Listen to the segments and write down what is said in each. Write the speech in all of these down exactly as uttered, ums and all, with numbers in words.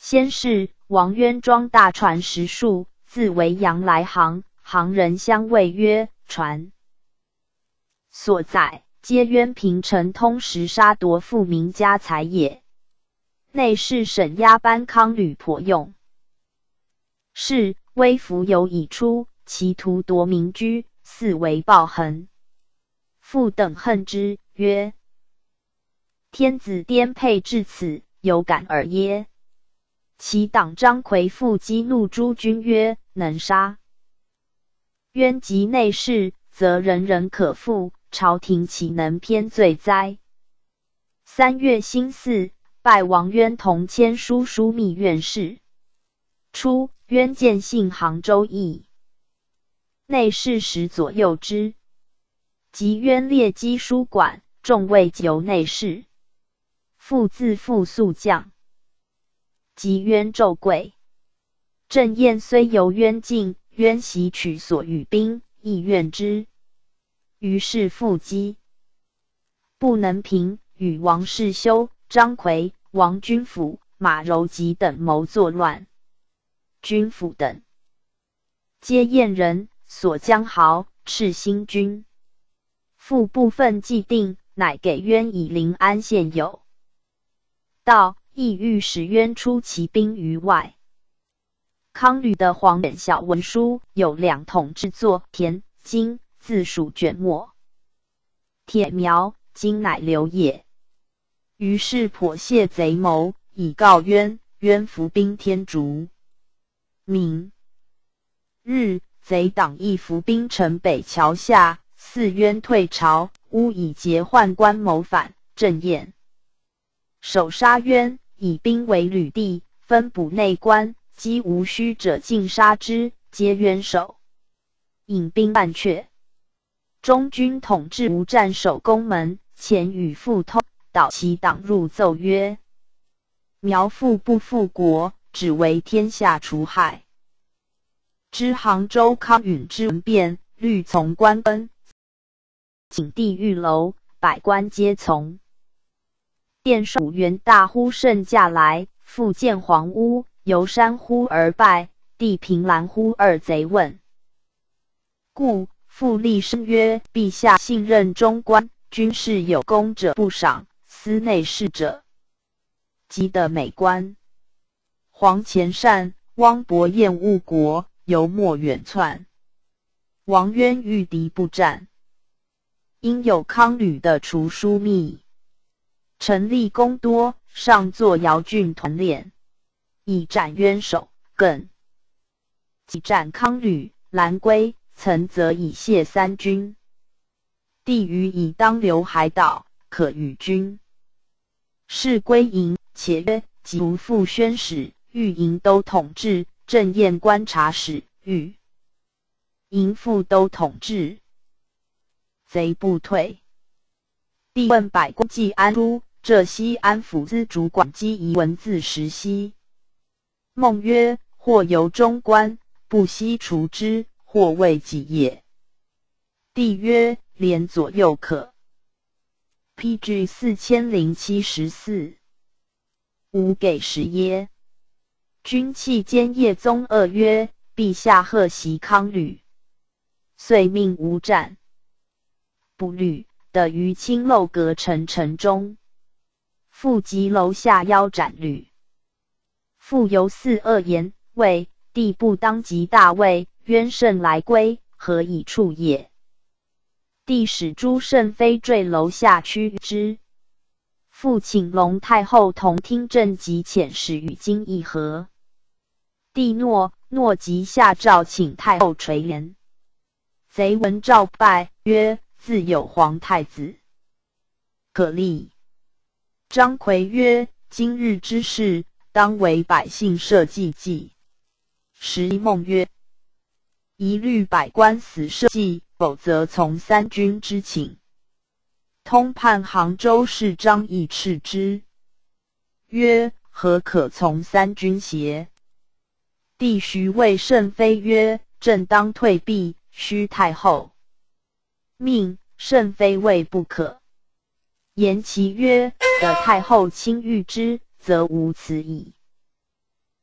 先是，王渊装大船十数，自维阳来航，航人相谓曰：“船。”所载，皆渊平城通时杀夺富民家财也。内侍沈押班康吕颇用。是，微服有已出，其图夺民居，似为暴横。父等恨之，曰：“天子颠沛至此，有感尔耶？”其党张魁父激怒诸军曰：“能杀。”渊及内侍，则人人可复，朝廷岂能偏罪哉？三月辛巳，拜王渊同签书枢密院事。初，渊见信杭州邑，内侍使左右之。及渊列积书馆，众谓由内侍。父自负速将。及渊骤跪。郑燕虽由渊进，渊袭取所与兵，亦怨之。于是复击，不能平，与王世修、张魁、王君甫、马柔吉等谋作乱。君甫等皆燕人，所将豪，赤心军。复部分既定，乃给渊以临安县有道，意欲使渊出其兵于外。康吕的黄远小文书有两统制作，田、金自属卷末，铁苗今乃留也。于是颇泄贼谋，以告渊。渊伏兵天竺。明日，贼党亦伏兵城北桥下，似渊退朝，诬以劫宦官谋反。郑燕首杀渊，以兵为旅地，分捕内官，击无须者尽杀之，皆渊首。引兵半阙。中军统制吴战守宫门，前与父通，导其党入奏曰：“苗父不复国，只为天下除害。”知杭州康允之文变，律从官奔，景帝御楼，百官皆从。殿寿元大呼圣驾来，复见黄屋，由山呼而拜，帝凭栏呼二贼问。故复立声曰：“陛下信任中官，军事有功者不赏，司内事者即得美官。黄潜善，汪伯厌误国，由莫远窜。王渊遇敌不战，因有康吕的除枢密。臣立功多，上作姚郡团练，以战渊首。更即战康吕、兰归，曾则以谢三军。帝于以当留海岛，可与军。是归营，且曰：即如副宣使、御营都统制、正验观察使、御营副都统制。贼不退。帝问百官既安书，浙西安抚司主管机宜文字实悉。孟曰：或由中官，不悉除之，或为己也。帝曰：连左右可。P G 四千零七十四。吾给时耶？君弃兼叶宗恶曰：陛下贺袭康吕，遂命无战。不虑，得于青漏阁城城中。复及楼下腰斩吕。复由四恶言，谓帝不当即大位，渊甚来归，何以处也？帝使诸圣妃坠楼下驱之。复请隆太后同听政及遣使与京议和。帝诺，诺即下诏请太后垂帘。贼闻诏拜，曰：自有皇太子，可立。张魁曰：今日之事，当为百姓社稷计。时孟曰：一律百官死社稷，否则从三军之请。通判杭州市张翼斥之，曰：何可从三军邪？帝徐谓圣妃曰：正当退避，须太后命。圣妃谓不可。言其曰：得太后亲谕之，则无此矣。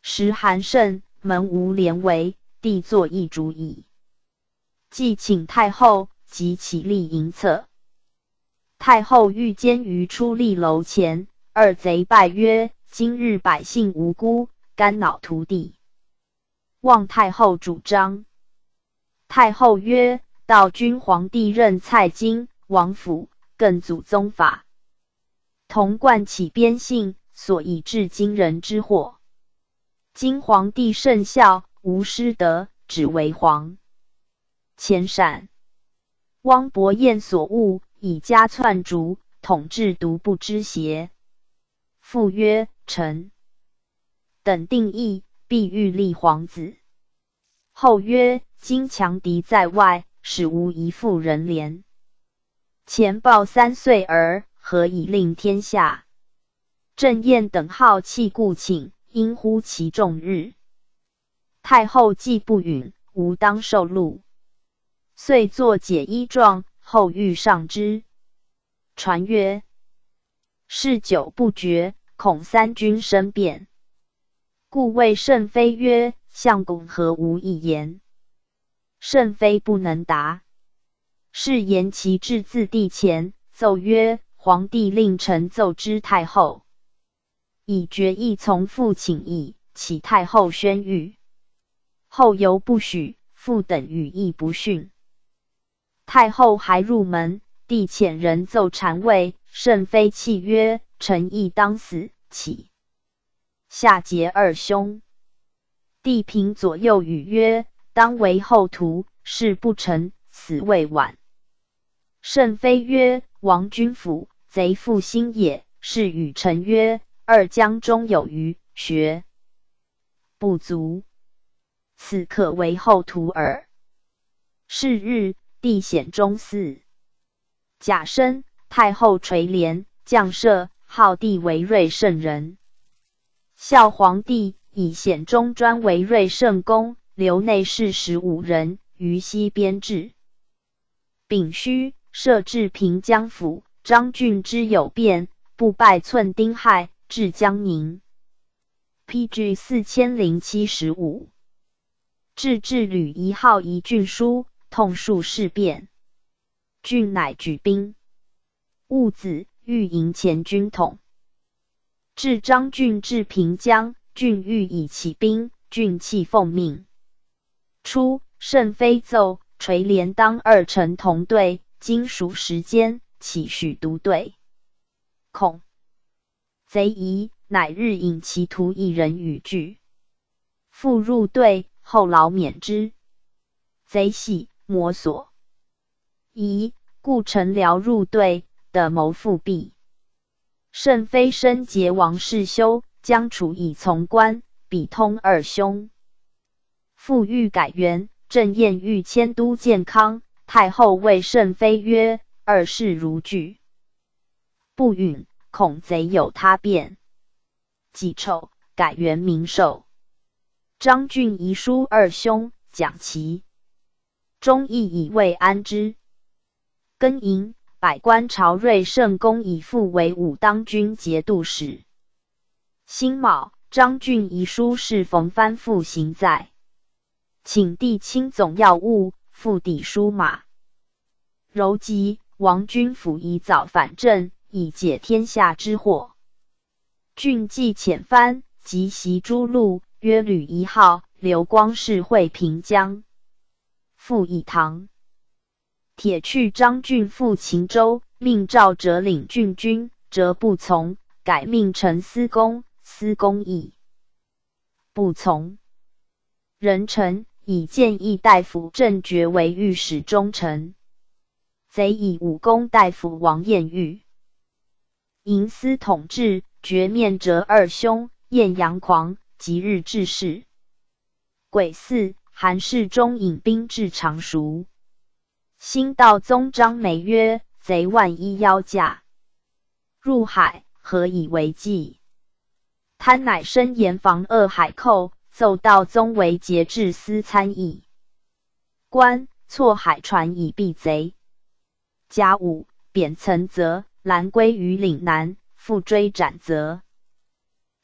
时韩胜门无连围，帝作一主矣。既请太后，即起立迎策。太后欲监于出立楼前，二贼拜曰：“今日百姓无辜，肝脑涂地。”望太后主张。太后曰：“道君皇帝任蔡京、王府，更祖宗法，同贯起边信，所以致今人之祸。今皇帝圣孝，无失德，只为皇前善。汪伯彦所恶，以家篡逐，统治独不知邪？”复曰：“臣等定义，必欲立皇子。”后曰：“今强敌在外，使无一妇人怜。前报三岁儿，何以令天下？”郑彦等好气故请，因呼其众日。太后既不允，吾当受禄。遂作解衣状，后欲上之。传曰：“事久不决，恐三军生变。”故谓慎妃曰：“相公何无一言？”慎妃不能答。是言其至自帝前，奏曰：“皇帝令臣奏之太后，以决议从父请议，启太后宣谕。后犹不许，父等语意不逊。太后还入门，帝遣人奏禅位，慎妃泣曰：‘臣亦当死，起。’下结二兄。帝平左右语曰：‘当为后图，事不成，死未晚。’慎妃曰：‘王君府，贼复兴也。’是与臣曰：‘二江中有余，学不足，此可为后图耳。’是日，帝显中嗣。甲申，太后垂帘，降赦，号帝为睿圣人。孝皇帝以显中专为睿圣公，留内侍十五人，于西边置。丙戌，设置平江府。张俊之有变，不拜寸丁亥，至江宁。P G 四千零七十五。至治吕一号一郡书，痛述事变。郡乃举兵。戊子，欲迎前军统。至张俊至平江，郡欲以起兵，郡弃奉命。初，慎妃奏垂帘当二臣同队，今属时间，岂许独队？恐贼疑，乃日引其徒一人与拒。复入队，后劳免之。贼喜，摸索疑，故臣僚入队，得谋复辟。慎妃深结王世修，将处以从官，比通二兄。复欲改元，郑彦欲迁都建康，太后谓慎妃曰：“二事如炬，不允，恐贼有他变。”己丑，改元明寿。张俊遗书二兄，讲其忠义以慰安之。庚寅，百官朝睿圣公以父为武当军节度使。辛卯，张俊遗书是冯帆复行在，请帝亲总要务，复抵书马。柔吉，王君甫以早反正，以解天下之祸。俊既遣藩，即袭诸路，约吕一号、刘光世会平江。复以唐铁去张俊赴秦州，命赵哲领郡军，哲不从，改命陈司公，司公亦不从。人臣以谏议大夫郑觉为御史中丞。贼以武功大夫王彦玉营司统制，绝面哲二兄，晏阳狂，即日致仕。癸巳，韩世忠引兵至常熟。新道宗张美曰：“贼万一邀驾入海，何以为计？”贪乃申言防恶海寇，奏道宗为节制司参议官，错海船以避贼。甲午，贬岑泽，兰归于岭南，复追斩责。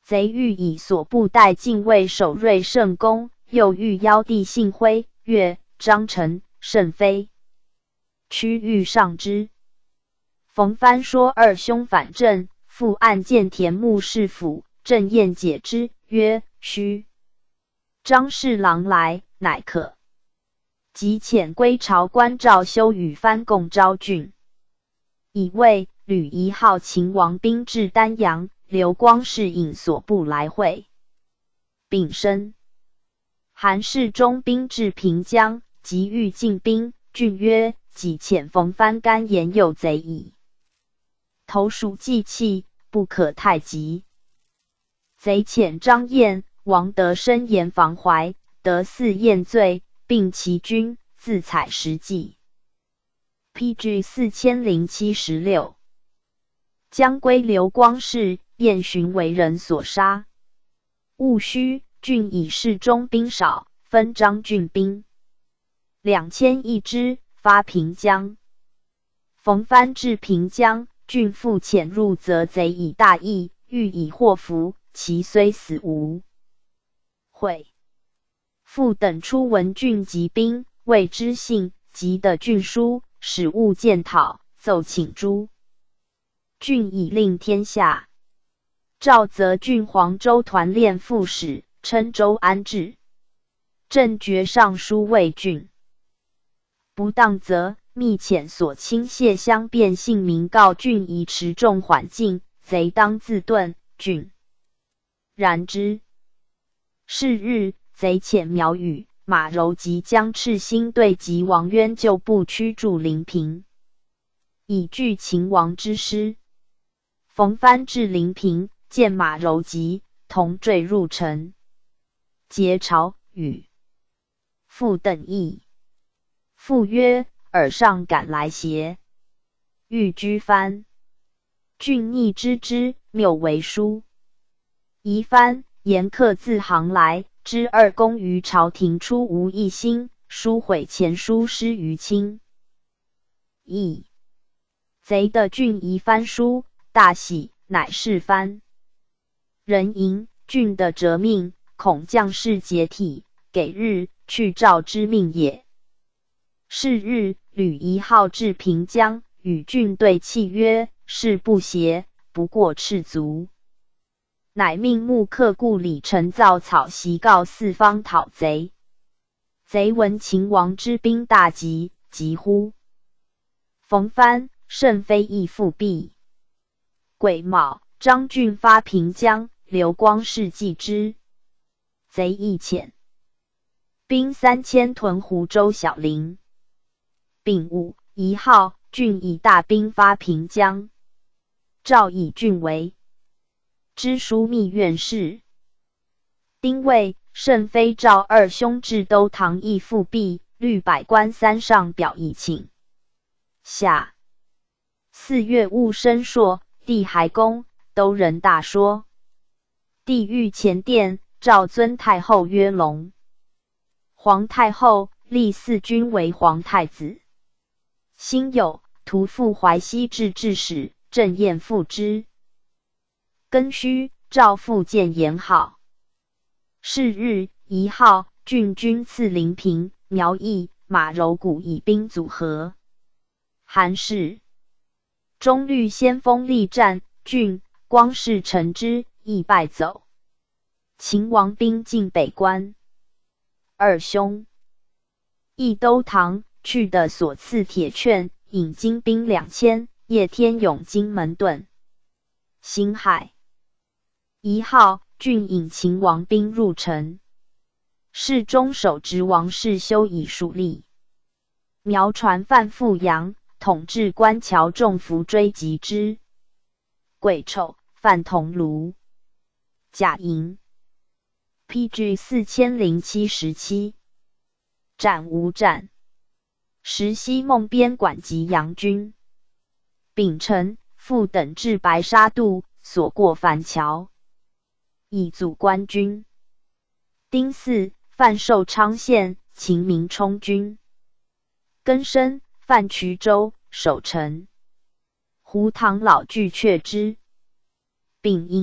贼欲以所部带禁卫守瑞圣公，又欲邀帝信辉、岳、张成、慎妃屈欲上之。冯帆说二兄反正，复案见田牧士府，郑彦解之，曰：须。张侍郎来，乃可。即遣归朝官赵修与藩共招郡。以为吕一号秦王兵至丹阳，刘光世引所部来会。丙申，韩世忠兵至平江，即欲进兵，郡曰：己遣冯帆干言有贼矣。投鼠忌器，不可太急。贼遣张燕、王德生严防怀，得四验罪，并其军，自采实际。P G 四千零七十六。将归刘光世，燕寻为人所杀。戊戌，郡以世中兵少，分张郡兵两千一支，发平江。冯帆至平江，郡复潜入，则贼以大义，欲以祸福，其虽死无悔。复等出闻郡急兵，未知信，即得郡书，使务见讨，奏请诛。郡以令天下。赵则郡黄州团练副使，称州安置。正爵尚书魏郡。不当则密遣所亲谢相变姓名告郡，以持重缓进，贼当自遁。郡然之。是日，贼遣苗羽、马柔及将赤心对及王渊旧部驱驻临平，以拒秦王之师。冯帆至临平，见马柔及，同坠入城。结朝与父等议。父曰：尔上赶来邪？欲居藩。郡逆知之，谬为书。疑藩言客自行来，知二公于朝廷出无一心，书毁前书失于卿。议贼的郡疑藩书，大喜，乃释藩。人迎郡的折命，恐将士解体，给日去诏之命也。是日，吕一号至平江，与郡对泣曰：事不协，不过赤足。乃命木刻故李成造草檄告四方讨贼。贼闻秦王之兵大急，急呼。冯帆、慎妃亦复避。癸卯，张俊发平江，刘光世继之。贼亦遣兵三千屯湖州小陵。丙午，一号，郡以大兵发平江。诏以郡为知枢密院事。丁未，慎妃召二兄至都堂议复辟，律百官三上表以请。夏四月戊申朔，帝还公，都人大说。帝御前殿，诏尊太后曰龙。皇太后立四君为皇太子。辛酉，屠父淮西制置使郑彦复之。庚戌，诏复建言好。是日，一号，郡军赐临平、苗裔、马柔谷以兵组合。韩氏中律先锋力战，郡光世乘之，亦败走。秦王兵进北关。二兄义都堂去的所赐铁券，引精兵两千，叶天永金门盾。辛亥，一号，郡引秦王兵入城。侍中守职王世修以属吏。苗传范富阳，统治官桥众伏追击之。癸丑，范同庐。甲寅。P G 四千零七十七。战无战。时西孟边管及杨军。丙辰，复等至白沙渡，所过樊桥，以阻官军。丁巳，范寿昌县，秦明充军。庚申，范衢州，守城。胡唐老惧却之。丙寅，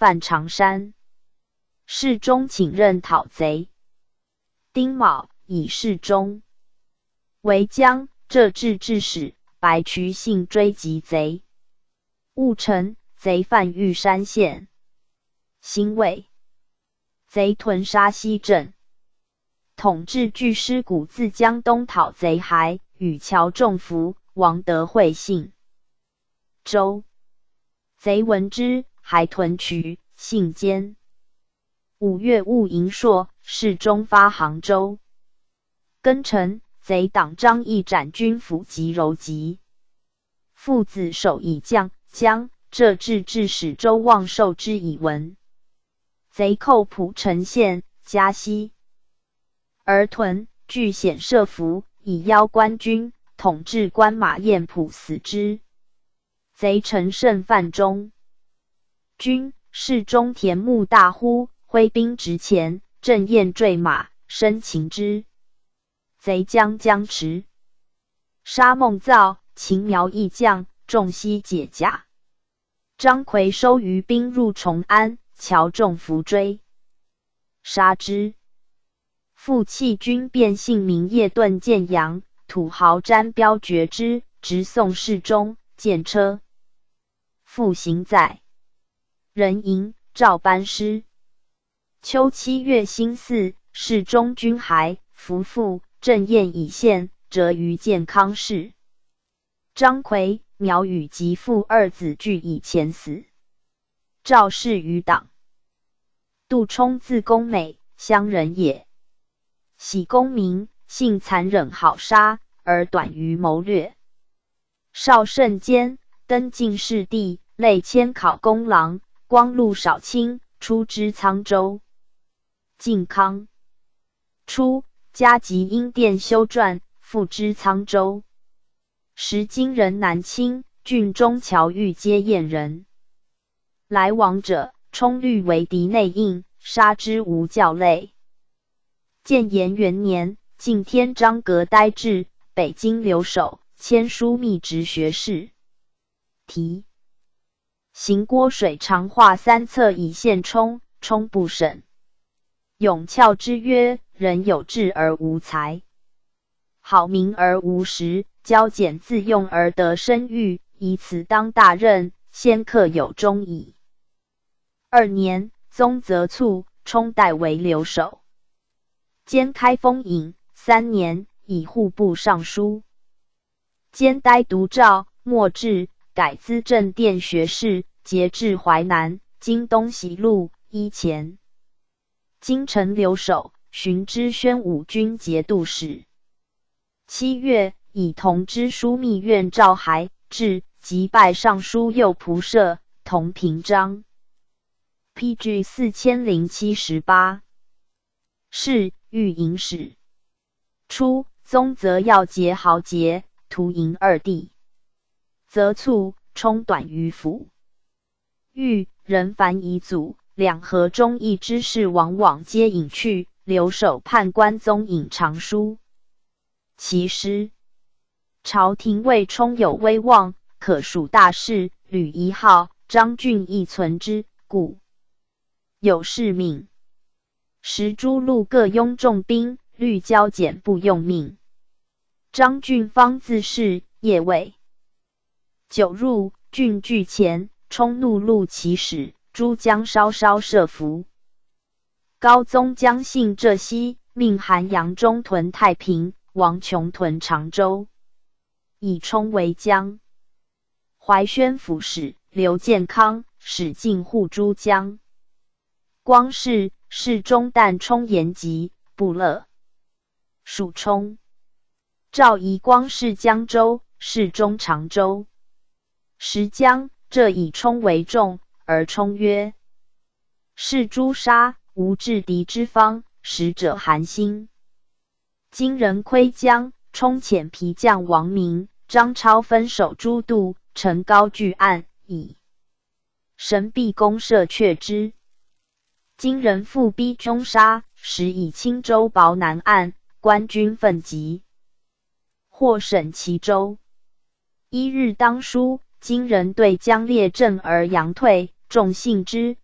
犯常山。世宗请任讨贼。丁卯，以世宗为将，浙治制使白渠信追击贼。戊辰，贼犯玉山县。辛未，贼屯沙溪镇。统制巨师古自江东讨贼还，与乔仲福、王德会信。周，贼闻之，还屯渠，信监。五月戊寅朔，世宗发杭州。庚辰，贼党张翼斩军府及柔籍。父子守以将将，浙治制使周望受之以闻。贼寇蒲城县、嘉西。而屯据险设伏，以邀官军，统治官马彦普死之。贼乘胜犯中。军，世宗田木大呼，挥兵直前，郑燕坠马，生擒之。贼将将持。杀孟造、秦苗义将，众悉解甲。张逵收余兵入崇安，乔仲福追，杀之。复弃军变姓名叶顿建阳，土豪詹彪决之，直送世宗，见车。复行在。人迎赵班师。秋七月辛巳，世宗军还，伏复，郑燕以县，折于建康市。张逵、苗羽及父二子俱以前死。赵氏余党。杜充字公美，乡人也。喜功名，性残忍好杀，而短于谋略。少甚坚，登进士第，累迁考功郎，光禄少卿，出知沧州。靖康初，加急因殿修撰，复知沧州。时今人南清，郡中侨寓皆燕人。来往者，充律为敌内应，杀之无教类。建炎元年，晋天章阁呆至，北京留守，签书密职学士。题行郭水长画三册以献充，充不审。永翘之曰：人有志而无才，好名而无实，骄简自用而得声誉，以此当大任，先克有终矣。二年，宗泽卒，充代为留守。兼开封尹。三年，以户部尚书。兼呆读诏，末至，改资政殿学士，节制淮南、今东西路一前。京城留守，寻知宣武军节度使。七月，以同知枢密院赵还至，即拜尚书右仆射，同平章。P G 四千零七十八。是御营使。初，宗泽要结豪杰，图营二弟。则卒，充短于府。欲人凡遗祖，两河忠义之士往往皆隐去，留守判官宗尹常书。其师。朝廷谓充有威望，可属大事，吕一号、张俊亦存之，故有事命。时诸路各拥重兵，虑交简不用命。张俊方自是，夜未久入，郡据前，充怒戮其使，诸将稍稍设伏。高宗将信浙西，命韩阳中屯太平，王琼屯常州，以充为将。怀宣抚使刘建康使进护诸将。光是世宗旦充延吉，不乐。属充。赵夷光是江州，世宗常州。时将这以充为重，而充曰：是诛杀，无制敌之方，使者寒心。今人窥江，充遣皮将王明、张超分守诸渡，城高据岸，以神臂攻射却之。今人复逼中杀，时以青州薄南岸，官军愤急，或审其州。一日当书，今人对江列阵而佯退，众信之，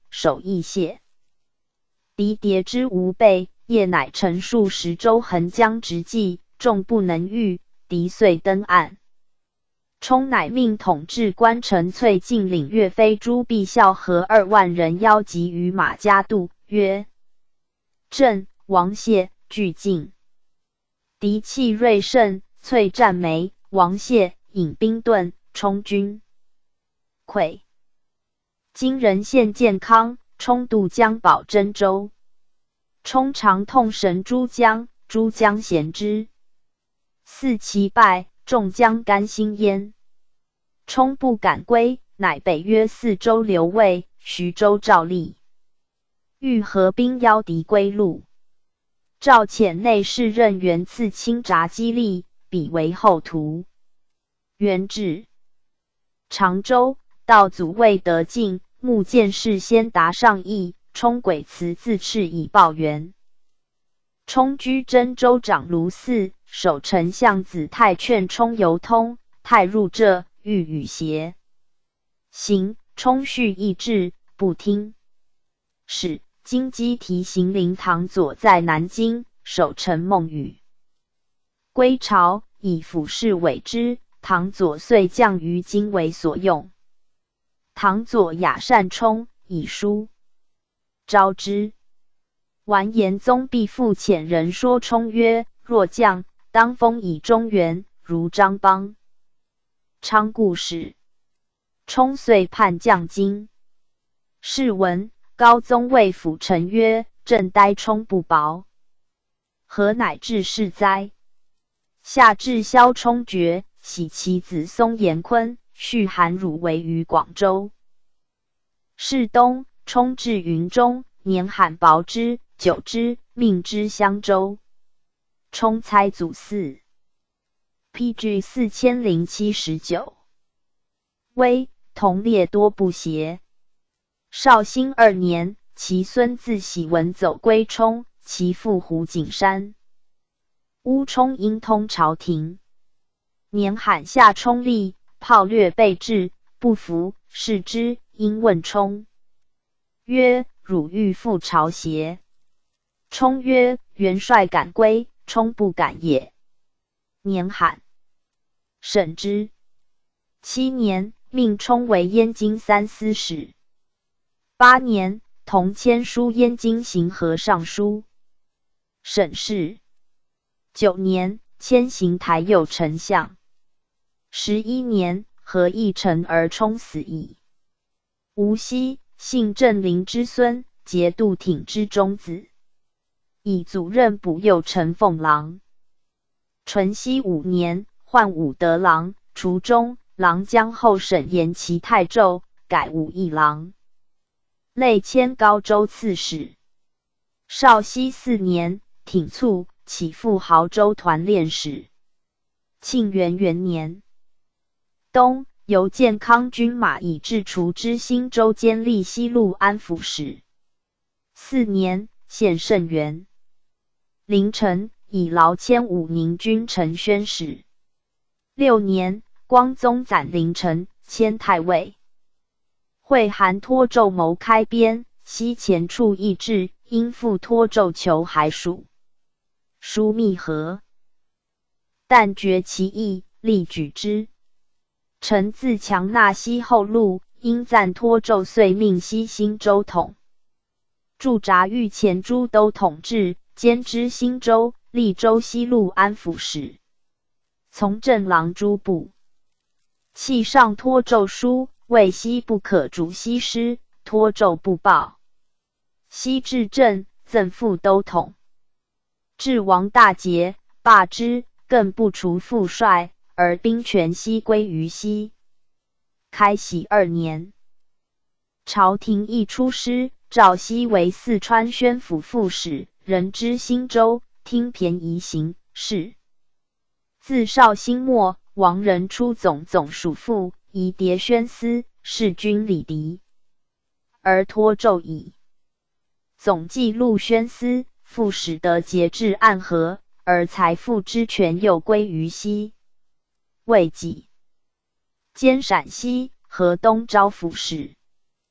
守义谢。敌谍之无备，夜乃乘数十舟横江直济，众不能御，敌遂登岸。冲乃命统制官陈粹进领岳飞、朱必孝和二万人邀集于马家渡，曰：朕、王谢俱进。敌气锐盛，粹战没，王谢引兵遁，冲军溃。今人献健康，冲渡江保真州。冲常痛神诸将，诸将贤之。四其败，众将甘心焉。冲不敢归，乃北约四州留卫、徐州赵立，欲合兵邀敌归路。赵遣内侍任袁赐亲札激励，彼为后图。元至常州，道阻未得进，目见事先达上意，冲鬼辞自斥以报援。冲居真州长卢寺，守丞相子泰劝冲游通，泰入浙，欲与协行，冲续意志，不听。使金鸡提刑林唐佐在南京，守陈梦雨。归朝，以府事委之，唐佐遂降于京为所用。唐佐雅善冲，以书招之。完颜宗必复遣人说冲曰：若将，当封以中原，如张邦、昌故事。冲遂叛将京。试闻高宗谓辅臣曰：朕待冲不薄，何乃至是哉？下至萧冲爵，喜其子松延坤，续韩汝为于广州。是冬，冲至云中，年罕薄之，久之，命之襄州。冲猜祖嗣。P G 四千零七十九。微同列多不协。绍兴二年，其孙自喜闻走归冲，其父胡景山。乌冲因通朝廷，年罕下冲吏，炮略备至，不服，视之，因问冲曰：汝欲复朝邪？冲曰：元帅敢归，冲不敢也。年罕审之。七年，命冲为燕京三司使。八年，同签书燕京行和尚书。审事。九年，迁行台右丞相。十一年，何议臣而冲死矣。吴熙，姓郑林之孙，节度挺之中子，以祖任补右丞奉郎。淳熙五年，换武德郎、除中郎将后审延齐太胄，改武义郎。累迁高州刺史。绍熙四年，挺卒，起复亳州团练使。庆元元年冬，由建康军马以至除之新州监吏西路安抚使。四年，献圣元。凌晨，以劳迁武宁军承宣使。六年，光宗斩凌晨，迁太尉。会韩托胄谋开边，西前处议制，因复托胄求海蜀。书密合，但觉其意，力举之。臣自强纳西后路，因赞托胄，遂命西兴州统。驻札御前诸都统制，兼知兴州、利州西路安抚使。从政郎诸部。弃上托胄书，谓西不可逐西师，托胄不报。西至镇，赠副都统。至王大捷，罢之，更不除副帅，而兵权悉归于西。开禧二年，朝廷议出师，赵熙为四川宣抚副使，人知兴州，听便宜行事。自绍兴末，王仁出总总署副，以迭宣司，侍军礼敌，而托胄矣。总记录宣司，复使得节制暗合，而财富之权又归于西。未几，兼陕西、河东招抚使。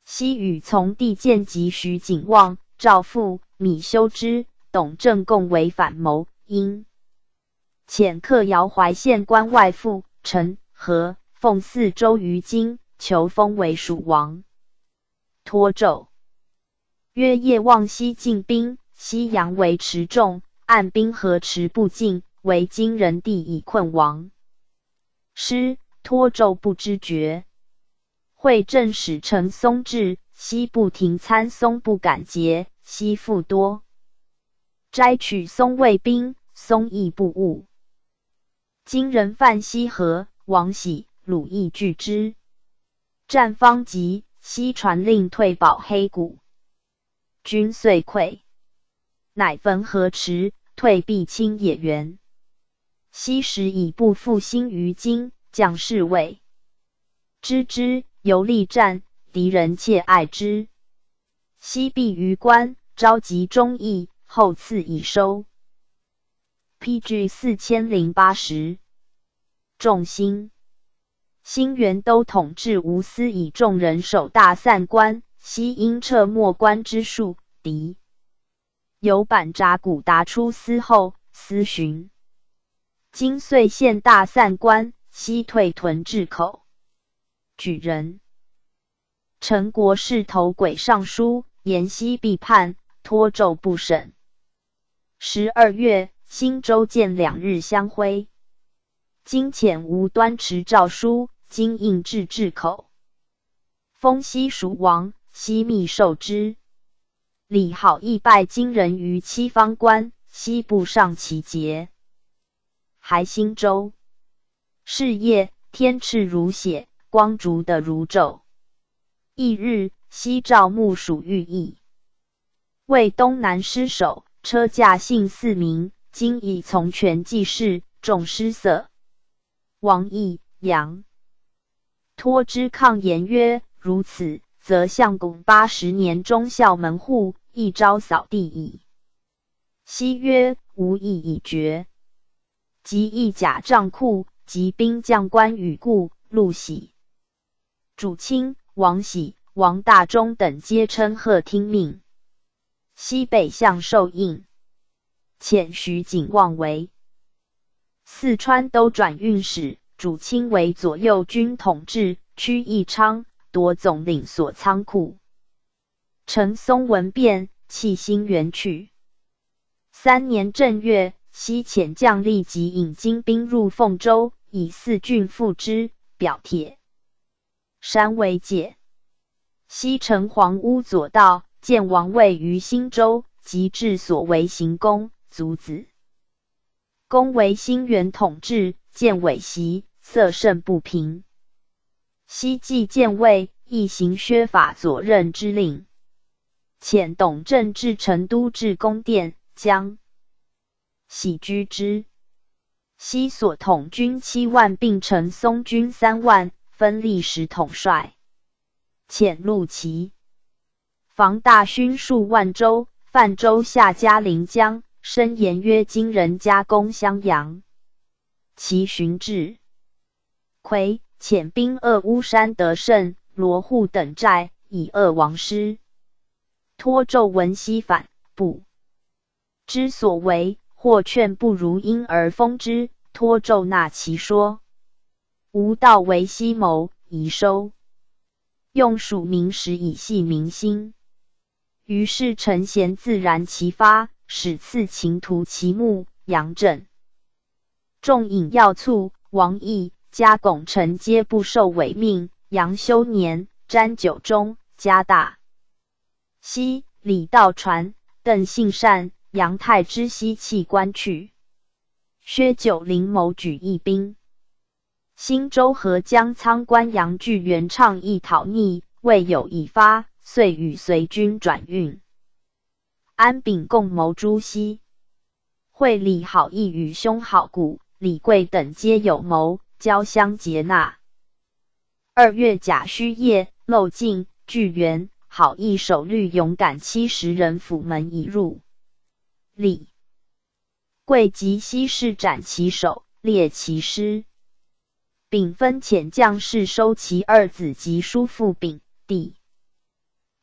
西与从弟见及徐景望、赵复、米修之、董正共为反谋，因遣客姚淮县官外附陈、和、奉四州于京，求封为蜀王。托纣曰：夜望西进兵，西阳为持重，按兵河持不进，为今人地以困亡。师托纣不知觉。会正使陈松至，西不停参松不敢节，西复多摘取松卫兵，松亦不误。今人犯西河，王喜、鲁亦拒之。战方急，西传令退保黑谷，军遂溃，乃焚河池，退避清野原。西时已不复兴于京，将士谓知之，游力战，敌人切爱之。西避于关，召集忠义，后赐以收。P G 四千零八十。众兴。兴元都统治吴思以众人守大散关，西因撤没关之术，敌有板札古达出司后，司询。今遂陷大散关，西退屯至口。举人陈国士投轨上书，言西必叛，托纣不审。十二月，兴州见两日相辉。今遣吴端持诏书，今应至至口。封西蜀王，西密受之。李好义拜金人于七方关，西部上其节。还兴州。是夜，天赤如血，光烛的如昼。翌日，西赵牧属御邑，为东南失守，车驾幸四名，今已从权继事，众失色。王毅、杨托之抗言曰：如此，则相公八十年忠孝门户，一朝扫地矣。西曰：吾意已决。即一甲帐库，及兵将官与故，陆喜、主卿、王喜、王大中等皆称贺听命。西北向受印，遣徐景望为四川都转运使，主卿为左右军统制，屈义昌夺总领所仓库。陈松闻变，弃兴元去。三年正月，西遣将立即引精兵入凤州，以四郡复之，表铁山为界。西城黄屋左道，见王位于新州，即至所为行宫，族子。公为兴元统治，见伪袭，色甚不平。西既见位，亦行削法左任之令，遣董正至成都至宫殿，将喜居之。西所统军七万，并陈松军三万，分历史统帅。遣陆骑防大勋数万州，泛州下加临江，申言曰：今人加攻襄阳。其巡至魁，遣兵扼巫山得胜、罗户等寨，以扼王师。托纣闻西反，不知所为，或劝不如，因而封之。托纣纳其说。吾道为西谋，宜收。用蜀民时以系民心。于是陈贤自然其发，使赐秦图其目，杨震、众饮药醋，王毅、加拱辰皆不受委命。杨修年，詹九中，加大西李道传、邓信善、杨泰之西弃官去。薛九龄谋举义兵。新州河江仓官杨巨元倡议讨逆，未有已发，遂与随军转运。安秉共谋诛西。会李好义与兄好谷、李贵等皆有谋，交相结纳。二月甲戌夜，漏尽，巨元、好义守律勇敢七十人府门已入。李贵及西市斩其首，列其师。秉分遣将士收其二子及叔父秉、弟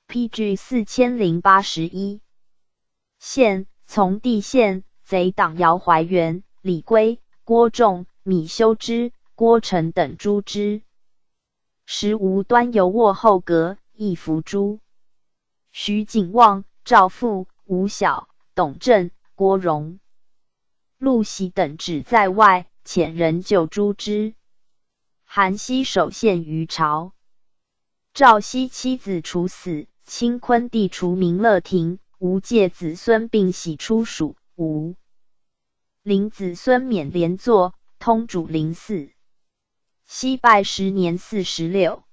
P G 四千零八十一 县，从地县，贼党姚怀元、李圭、郭仲、米修之、郭成等诛之。时无端游卧后阁，亦伏诛。徐景望、赵复、吴晓、董正、郭荣、陆喜等止在外，遣人救诛之。韩熙守县于朝。赵熙妻子处死，清昆帝除明乐廷，吴介子孙并徙出蜀。吴陵子孙免连坐，通主陵寺。西拜十年四十六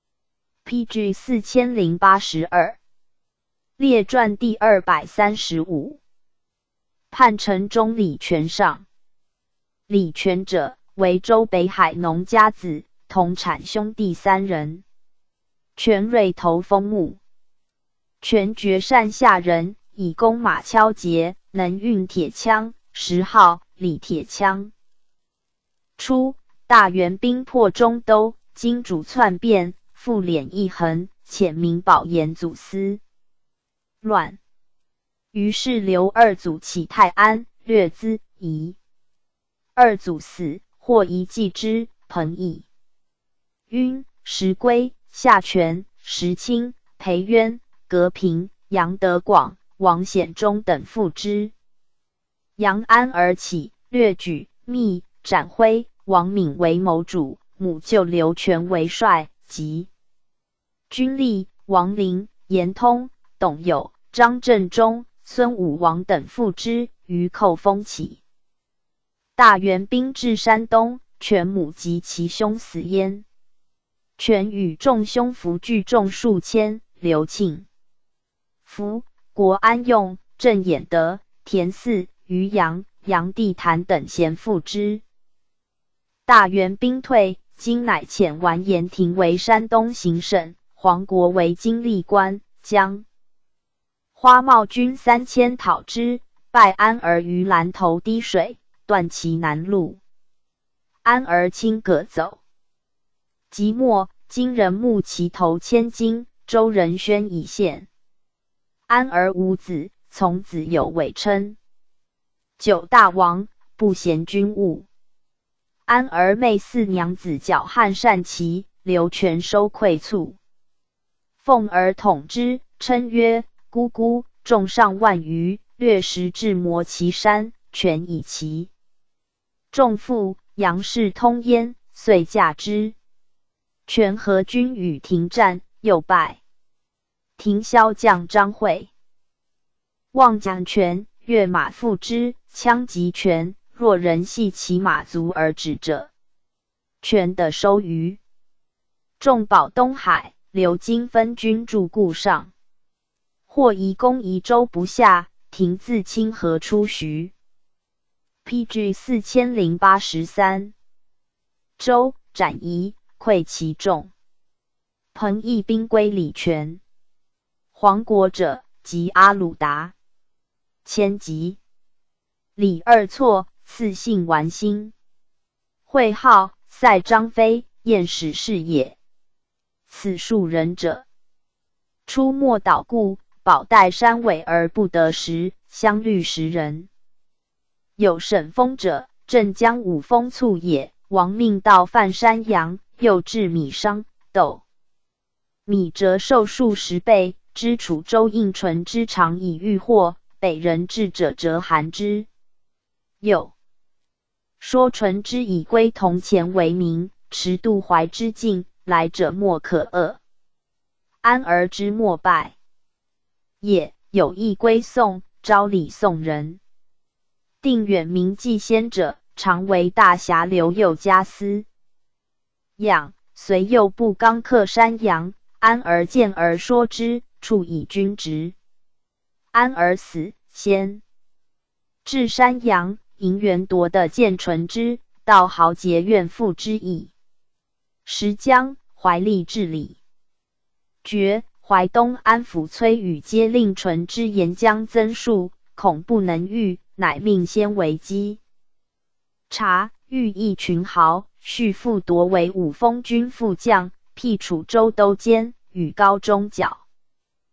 P G 四千零八十二列传第二百三十五叛臣中李全上。李全者，为周北海农家子，同产兄弟三人。全锐头封牧。全绝善下人，以弓马敲节，能运铁枪，时号李铁枪。初，大元兵破中都，金主篡变，复敛一横，遣明保延祖司。乱，于是留二祖起泰安，略资夷。二祖死，或遗继之，彭毅、晕、石圭、夏全、石清、裴渊、葛平、杨德广、王显忠等附之。杨安而起，略举密、展辉、王敏为谋主，母舅刘全为帅，及军吏王陵、严通、董友、张振中、孙武王等附之，于寇风起。大元兵至山东，全母及其兄死焉。全与众兄俘聚众数千，刘庆、福、国安用、郑衍德、田嗣、于阳、杨地坛等咸附之。大元兵退，今乃遣完颜廷为山东行省，黄国为经历官，将花茂军三千讨之，败安而于兰头滴水，断其南路。安而亲葛走。即末，金人募其头千金，周人宣以献。安而无子，从子有伪称。九大王，不贤军务。安而妹四娘子矫汉善骑，刘全收馈促。奉而统之，称曰姑姑，众上万余，略时至摩岐山，全以其众父杨氏通焉，遂嫁之。全和军与停战，又败。廷骁将张惠、望将权，跃马附之，枪击权。若人系其马足而止者，权得收于。众保东海，刘金分军驻固上。或夷攻夷州不下，廷自清河出徐。P G 四千零八十三周斩夷，溃其众。彭毅兵归李全。黄国者，即阿鲁达。迁疾。李二错，赐姓完心。讳号塞张飞，燕使是也。此数人者，出没岛固，保带山尾而不得食，相率十人。有沈封者，镇江五封卒也。亡命到范山阳，又置米商豆米折寿数十倍，知楚州应纯之长以御获，北人至者折含之。又说纯之以归铜钱为名，持渡淮之境，来者莫可遏。安而之莫败。也有意归宋，招礼宋人。定远明记先者，常为大侠刘佑家司。养随右部刚克山阳，安而见而说之，处以军职。安而死，先至山阳，迎元夺的见纯之，到豪杰愿复之意。时江怀力治理。觉淮东安抚崔宇皆令纯之沿江增戍，恐不能御，乃命先为击。察欲议群豪，续复夺为五封军副将，辟楚州都监，与高中角。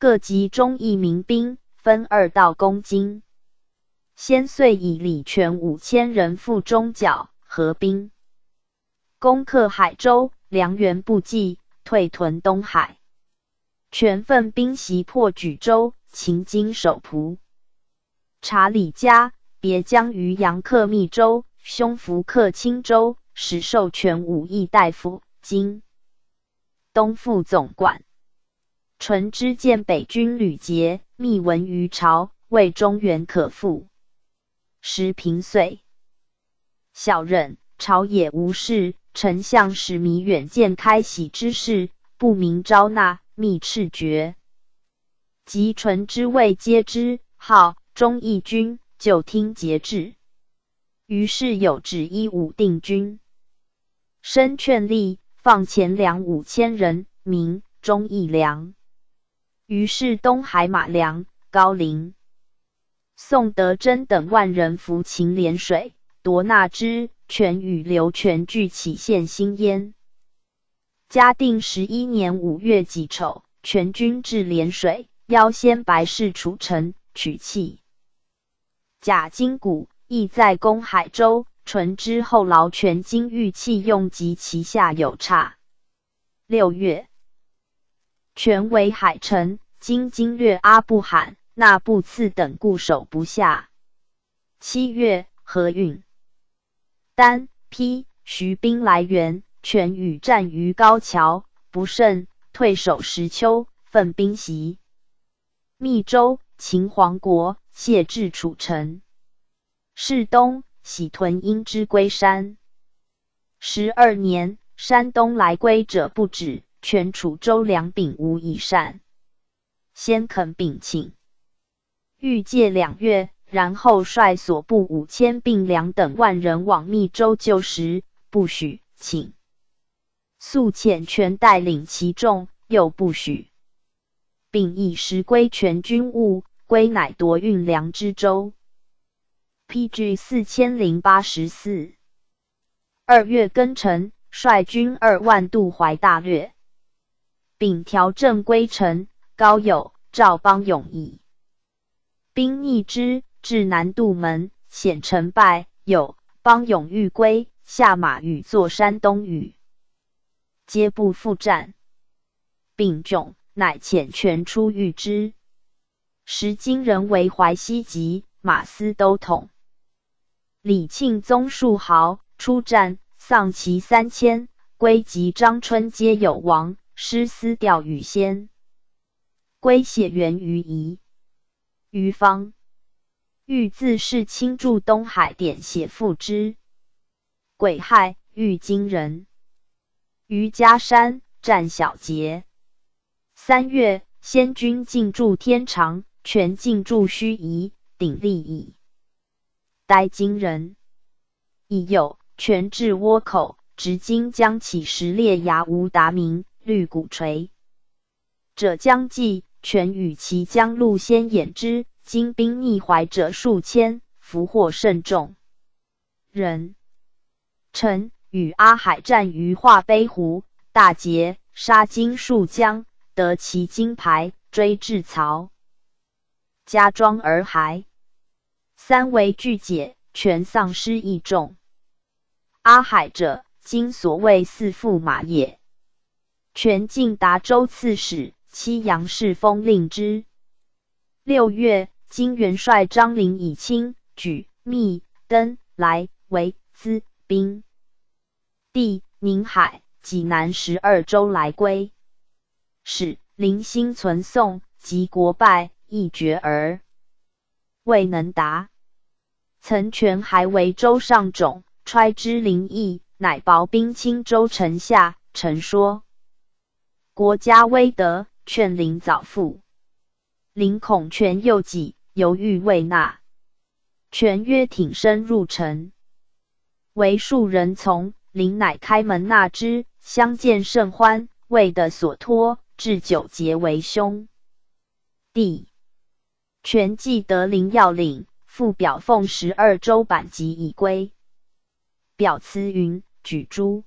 各集忠义民兵，分二道攻京。先遂以李全五千人赴中角，合兵攻克海州，粮源不济，退屯东海。全分兵袭破莒州，秦京守蒲。查理家别将于阳克密州，匈服克青州，始授全武义大夫，今东副总管。纯之见北军屡捷，密闻于朝，谓中原可复。时平岁，小人朝野无事，丞相使弥远见开喜之事，不明招纳，密斥绝。及纯之谓皆知，号忠义军，就听节制。于是有旨依武定军，申劝吏，放钱粮五千人，名忠义粮。于是东海马良、高陵、宋德珍等万人扶秦涟水，夺纳之，全与刘全俱起献新焉。嘉定十一年五月己丑，全军至涟水，邀先白氏楚城，取气。贾金谷亦在攻海州，纯之后劳全经御器用及其下有差。六月，全为海城，经经略阿不罕、那不次等固守不下。七月，河运丹、丕、徐兵来援，全与战于高桥，不胜，退守石丘，奋兵袭密州，秦皇国，谢至楚城。是东，喜屯阴之归山。十二年，山东来归者不止，全楚州粮饼无以善。先肯禀请，欲借两月，然后率所部五千并两等万人往密州救时，不许，请速遣全带领其众，又不许，并以时归全军务，归乃夺运粮之州。P G 四千零八十四。二月庚辰，率军二万渡淮大略，并调正归城。高友、赵邦勇矣。兵逆之，至南渡门，险成败。有邦勇欲归，下马与作山东语，皆不复战。并窘，乃遣全出御之。时今人为淮西籍，马司都统。李庆宗数豪，出战，丧其三千，归及张春皆有亡，失私调羽先。归血源于夷。于方欲自是亲驻东海，点血复之。癸亥，遇荆人。于嘉山，战小捷。三月，先军进驻天长，全进驻盱眙，鼎立矣。待荆人。已有，全至倭口，直今将起石列牙吴达明，绿鼓垂者将计，全与其将路先掩之。今兵逆淮者数千，俘获甚众。人臣与阿海战于化悲湖，大捷，杀金数将，得其金牌，追至曹，加庄而还。三为俱解，全丧失益众。阿海者，今所谓四驸马也。全进达州刺史，期杨氏封令之。六月，金元帅张陵以清、莒、密、登、来为资兵。地宁海、济南十二州来归。使临心存宋，及国败，亦绝而未能达。曾权还为州上种，揣之临邑，乃薄兵青州城下。臣说国家威德，劝临早复。临恐权幼己，犹豫未纳。权曰挺身入城，为数人从，临乃开门纳之，相见甚欢，谓得所托，置酒节为兄弟。权既得临要领，复表奉十二州版籍已归。表词云：举诸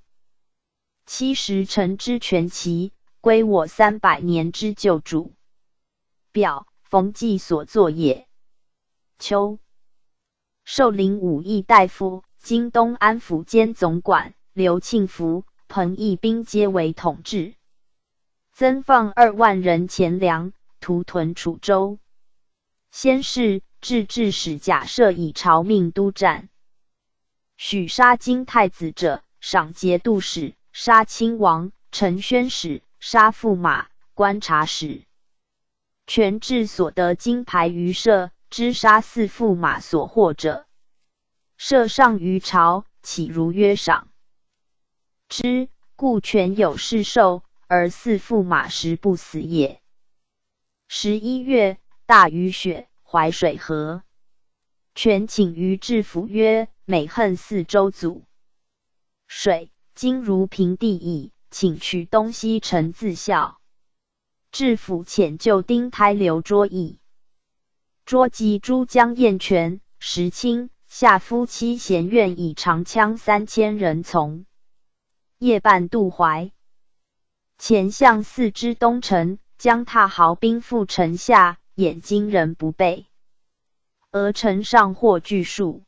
七十臣之权旗，归我三百年之旧主。 表，冯骥所作也。秋，授灵武义大夫，今东安府兼总管。刘庆福、彭义兵皆为统制，增放二万人钱粮，图屯楚州。先是，制置使贾赦以朝命督战，许杀荆太子者，赏节度使，杀亲王，承宣使，杀驸马，观察使。权治所得金牌于赦，知杀四驸马所获者，赦上于朝，岂如约赏之，故权有事受，而四驸马实不死也。十一月，大雨雪，淮水河。权请于治府曰：“每恨四州阻水，今如平地矣，请取东西城自效。”治府遣就丁胎刘卓义，卓及诸江燕泉、石青、下夫妻贤院以长枪三千人从。夜半渡淮，前向四之东城，将踏豪兵赴城下，眼惊人不备。俄城上获巨数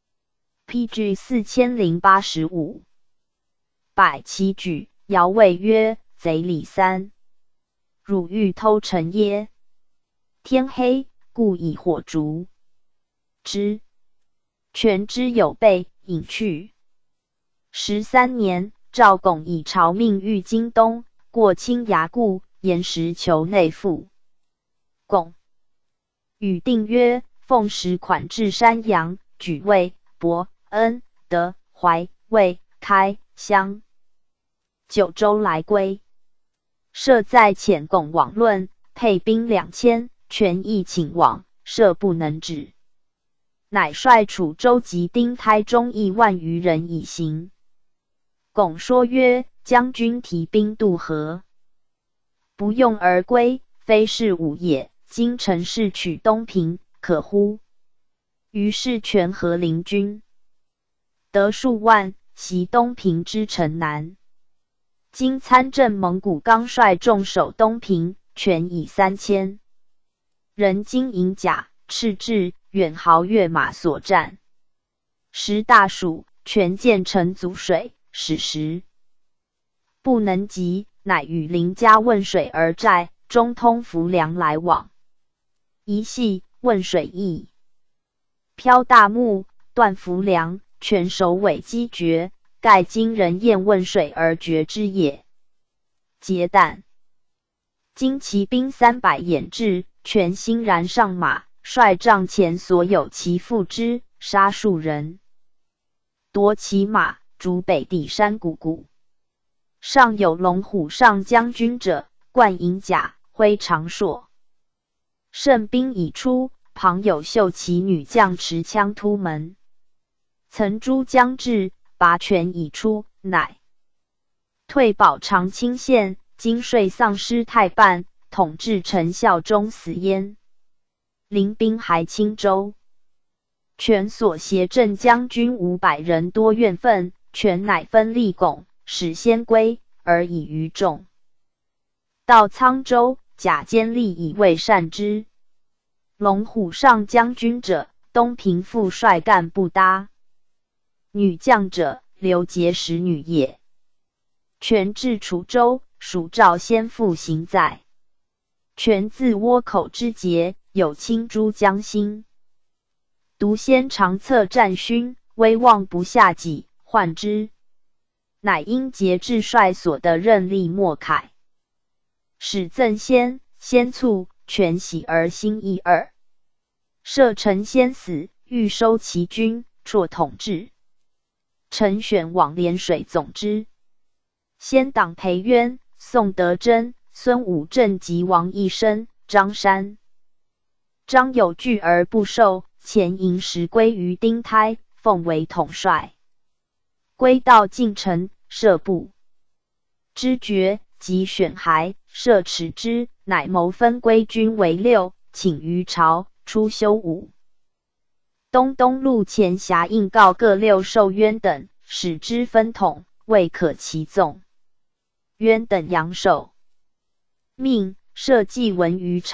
，P G 四千零八十五，百其举，遥谓曰：“贼李三，汝欲偷城耶？”天黑，故以火烛之。权知有备，隐去。十三年。赵拱以朝命御京东，过青崖固，沿石求内附。拱与定曰：“奉使款至山阳、莒渭、亳、恩、德、怀、魏、开、襄九州来归。”赦在遣拱往论，配兵两千，权亦请往，赦不能止，乃率楚州及丁胎中一万余人以行。拱说曰：“将军提兵渡河，不用而归，非是武也。今陈氏取东平，可乎？”于是权和领军，得数万，袭东平之城南。今参政蒙古刚率众守东平，权以三千人金银甲、赤雉、远豪跃马所战。时大暑，权见城阻水。始时不能及，乃与邻家汶水而寨，中通浮梁来往。一夕，汶水溢，漂大木，断浮梁，权首尾击绝，盖今人厌汶水而绝之也。结旦，今骑兵三百掩至，权欣然上马，率帐前所有骑赴之，杀数人，夺其马。逐北地山谷谷，上有龙虎上将军者，冠银甲，挥长槊。胜兵已出，旁有秀骑女将持枪突门。曾诸将至，拔权已出，乃退保长清县，今税丧失太半，统治陈孝忠死焉。临兵还青州，权所挟镇将军五百人多怨愤。权乃分立拱，使先归，而以于众。到沧州，贾坚立以为善之。龙虎上将军者，东平副帅干不搭。女将者，刘结使女也。权至楚州，蜀赵先父行在。权自倭口之节，有亲诸将心。独先常策战勋，威望不下己。患之，乃因节制帅所得任力莫慨，使赠先，先卒，权喜而心意二。赦陈先死，欲收其军，辍统治。陈选往涟水总之。先党裴渊、宋德珍、孙武正及王义生、张山、张有惧而不受，遣营时归于丁胎，奉为统帅。归到晋城，赦不知觉，即选还，赦耻之，乃谋分归军为六，请于朝，出修武。东东路前辖印告各六受渊等，使之分统，未可其纵。渊等扬手，命赦祭文于朝，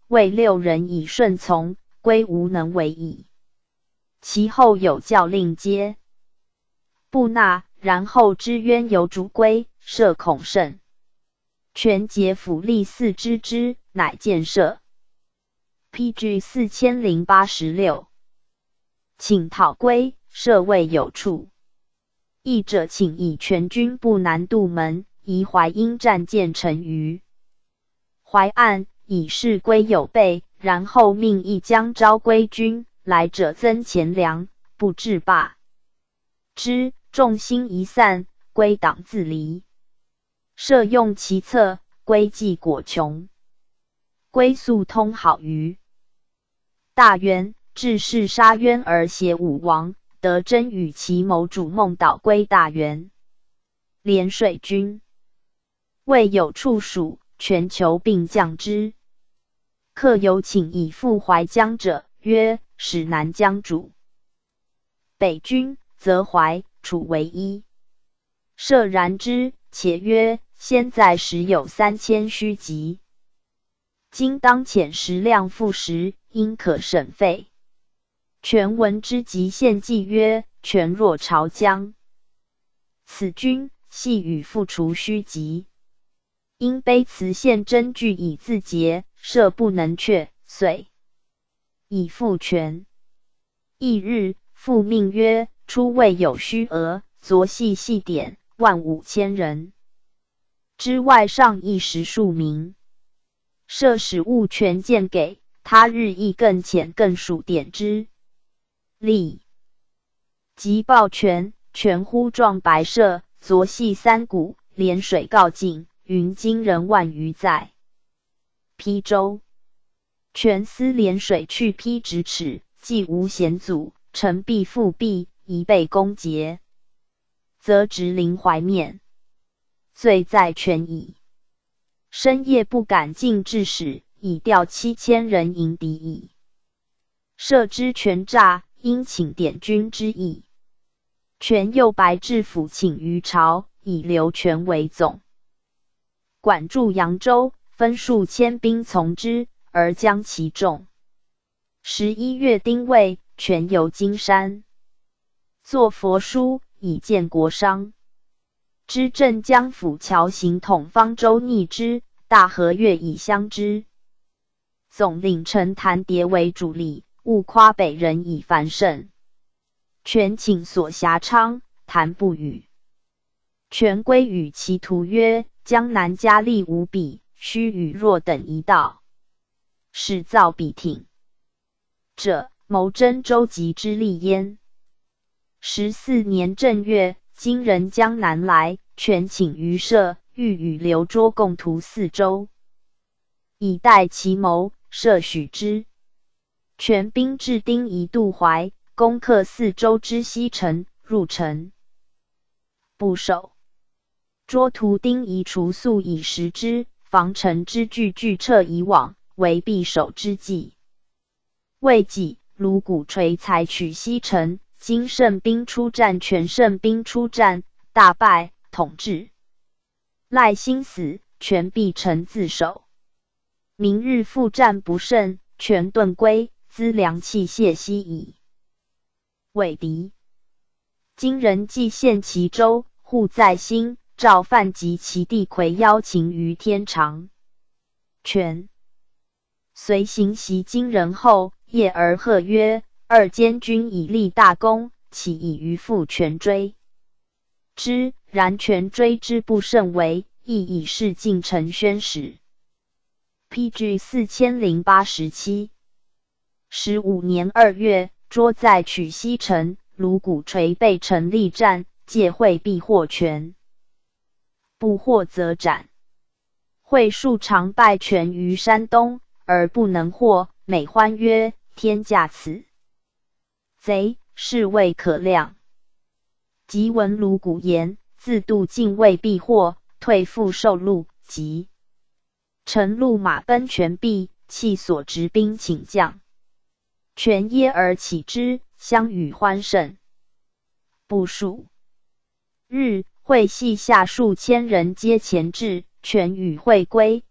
谓六人以顺从，归无能为矣。其后有教令皆不纳，然后之渊由逐归，设恐甚。权节府吏四知之，乃建设。P G 四千零八十六，请讨归，设未有处。议者请以全军部南渡门，移淮阴战舰陈于淮岸，以示归有备，然后命一将招归军，来者增钱粮，不至罢之，众心一散，归党自离。设用其策，归计果穷。归素通好于大渊，致是杀渊而挟武王，得真与其谋主孟导归大渊。连水军未有处属，全求并降之。客有请以赴淮江者，曰：使南江主北军，则淮楚为一。设然之，且曰：先在时有三千须疾，今当遣十辆复食，应可省费。权闻之即献计曰：权若朝江，此军系与复除须疾，因卑辞献真据以自节，设不能却，遂以复权。翌日，复命曰：初未有须额，昨系细点，万五千人。之外上亦十数名。设使物全见给，他日亦更遣更数点之。立即报权，权呼状白射，昨系三股，连水告尽，云今人万余在邳州。权思连水去邳咫尺，既无险阻，臣必复避，宜备攻节，则直临淮面，罪在权矣。深夜不敢进至使，已调七千人迎敌矣。设知权诈，因请点军之意。权又白至府请于朝，以刘权为总，管驻扬州，分数千兵从之，而将其众。十一月丁未，权游金山，作佛书，以荐国殇。知镇江府乔行统方舟逆之，大河越以相之。总领陈谭牒为主力，勿夸北人以繁盛。权请所辖昌，谭不与。权归与其徒曰：江南佳丽无比，须与若等一道，使造比挺者，谋真舟楫之利焉。十四年正月，今人江南来，权请于社，欲与刘卓共图四州，以待其谋，社许之。权兵至丁夷渡淮，攻克四州之西城，入城不守。卓图丁夷除粟以食之，防城之具俱撤以往，为必守之计。未几，卢鼓垂采取西城，今胜兵出战，权胜兵出战，大败，统至。赖兴死，权必城自守。明日复战不胜，权遁归，资粮器械西矣。伪敌。今人既陷其州，户在兴，赵范及其弟魁邀请于天长。权随行袭金人后，夜而贺曰：二监军以立大功，岂以于复权追之？然权追之不甚为，亦以示进臣宣使。P G 四千零八十七。十五年二月，卓在取西城，卢鼓垂被城力战，借会必获权，不获则斩。会数常败权于山东，而不能获，每欢曰：天驾此贼，是未可量。即闻卢鼓言，自度进未必获，退复受禄，即乘鹿马奔权壁，弃所执兵请降。权耶而起之，相与欢甚。不数日，会系下数千人皆前至，权与会归，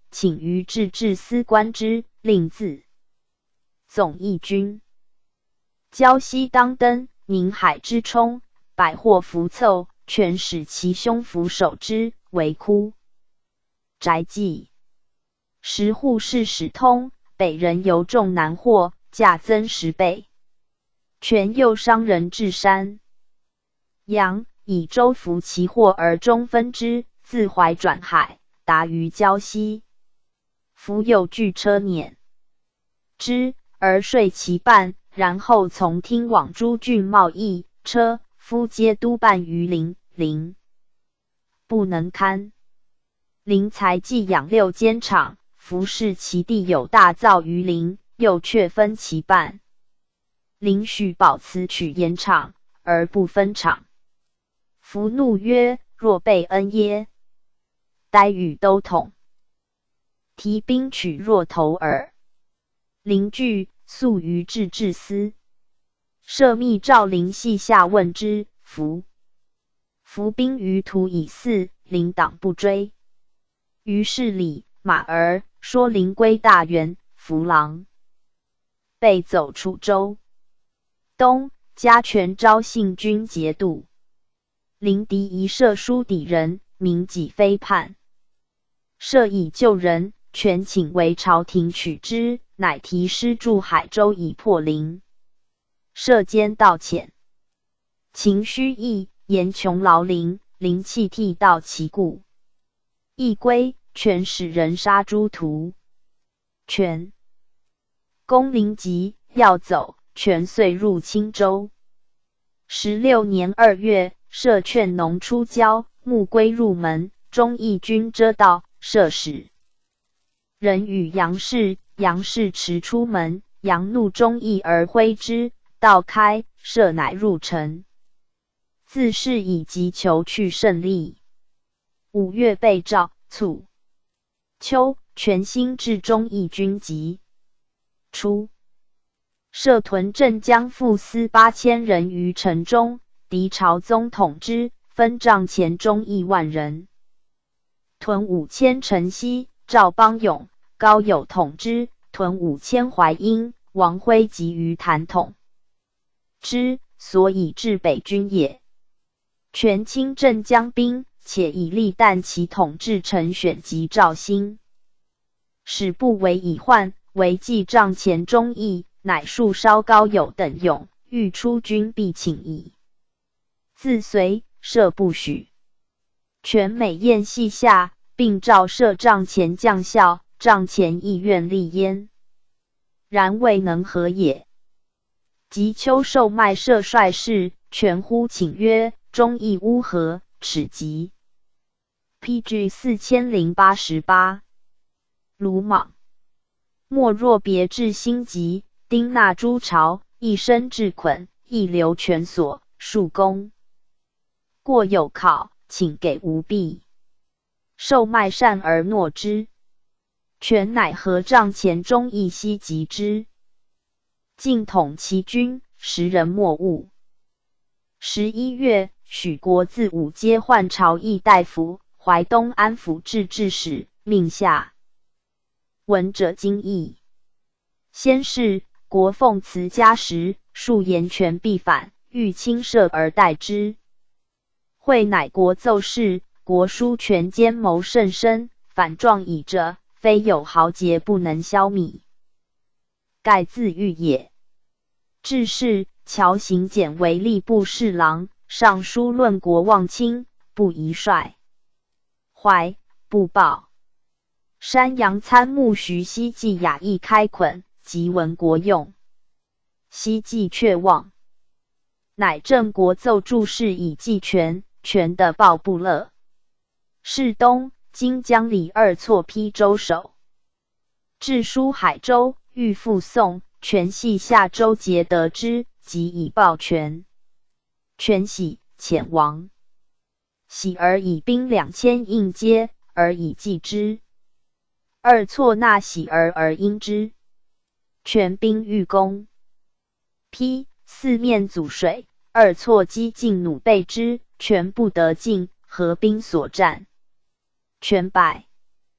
请于制置司官之，令自总义军。胶西当登，宁海之冲，百货浮凑，全使其胸扶守之，为窟宅记。十户市始通，北人由重南货，价增十倍。全诱商人至山阳，以舟浮其货而中分之，自淮转海，达于胶西。夫诱具车辇之，而税其半，然后从听往诸郡贸易，车夫皆督办于陵，陵不能堪。陵才既养六间厂，服侍其地有大造于陵，又却分其半。陵许保此取盐厂，而不分厂。夫怒曰：若备恩耶？待与都统，提兵取若头耳。陵惧，速于制置司。设密诏陵系下问之，服。伏兵于途以四，陵党不追。于是李、马儿说陵归大元，伏郎被走楚州。冬，加权昭信军节度。陵敌一射书底人，名己非叛。设以救人，权请为朝廷取之，乃提师驻海州以破陵。设奸盗潜，秦虚意，言穷劳陵，陵弃替到其故。亦归，权使人杀诸徒。权攻陵急，要走，权遂入青州。十六年二月，设劝农出郊，牧归入门，忠义军遮道，设使人与杨氏，杨氏迟出门，杨怒忠义而挥之，道开，设乃入城。自是以急求去胜利。五月被诏，卒。秋，全兴至忠义军籍。初，设屯镇江副司八千人于城中，敌朝宗统之，分帐前忠义万人。屯五千陈熙、赵邦勇、高友统之，屯五千淮阴、王辉及于谭统之，所以治北军也。权亲镇江兵，且以力啖其统治陈选及赵兴，使不为以患，为记帐前忠义，乃数稍高友等勇，欲出军必请矣。自随，设不许。权每宴系下，并召设帐前将校，帐前亦愿立焉，然未能和也。及秋授麦设帅事，权呼请曰：忠义乌合，耻疾。P G 四千零八十八。鲁莽，莫若别致心急，丁纳诸朝，一生至捆，一流权所，数功。过有考，请给无弊。受麦善而诺之。权乃合帐前忠义悉及之。尽统其军，时人莫误。十一月，许国自武皆换朝议大夫、淮东安抚制置使，命下闻者惊异。先是，国奉辞嘉时，数言权必反，欲亲赦而待之。会乃国奏事，国书权奸谋甚深，反状以者，非有豪杰不能消弭。盖自欲也。至是，乔行简为吏部侍郎，上书论国望卿，不宜帅。淮不报。山阳参募徐熙记雅意开垦，即闻国用。熙记却望，乃郑国奏注释以记权，权的报不乐。是东，今江里二错邳州守。至书海州，欲复宋，权系下州节得之，即以报权。权喜，遣王。喜而以兵两千应接，而以继之。二错纳喜而而应之。权兵欲攻。邳四面阻水，二错击进弩备之，权不得进，合兵所战。权败。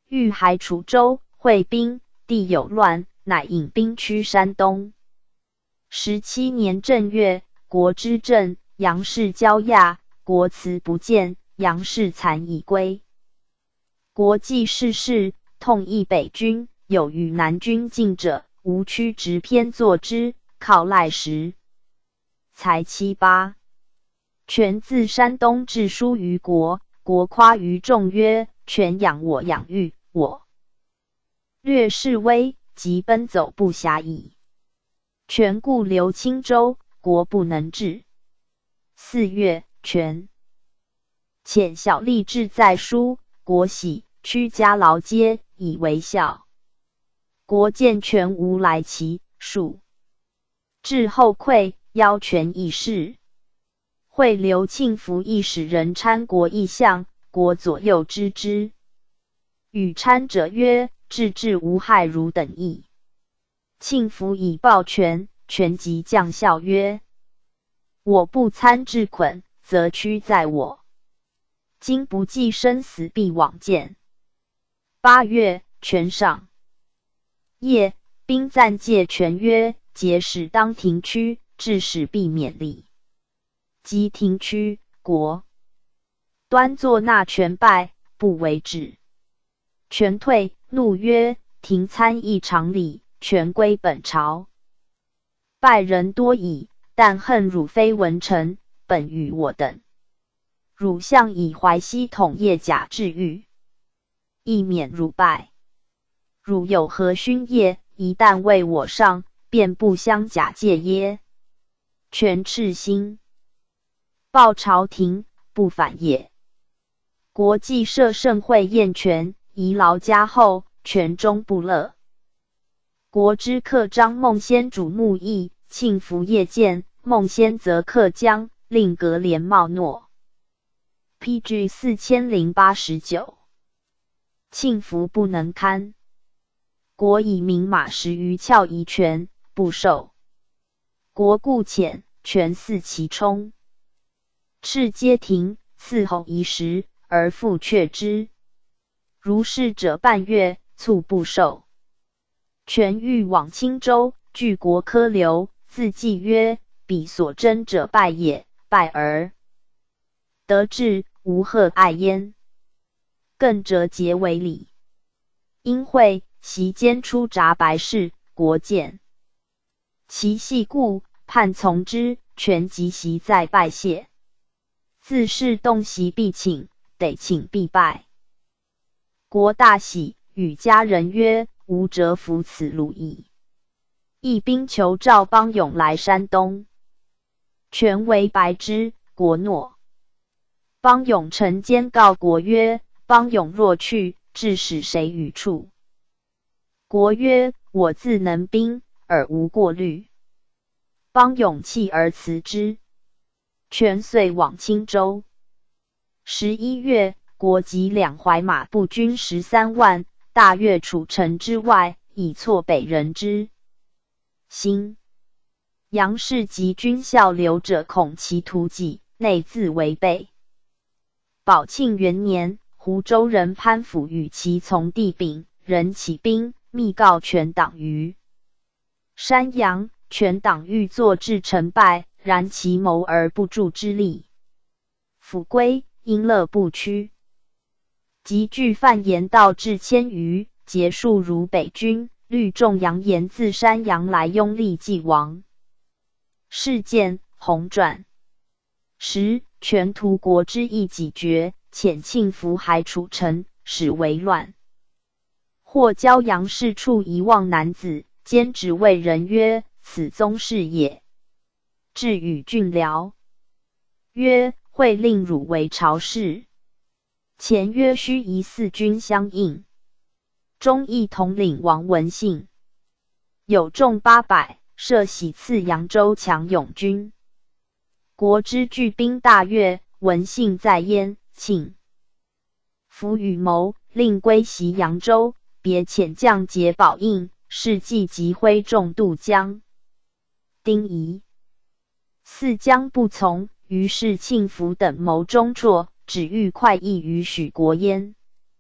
欲还楚州，会兵，地有乱，乃引兵趋山东。十七年正月，国之政，杨氏交亚，国辞不见，杨氏残已归。国既逝世，痛议北军，有与南军进者，吴驱直偏作之，靠赖时。才七八。权自山东致书于国，国夸于众曰：“权养我养育，我略示威，即奔走不暇矣。权故留青州，国不能治。”四月，权遣小吏志在书，国喜，屈家劳皆以为笑。国见权无来其数，至后愧，邀权议事。会刘庆福亦使人参国议相，国左右知之。与参者曰：“治治无害汝等意。”庆福以报权，权即降效曰：“我不参治捆，则屈在我。今不计生死，必往见。”八月，权上。夜，兵暂借权曰：“节使当庭区，致使必免礼。”即庭区，国端坐纳权拜，不为止。权退，怒曰：“庭参议常理，权归本朝。拜人多矣，但恨汝非文臣，本与我等。汝相以淮西统业甲治狱，亦免汝拜。汝有何勋业？一旦为我上，便不相假借耶？”权赤心。报朝廷，不反也。国既设盛会宴权，宜劳加厚，权终不乐。国之客张孟先主穆义，庆福夜见，孟先则克江，令格连茂诺。P G 四千零八十九。庆福不能堪，国以名马十余翘夷权，不受。国故遣，权似其冲。敕皆停，伺候一时，而复却之。如是者半月，卒不受。权欲往青州，据国科流，自记曰：“彼所争者败也，败而得志，无何碍焉。更折节为礼。”因会席间出札白事，国见其系故，判从之。权即席再拜谢。自是动席必请，得请必拜。国大喜，与家人曰：“吾折服此鲁矣。”议兵求赵邦勇来山东，权为白之，国诺。邦勇臣监告国曰：“邦勇若去，致使谁与处？”国曰：“我自能兵，而无过虑。”邦勇弃而辞之。权遂往青州。十一月，国集两淮马步军十三万，大越楚城之外，以挫北人之心。杨氏及军校留者，恐其图己，内自违背。宝庆元年，湖州人潘甫与其从弟丙人起兵，密告权党于山阳。权党欲作至成败，然其谋而不助之力。甫归，因乐不屈。及据范言道至千余，结束如北军，率众扬言自山阳来拥立继王。事件鸿传。十，权图国之意己绝，遣庆福还楚城，使为乱。或教杨氏处遗忘男子，兼指谓人曰：“此宗室也。”至与郡僚曰：“会令汝为朝士。”前曰：“须夷四军相应。”忠义统领王文信有众八百，设喜赐扬州强勇军。国之聚兵大悦，文信在焉，庆福与谋，令归袭扬州，别遣将节宝应，事迹及挥众渡江。丁仪四将不从，于是庆福等谋中辍，只欲快意于许国焉。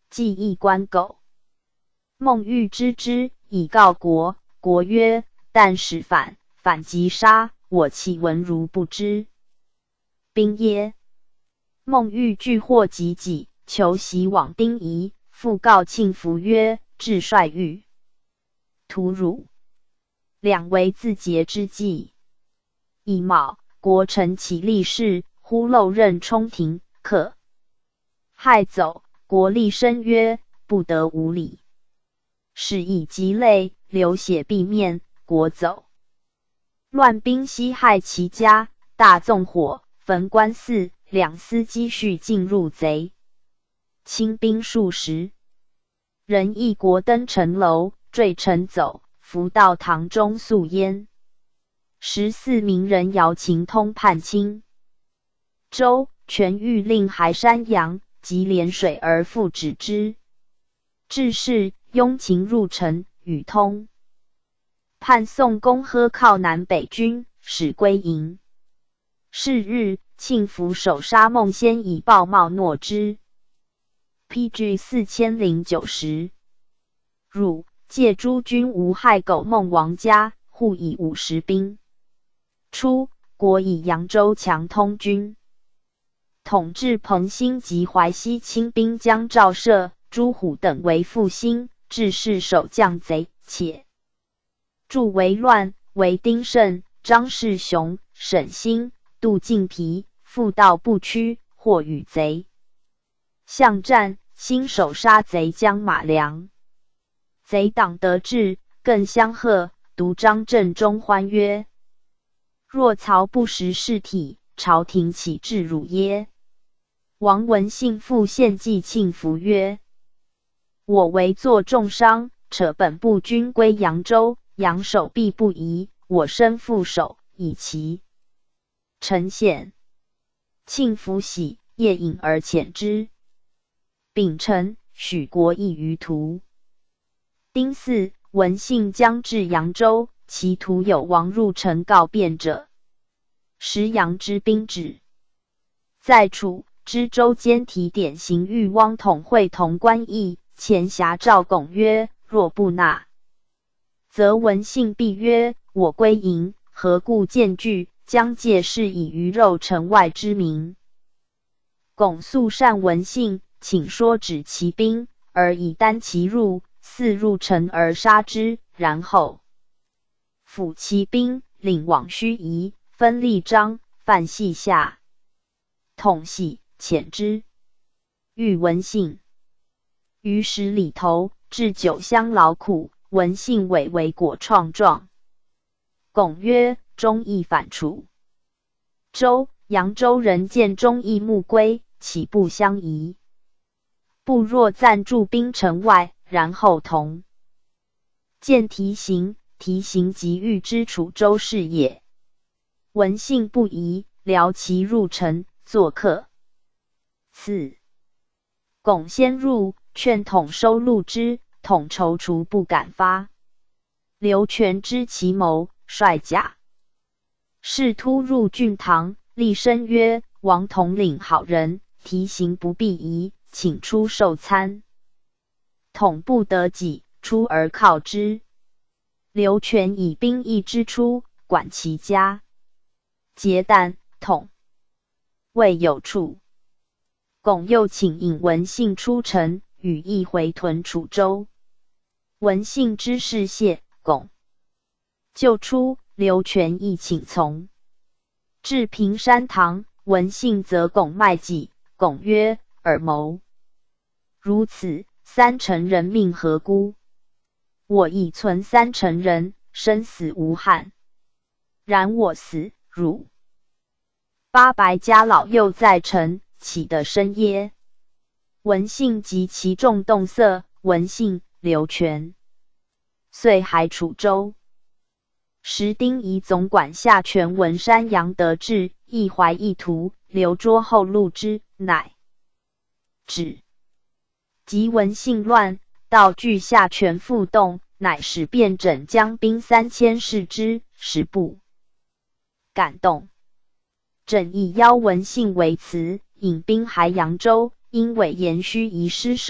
既易观苟。孟玉知之，以告国。国曰：但使反，反即杀，我岂闻如不知？兵耶？孟玉惧祸及己，求袭往丁夷，复告庆福曰：至帅欲屠汝，两为自节之计。乙卯，国臣起立事，忽漏刃冲庭，可害走。国立声曰：不得无礼。使以极泪，流血蔽面，国走。乱兵西害其家，大纵火，焚官寺，两司积蓄尽入贼。清兵数十人，一国登城楼，坠城走，伏到堂中宿焉。十四名人姚秦通叛清州，权欲令还山阳，即连水而复止之。至是，拥秦入城，与通叛宋公喝靠南北军，使归营。是日，庆福手杀孟先，以报冒诺之。P G 四千零九十。汝借诸军无害苟孟王家，户以五十兵。初，国以扬州强通军，统治彭兴及淮西清兵将赵射、朱虎等为复兴，致使守将贼，且助为乱，为丁胜、张世雄、沈兴、杜敬皮，复道不屈，或与贼相战，兴手杀贼将马良。贼党得志，更相贺，独张振中欢曰：若曹不识事体，朝廷岂至汝耶？王文信复献计庆福曰：我为作重伤，扯本部军归扬州，扬守必不疑，我身副守，以其臣险。庆福喜，夜饮而遣之。丙辰，许国议于途。丁巳，文信将至扬州，其途有王入城告变者。时扬之兵止。在楚知州监提点刑狱汪统会同官议，前辖赵拱曰：若不纳，则文信必曰：我归营，何故见据，将借事以鱼肉城外之民。拱素善文信，请说止其兵，而以单其入，似入城而杀之，然后抚其兵，领往盱眙，分立章，犯系下。统喜，遣之。欲文信于十里头，至九乡劳苦，文信委为果创状。拱曰：忠义反楚州，扬州人见忠义慕归，岂不相疑？不若暂驻兵城外，然后同见提刑，提刑即欲知楚州事也。文信不疑，辽其入城作客。次，拱先入，劝统收录之，统踌躇不敢发。刘全知其谋，率甲士突入郡堂，厉声曰：王统领好人，提刑不必疑，请出受参。统不得己，出而犒之。刘全以兵役之出，管其家。结旦，统未有处。拱又请引文信出城，与议回屯楚州。文信之事谢，拱就出，刘全亦请从。至平山堂，文信责拱卖己，拱曰：尔谋如此，三成人命何辜？我亦存三成人，生死无憾。然我死，汝八百家老幼在城，岂得生耶？文信及其众动色，文信、刘全遂还楚州。时丁仪总管下权文山杨得志，亦怀意图，刘卓后录之，乃止。及文信乱，道据下权复动，乃使便整将兵三千视之，时不敢动。整以邀文信为辞，引兵还扬州，因委言盱眙失守，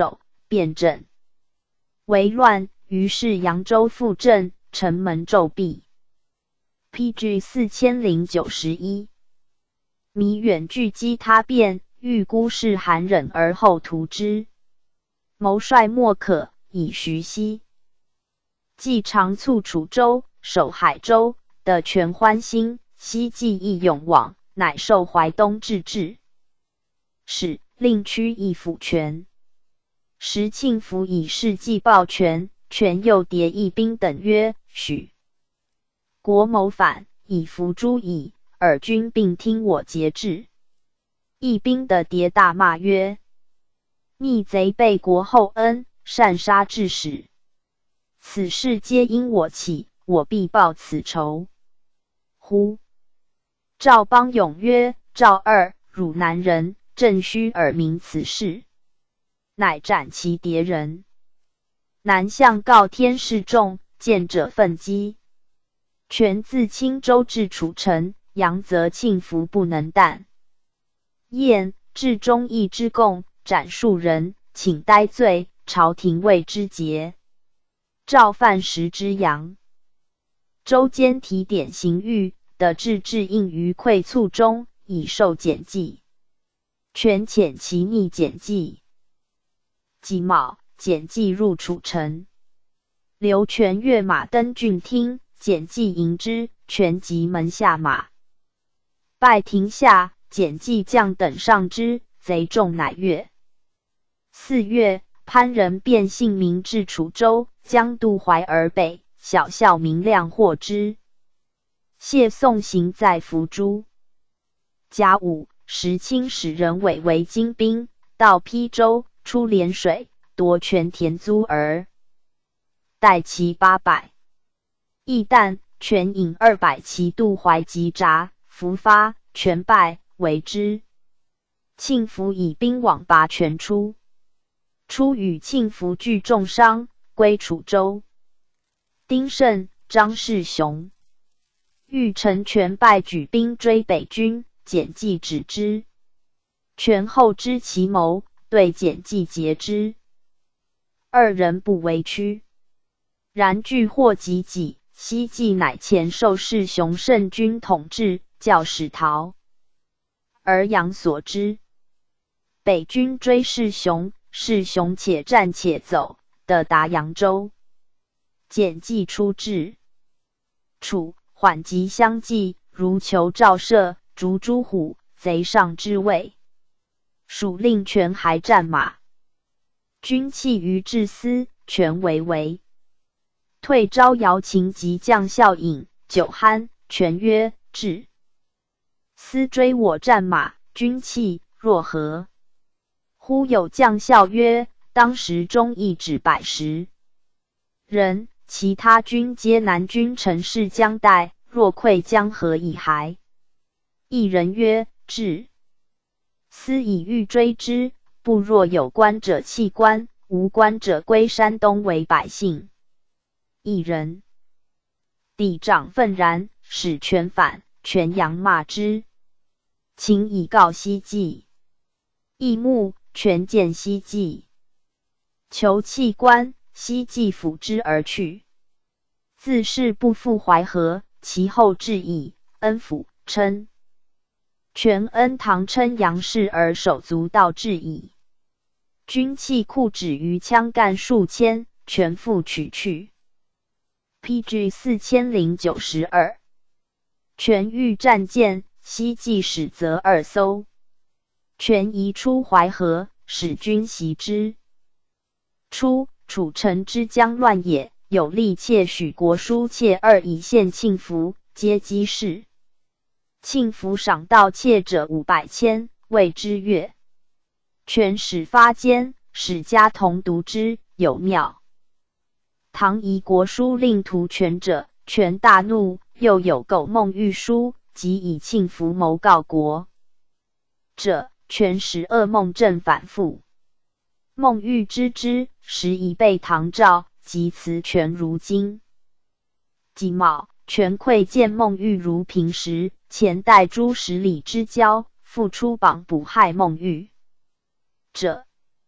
辩证为乱，于是扬州复镇，城门骤闭。P G 四千零九十一。弥远拒击他变，欲孤视韩忍而后图之。谋帅莫可，以徐熙。既常促楚州，守海州的全欢心，西既义勇往，乃受淮东制置。使令区议府权。时庆福以事计报权，权又迭议兵等曰：许。国谋反，以服诸矣，尔君并听我节制。议兵的迭大骂曰：逆贼背国厚恩，擅杀致使。此事皆因我起，我必报此仇。乎！赵邦勇曰：赵二，汝南人，正须耳明此事。乃斩其迭人。南向告天示众，见者奋击。权自青州至楚城，阳则庆福不能啖。晏至忠义之贡，斩数人，请待罪，朝廷谓之节。赵犯时之阳。州监提点刑狱的治治应于馈促中，以受简记。权遣其逆简记。己卯，简记入楚城。刘权跃马登郡厅，简记迎之，权即门下马。拜庭下，简记将等上之，贼众乃悦。四月，潘仁变姓名至楚州，将渡淮而北，小校明亮获之。谢宋行在伏诛。甲午，时清使人伪为精兵，到邳州，出涟水，夺权田租而带其八百。义旦，权引二百骑渡淮及闸，伏发，权败，为之。庆福以兵往拔权出。初与庆福俱重伤，归楚州。丁慎、张世雄。欲陈权败，举兵追北军，简记止之。权后知其谋，对简记节之。二人不为屈。然俱获及己，西继乃前受世雄胜军统治，教使逃。而杨所知。北军追世雄，世雄且战且走，得达扬州。简记出至楚，缓急相继，如求赵射，逐诸虎，贼上之位。蜀令权还战马。军弃于至司，权为为。退招摇秦及将校引，酒酣，权曰：至。司追我战马，军弃，若何？忽有将校曰：当时忠义止百十人，其他军皆南军城士将待，若溃将何以还？一人曰：至。司以欲追之，不若有关者弃关，无关者归山东为百姓。一人。帝长愤然，使权反，权扬骂之。请以告西继。义穆，权见西继。求弃关，西继抚之而去。自是不复淮河，其后至矣，恩抚称。权恩唐称杨氏而手足道至矣。军器库止于枪干数千，全复取去。P G 四千零九十二。权欲战舰，西继使责二艘。权移出淮河，使军袭之。初，楚城之将乱也，有力窃许国书窃二以献庆福，皆击事。庆福赏盗窃者五百千，谓之悦。权使发监，使家童读之，有妙。唐夷国书令屠权者，权大怒，又有苟孟玉书，即以庆福谋告国者，权使噩梦正反复。孟玉知之，时已被唐诏，即辞权如今。己卯，权馈见孟玉如平时，前代诸十里之交，复出榜捕害孟玉者。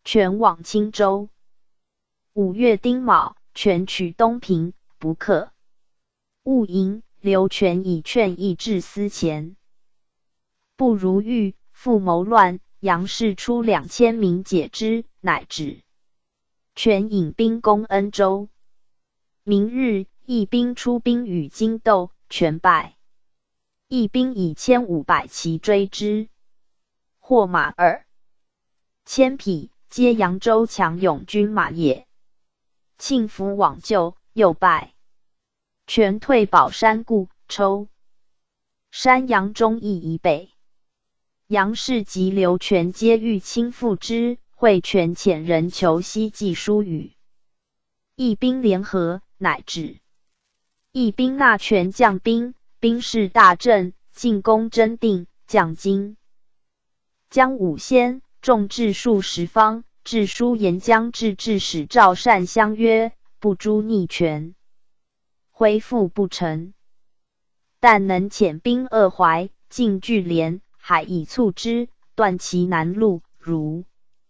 全往青州。五月丁卯，全取东平，不克。戊寅，刘全以劝议至司前，不如欲，复谋乱，杨氏出两千名解之，乃止。全引兵攻恩州。明日，义兵出兵与荆斗，全败。义兵以千五百骑追之，获马二千匹，皆扬州强勇军马也。庆福往救，又败。全退宝山固、抽。山阳中邑以北。杨氏及刘全皆欲亲附之，会全遣人求西冀书语。义兵联合，乃止。义兵纳全将兵，兵势大振，进攻真定，将金将五仙，众至数十方。致书沿江至致使赵善相约，不诛逆权，恢复不成。但能遣兵扼淮，进巨连，海以促之，断其南路。如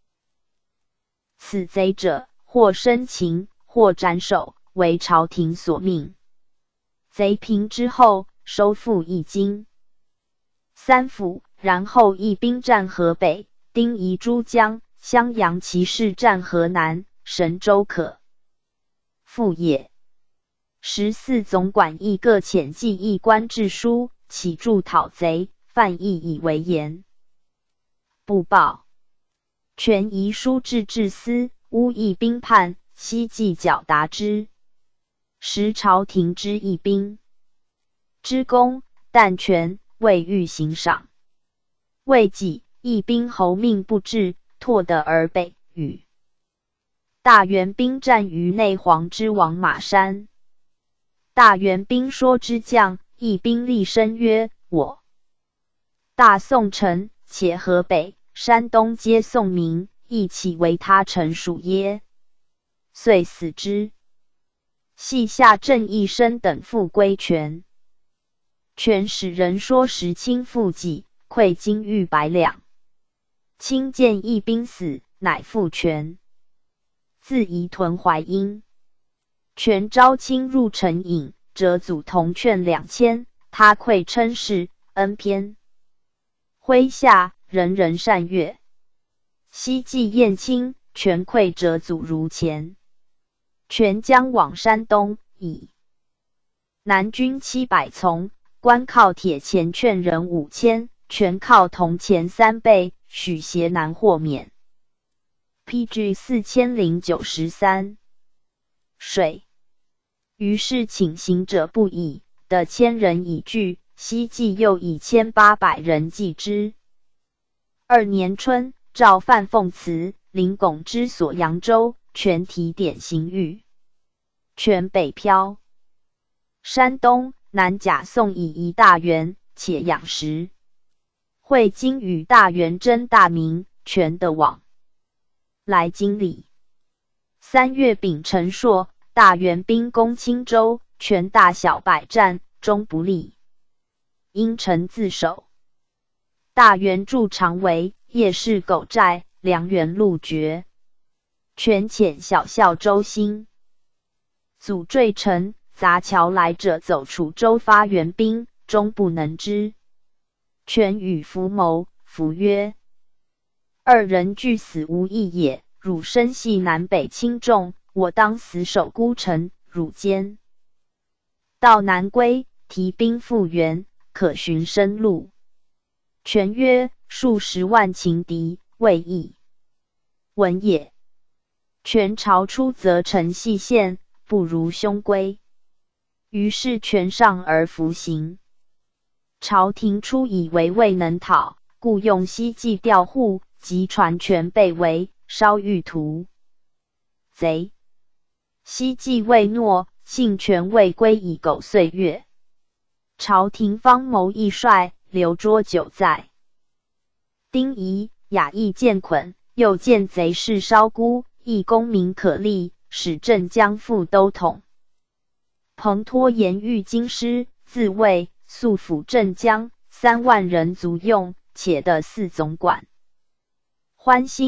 此贼者，或生擒，或斩首，为朝廷所命。贼平之后，收复义京、三府，然后义兵占河北，丁夷珠江。襄阳骑士占河南，神州可复也。十四总管亦各遣记一官致书，起助讨贼，范义以为言。不报。全遗书至治司，诬义兵叛，西冀剿达之。时朝廷之义兵之功，但全未欲行赏。未几，义兵侯命不至。拓德而北，与大元兵战于内黄之王马山。大元兵说之将，义兵厉声曰：“我大宋臣，且河北、山东皆宋民，亦岂为他臣属耶？”遂死之。系下郑义生等复归全。全使人说时亲附己，馈金玉百两。亲见义兵死，乃复全。自宜屯淮阴。全招亲入城饮，折祖铜券两千，他馈称是恩篇。麾下人人善悦。西冀燕青，全馈折祖如前。全将往山东，以南军七百从，官靠铁钱券人五千，全靠铜钱三倍。许协南豁免。P G 四千零九十三。水。于是请行者不已，的千人已聚，西冀又以千八百人继之。二年春，诏范凤祠，临拱之所扬州，全提点刑狱。全北漂。山东、南甲宋以一大员，且养食。会经与大元征大名，全的往来经理。三月丙辰朔，大元兵攻青州，全大小百战，终不利。因臣自守。大元驻长为，夜市狗寨，梁元路绝。全遣小校周兴。祖坠城，杂桥来者走楚州发援兵，终不能之。全与伏谋，伏曰：“二人俱死无益也，汝身系南北轻重，我当死守孤城，汝坚。到南归，提兵复援，可寻生路。”全曰：“数十万秦敌，未易。”闻也。全朝出则城细县，不如兄归。于是全上而服行。朝廷初以为未能讨，故用西冀调户，及传全被围，稍欲屠贼。西冀未诺，幸全未归，以苟岁月。朝廷方谋易帅，留捉久在。丁仪、雅意见捆，又见贼势稍孤，亦功名可立，使镇江副都统。彭托言欲京师，自谓速抚镇江，三万人足用，且得四总管。欢心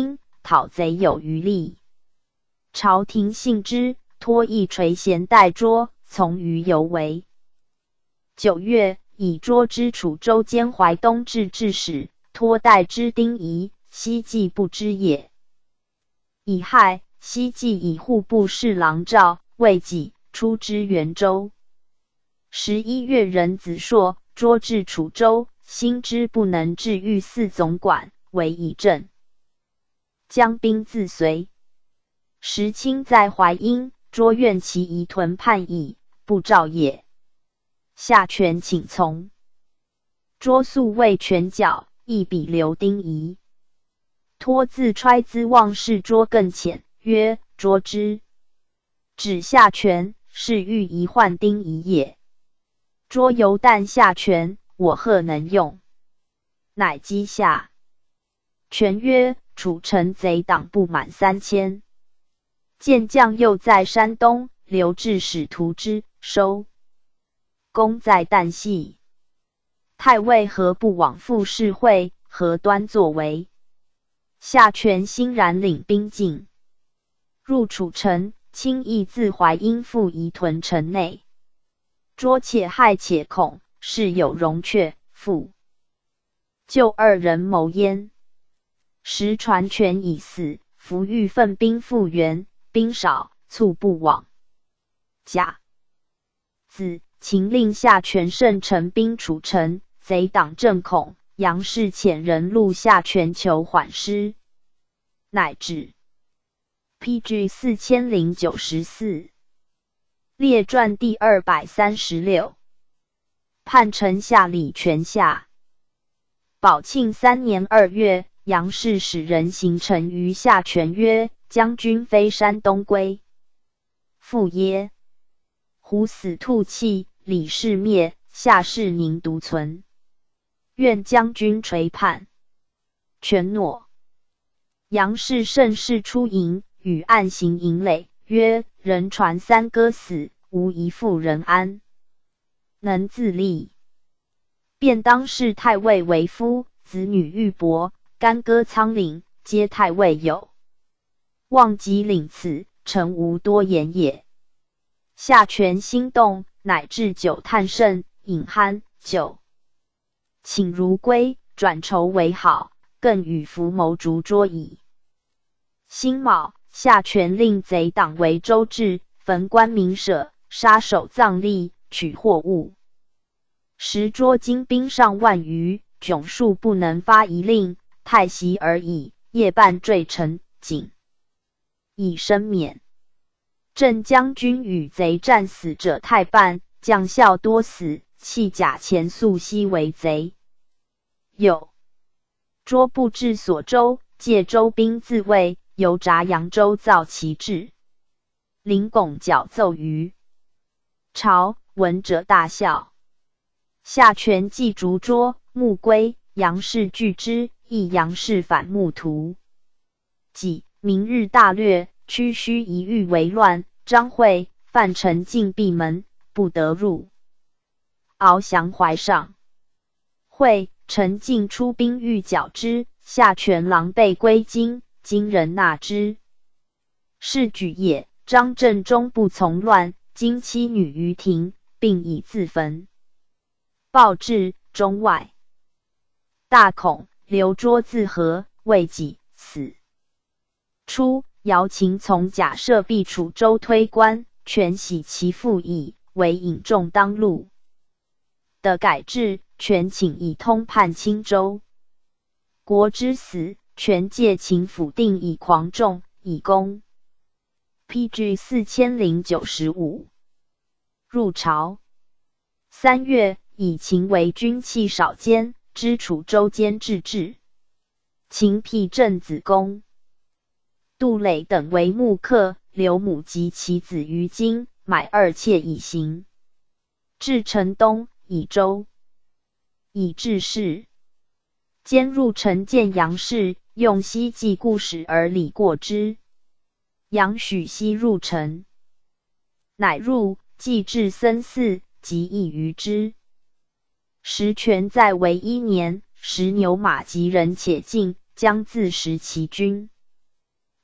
讨贼有余力。朝廷信之，托一垂衔代捉，从于游为。九月，以捉之楚州兼淮东制置使，托代之丁仪，西冀不知也。乙亥，西冀以户部侍郎赵魏己出之元州。十一月，壬子朔，捉至楚州，兴之不能至御寺总管，为以镇。将兵自随。时卿在淮阴，捉愿其夷屯叛矣，不召也。下权请从。捉素未全剿，亦比留丁仪。托自揣资望事捉更浅，曰：捉之。指下权，是欲疑患丁仪也。捉犹但下权，我贺能用。乃击下权曰：楚臣贼党不满三千。见将又在山东，留至使图之，收。功在旦夕。太尉何不往复事会，何端作为？下权欣然领兵进，入楚城，轻易自淮阴赴夷屯城内。捉且害且恐，是有荣阙，复就二人谋焉。时传权已死，伏欲奋兵复援，兵少，猝不往。甲子，秦令下权胜陈兵楚城，贼党正恐，杨氏遣人录下权求缓师，乃止。P G 四千零九十四列传第二百三十六。叛臣下李全下。宝庆三年二月，杨氏使人行陈于下权曰：将军非山东归。复耶？胡死兔气，李氏灭，下士宁独存。愿将军垂判。权诺。杨氏甚是出营，与暗行营垒，曰：人传三哥死，无一复人安，能自立。便当视太尉为夫，子女玉帛，干戈仓廪，皆太尉有。望即领此，臣无多言也。下权心动，乃置酒探甚，饮酣，酒请如归，转筹为好，更与伏谋逐捉矣。辛卯，下权令贼党为州治，焚官民舍，杀首葬吏，取货物。时捉精兵上万余，窘数不能发一令，太袭而已，夜半坠城井，以身免。镇将军与贼战死者太半，将校多死，弃甲前宿西为贼。有捉不至所州，借州兵自卫，由闸扬州造其志。临拱矫奏于朝，闻者大笑。下权既逐捉，目归，杨氏拒之，亦杨氏反目图。己明日大略，区须一遇为乱，张会、范成进闭门，不得入。翱翔淮上。会、陈进出兵欲剿之，下权狼狈归京，今人纳之。是举也。张振中不从乱，今妻女于庭，并已自焚。报至中外，大恐，刘卓自和，未己死。初，姚秦从假设避楚州推官，权喜其父矣，为引众当路。的改制，权请以通判青州。国之死，权借秦府定以狂众，以攻。P G 四千零九十五。入朝。三月，以秦为军器少监，知楚州监制治。秦辟郑子公。杜垒等为幕客，刘母及其子于京，买二妾以行。至城东，以州。以治事。兼入城见杨氏，用西冀故使而礼过之。杨许西入城，乃入，既至僧寺，即诣于之。时权在为一年，时牛马及人且进，将自食其军。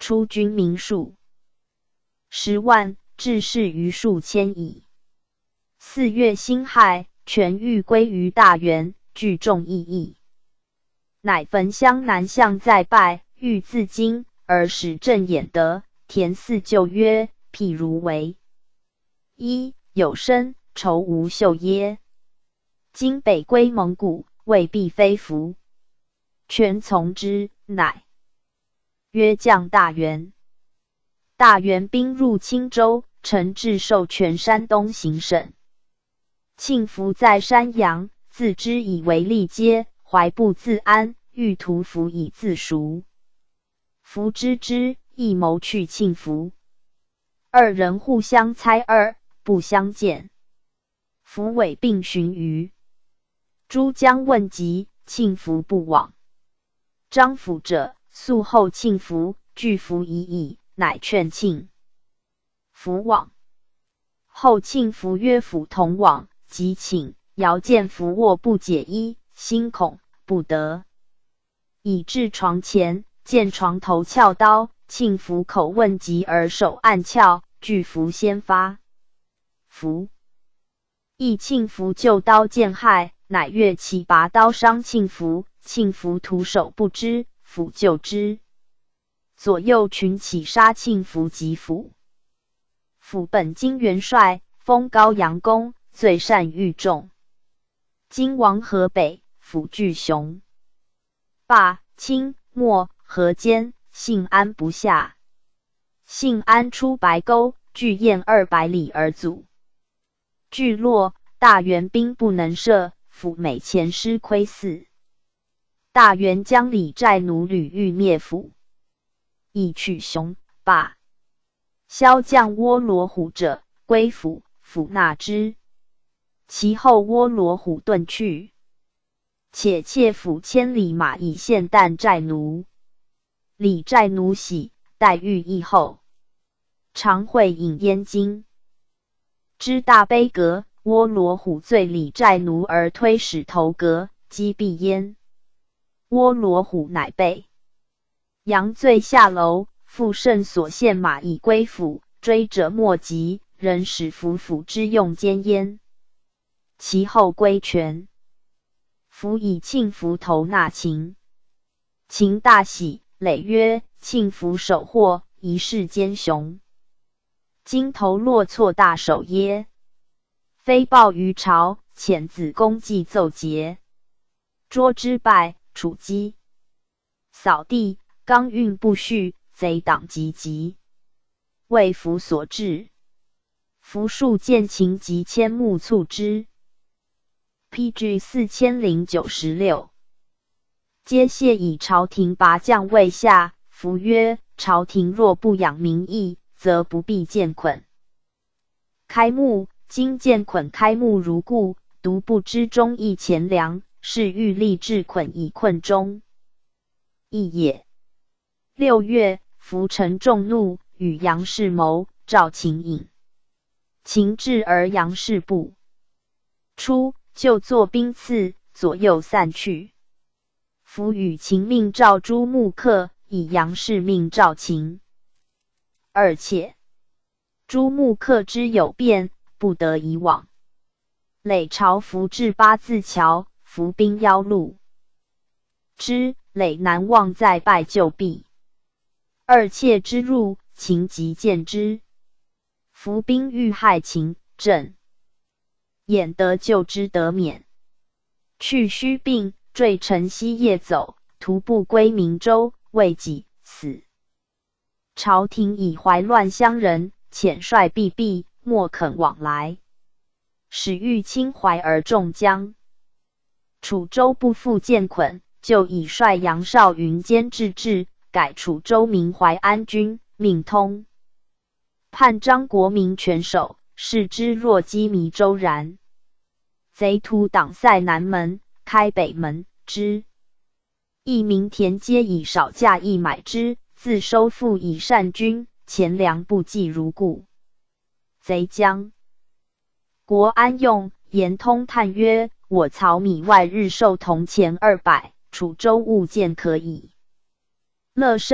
出军民数十万，至士余数千矣。四月辛亥，全域归于大元，聚众议议。乃焚湘南向再拜，欲自京，而使郑衍德、田嗣就曰：譬如为一有生，愁无秀耶？今北归蒙古，未必非服。权从之，乃约将大元。大元兵入青州，陈至授权山东行省。庆福在山阳，自知以为利阶，怀不自安，欲图服以自赎。福知之，亦谋去庆福。二人互相猜二，不相见。福委并寻于诸将问疾，庆福不往。张辅者，宿后庆福，惧福已矣，乃劝庆福往。后庆福约辅同往，即请遥见福卧不解衣，心恐不得，已至床前，见床头鞘刀，庆福口问疾而手按鞘，惧福先发。福亦庆福就刀见害，乃跃起拔刀伤庆福，庆福徒手不知，辅救之。左右群起杀庆福及辅。辅本经元帅，封高阳公，最善御众。今王河北，辅据雄。罢清末河间，信安不下。信安出白沟，距燕二百里而阻。聚落，大元兵不能射，辅每前师窥伺。大元将李寨奴吕欲灭辅，以取雄。罢骁将倭罗虎者，归辅，辅纳之。其后倭罗虎遁去，且窃辅千里马以献啖寨奴。李寨奴喜，待遇议后，常会饮燕京。知大悲阁，倭罗虎醉李寨奴而推使头阁，击毙焉。倭罗虎乃备。杨醉下楼，复胜所献马以归辅，追者莫及，仍使服辅之用奸焉。其后归权。辅以庆福投纳秦。秦大喜，累曰：庆福守获，一世奸雄。今头落错大手耶？非报于朝，遣子公祭奏节。捉之败，处击。扫地，刚运不续，贼党急急。为辅所至。夫数见秦及千目促之。P G 四千零九十六。皆谢以朝廷拔将位下。夫曰：朝廷若不养民意，则不必见捆。开幕，今见捆开幕如故，独不知忠义钱粮，是欲立志捆以困中。义也。六月，夫陈众怒，与杨氏谋，召秦引。秦至而杨氏不出，就作兵刺，左右散去。夫与秦命召诸木客，以杨氏命召秦。而且诸木客之有变，不得以往。累朝服至八字桥，伏兵邀路之，累难忘再拜就避。二妾之入，秦即见之。伏兵欲害秦，郑衍得救之得免。去虚病，坠城西夜走，徒步归明州，未几死。朝廷以怀乱乡人，遣率避避，莫肯往来。使欲侵淮而众将。楚州不复见捆，就以率杨绍云监制治，改楚州名淮安军，命通判张国民全守，视之若击迷州然。贼徒挡塞南门，开北门之。义民田皆以少价易买之，自收复以善军，钱粮不计如故。贼将国安用，言通叹曰：我曹米外日售铜钱二百，楚州物件可矣。乐生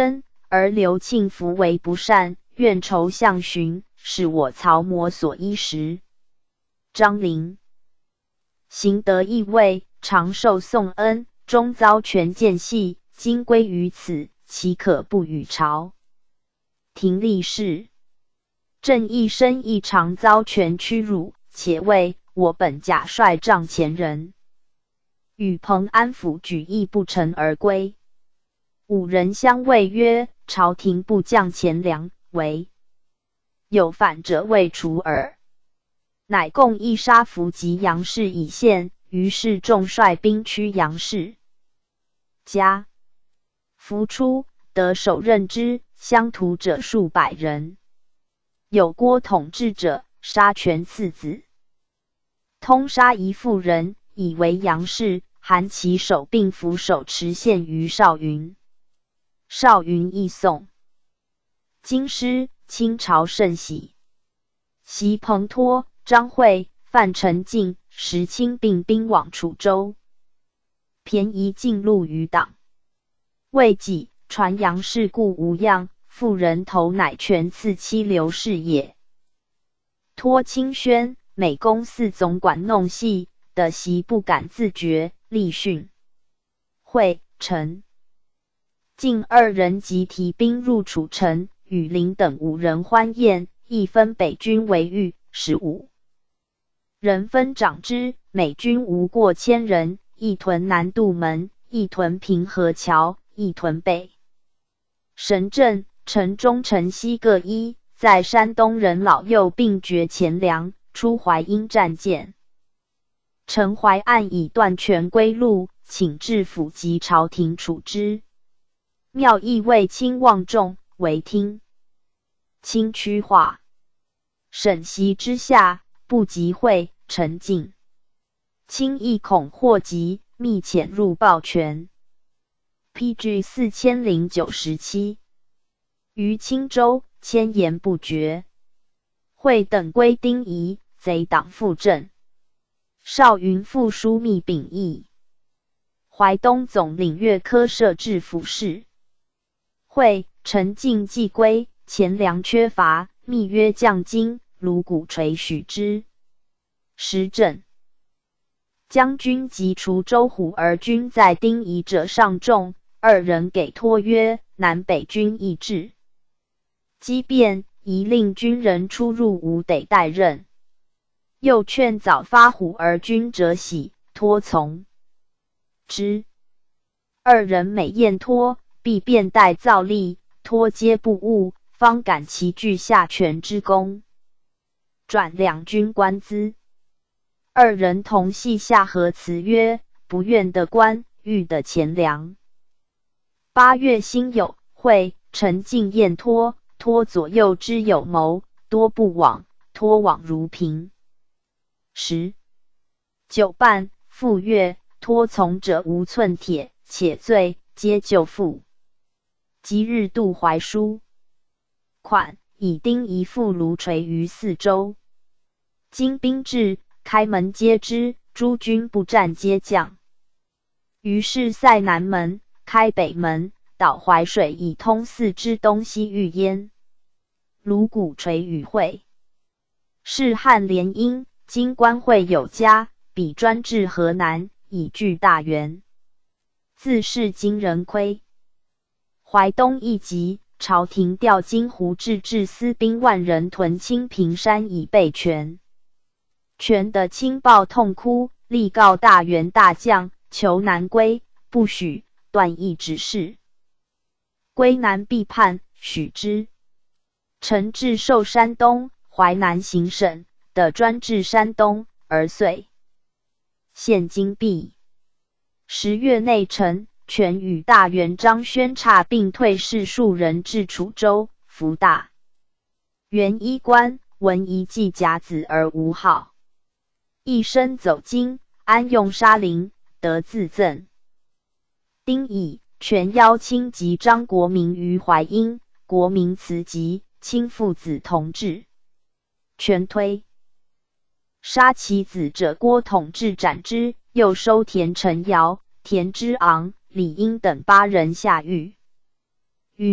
而刘庆福为不善，愿酬相寻，是我曹模所依时。张陵行得义位，常受宋恩，终遭权见系，今归于此，岂可不与朝廷立事？朕一生亦常遭权屈辱，且为我本假率帐前人，与彭安府举义不成而归。五人相谓曰：朝廷不降钱粮，为有反者未除耳。乃共议杀伏及杨氏以献，于是众率兵驱杨氏家。伏出，得手刃之，相屠者数百人。有郭统治者，杀全次子，通杀一妇人，以为杨氏，含其手并扶手持献于少云。少云亦宋京师，清朝甚喜。袭彭托、张惠、范承进、石清并兵往楚州，便宜进入余党。未几，传杨氏故无恙，妇人头乃全赐妻刘氏也。托清宣、美公四总管弄戏，的袭不敢自决，力训。惠、陈、晋二人即提兵入楚城，与林等五人欢宴，亦分北军为豫、十五人分掌之，每军无过千人，一屯南渡门，一屯平河桥，一屯北神镇、城中、城西各一，在山东人老幼并绝钱粮，出淮阴战舰。陈淮岸以断权归路，请至府及朝廷处之。庙邑为亲望众，为听清区化。审席之下，不及会，陈进。清亦恐祸及，密潜入抱权。P G 四千零九十七。于青州，千言不绝。会等归丁仪，贼党复振。少云复书密秉义。淮东总领阅科设置府事。会、陈进既归，钱粮缺乏，密约降金，卢鼓垂许之。时镇将军及除周虎而军在丁仪者上众，二人给托曰：南北军易至，机变，宜令军人出入无得待任。又劝早发虎而军者喜，托从之。二人每宴托，必便待造例，托皆不误，方感其具下权之功。转两军官资。二人同系下和辞曰：不愿得官，欲得钱粮。八月辛酉，会、陈进宴托，托左右之有谋，多不往，托往如平。十九半，复月，托从者无寸铁，且罪，皆就复。即日渡淮书款，以丁仪复卢垂于四州。今兵至，开门皆之，诸军不战皆降。于是塞南门，开北门，导淮水以通四之东西御焉。卢鼓垂与会。是汉联姻，今官会有加，彼专治河南，以据大员。自是今人亏。淮东一急，朝廷调金湖制置司兵万人屯清平山以备权。权的亲报痛哭，力告大员大将，求南归，不许，断义指示。归南必叛，许之。陈至授山东、淮南行省，的专治山东，而遂现金币。十月内陈，权与大员张宣差并退士数人至楚州，服大员衣冠，闻一骑甲子而无号。一身走京，安用沙林，得自赠。丁乙，权邀亲及张国民于淮阴，国民辞疾，亲父子同治。权推杀其子者郭统治斩之，又收田承尧、田之昂、李英等八人下狱。云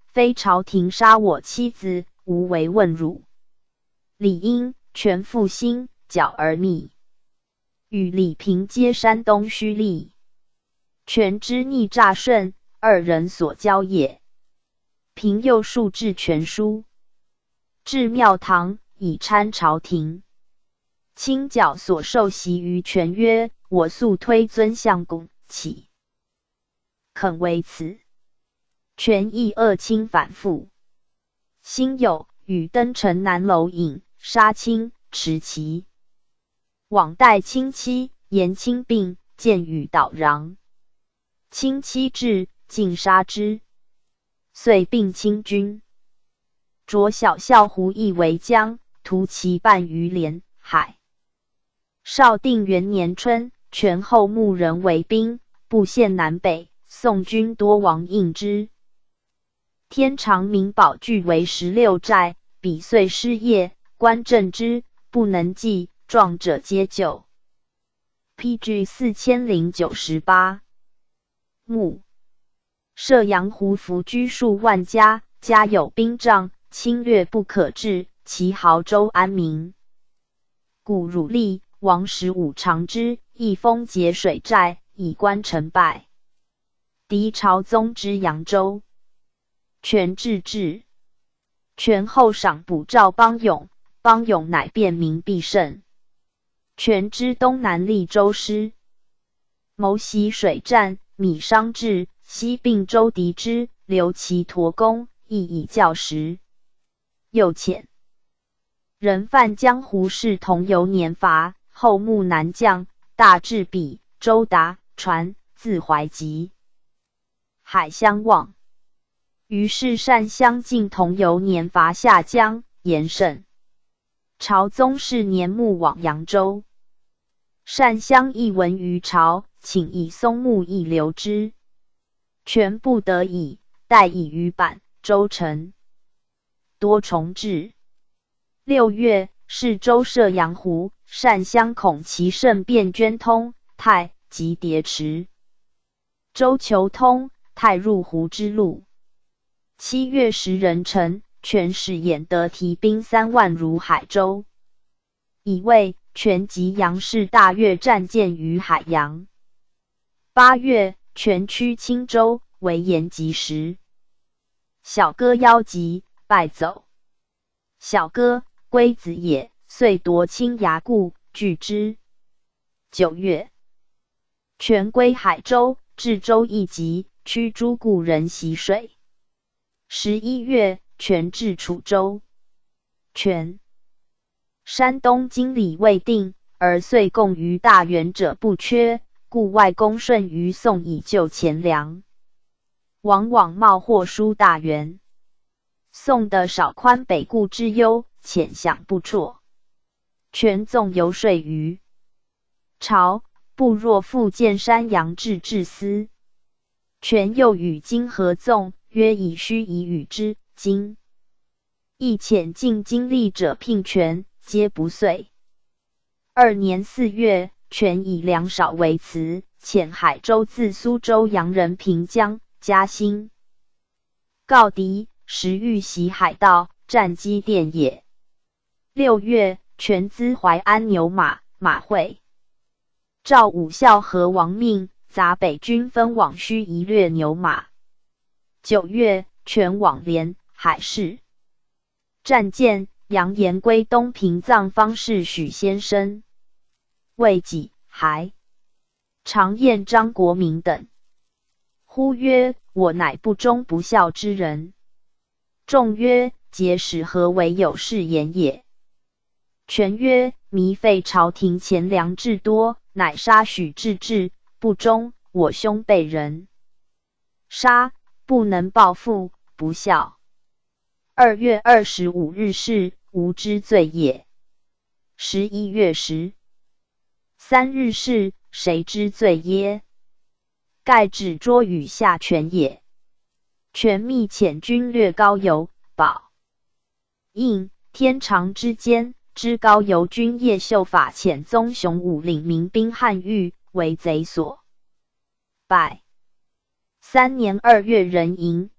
非朝廷杀我妻子，无为问辱。理应全复兴，剿而密。与李平皆山东虚吏，权之逆诈顺，二人所交也。平又述至全书，至庙堂，以参朝廷。清剿所受袭于权曰：我素推尊相公，岂肯为此？权亦恶清反复。辛酉，与登城南楼饮，杀亲，持旗。往待亲妻，言亲病，见与导禳。亲妻至，尽杀之。遂并清军。着小校胡义为将，图其伴于连海。绍定元年春，权后牧人为兵，布陷南北，宋军多亡应之。天长明宝据为十六寨，彼遂失业，官正之，不能济，壮者皆救。P G 四千零九十八。牧涉阳湖伏居数万家，家有兵仗，侵略不可治，其濠州安民。故汝立王十五长之，一封节水寨，以观成败。敌朝宗之扬州。权至治。权后赏补赵邦勇，邦勇乃变名必胜。权之东南利州师，谋袭水战，米商至，西并周敌之，留其驼弓，亦以教时。又遣人犯江湖事同游年伐，后牧南将，大至彼，周达，传，自怀集。海相望。于是善相进同游年伐下江，严胜。朝宗室年牧往扬州。善相亦闻于朝，请以松木以留之。权不得已，待以于板，州城。多重治。六月，是州涉阳湖，善相恐其胜便捐通泰及叠池。州求通泰入湖之路。七月时壬辰，权使兖德提兵三万如海州。以为权及杨氏大越战舰于海洋。八月，权趋青州，为延吉时。小哥邀疾，败走。小哥，龟子也，遂夺青崖固，拒之。九月，权归海州，至州一级，驱诸故人习水。十一月，权至楚州。权山东经理未定，而遂贡于大元者不缺，故外公顺于宋以救钱粮。往往冒祸输大元。宋的少宽北顾之忧，浅想不辍。权纵游说于朝，不若复见山阳至治司。权又与金合纵，曰以虚以与之。今亦遣进经历者聘权，皆不遂。二年四月，权以粮少为辞，遣海州自苏州洋人平江、嘉兴。告敌，时欲袭海盗，战机电也。六月，权资淮安牛马，马会。赵武孝和王命，杂北军分往须一掠牛马。九月，权往连海市。战舰扬言归东平藏方士许先生。未几，还常宴张国民等。呼曰：我乃不忠不孝之人。众曰：节使何为有是言也？权曰：糜费朝廷钱粮至多，乃杀许至至，不忠，我兄辈人。杀，不能报复，不孝。二月二十五日是，无之罪也。十一月十三日是，谁之罪耶？盖指捉与下权也。权密遣军略高邮、保应、天长之间，知高邮军叶秀法遣宗雄武领民兵汉狱，为贼所败。三年二月壬寅，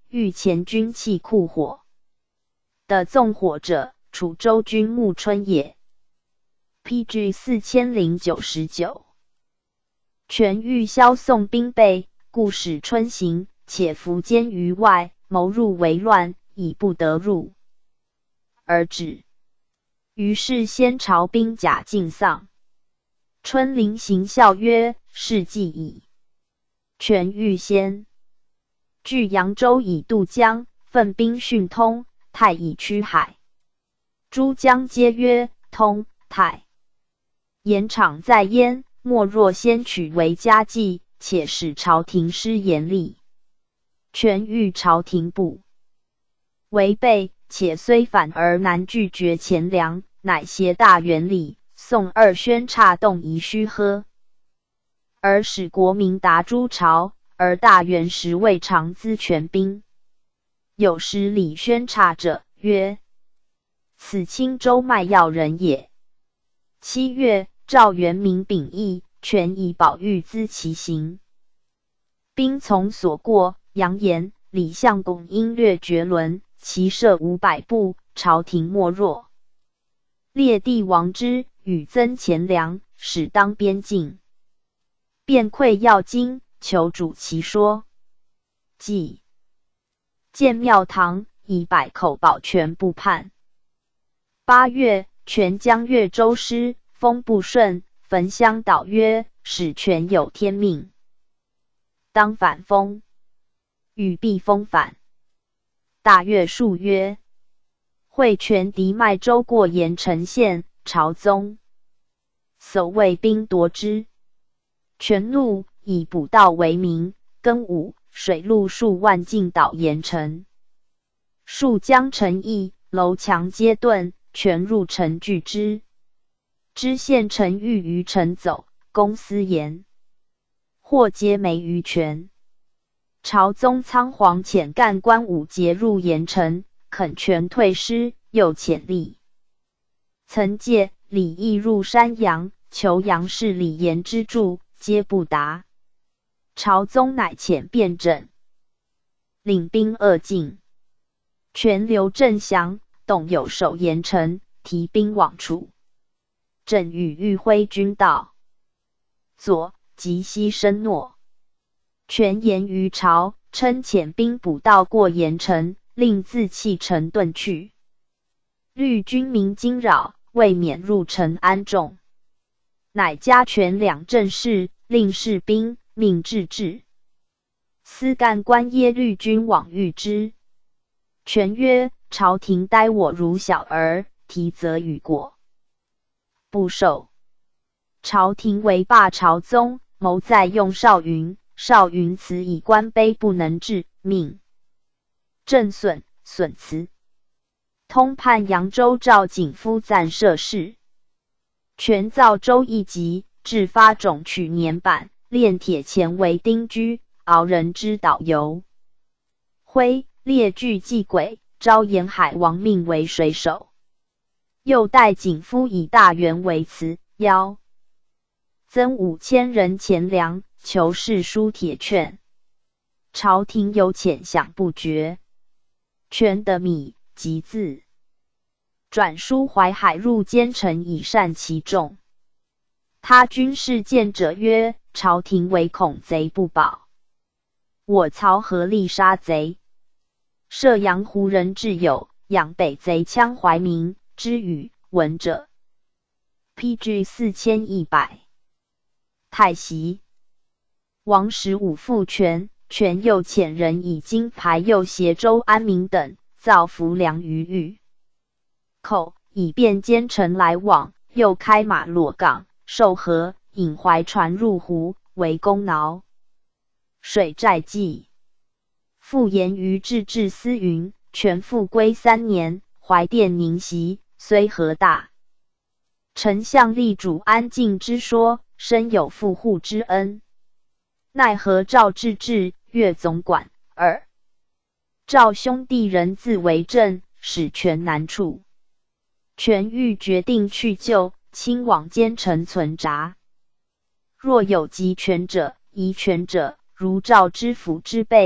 御前军器库火的纵火者，楚州军穆春也。P G 四千零九十九。权欲骁送兵备，故使春行，且伏坚于外，谋入为乱，以不得入，而止。于是先朝兵甲尽丧。春临行笑曰：事既矣。权欲先据扬州以渡江，奋兵迅通，太以驱海。诸将皆曰：通太。言场在焉，莫若先取为家计，且使朝廷失严厉。权欲朝廷不违背，且虽反而难拒绝钱粮，乃携大元礼，送二宣差动宜须喝，而使国民达诸朝，而大元时未尝资权兵。有时礼宣差者，曰：此青州卖药人也。七月，赵元明秉义，权以宝玉资其行。兵从所过，扬言李相公因略绝伦，其射五百步，朝廷莫若。列帝王之，与增钱粮，使当边境。便馈要津，求主其说。即建庙堂，以百口保全部叛。八月，权将越州师，风不顺，焚香祷曰：使权有天命，当反封。与必封反。大悦数曰：会权敌麦州过盐城县，朝宗守卫兵夺之。权怒，以捕盗为名，庚午，水陆数万进捣盐城。数将城邑，楼墙皆遁，权入城拒之。知县陈玉于城走，公私盐，或皆没于权。朝宗仓皇遣干关武节入盐城，恳权退师，又遣吏曾借李义入山阳，求杨氏李严之助，皆不达。朝宗乃遣便诊，领兵扼进。权留郑祥、董有守盐城，提兵往楚。郑与玉辉军道左，即西申诺。权言于朝，称遣兵捕盗过盐城，令自弃城遁去。虑军民惊扰，未免入城安众，乃加权两镇事，令士兵，命制治。司干官耶律军往遇之。权曰：朝廷待我如小儿，提责与过，不受。朝廷为罢朝宗，谋再用少云。少云辞以官卑不能治，命郑损、损辞通判扬州赵景夫暂摄事。权造州一级，制发种取年板，炼铁钱为丁居，敖人之导游。徽列具祭鬼，招沿海王命为水手。又代景夫以大元为辞，邀增五千人钱粮，求士书铁券。朝廷有遣饷不绝。权得米，即自转书淮海入奸臣，以善其众。他军士见者曰：朝廷唯恐贼不保，我曹合力杀贼。射阳胡人智友，养北贼羌怀民，知与闻者。P G 四千一百。太袭。王十五复权，权又遣人以金牌右协州安民等造浮梁于豫口，以便奸臣来往。又开马裸港，授河，引淮船入湖，为功劳。水寨记。复言于制治司云：权复归三年，怀殿宁袭，虽何大？丞相立主安静之说，深有复护之恩。奈何赵治治，越总管二赵兄弟人自为政，使权难处。权欲决定去救，亲往奸臣存札。若有及权者，疑权者，如赵知府之辈，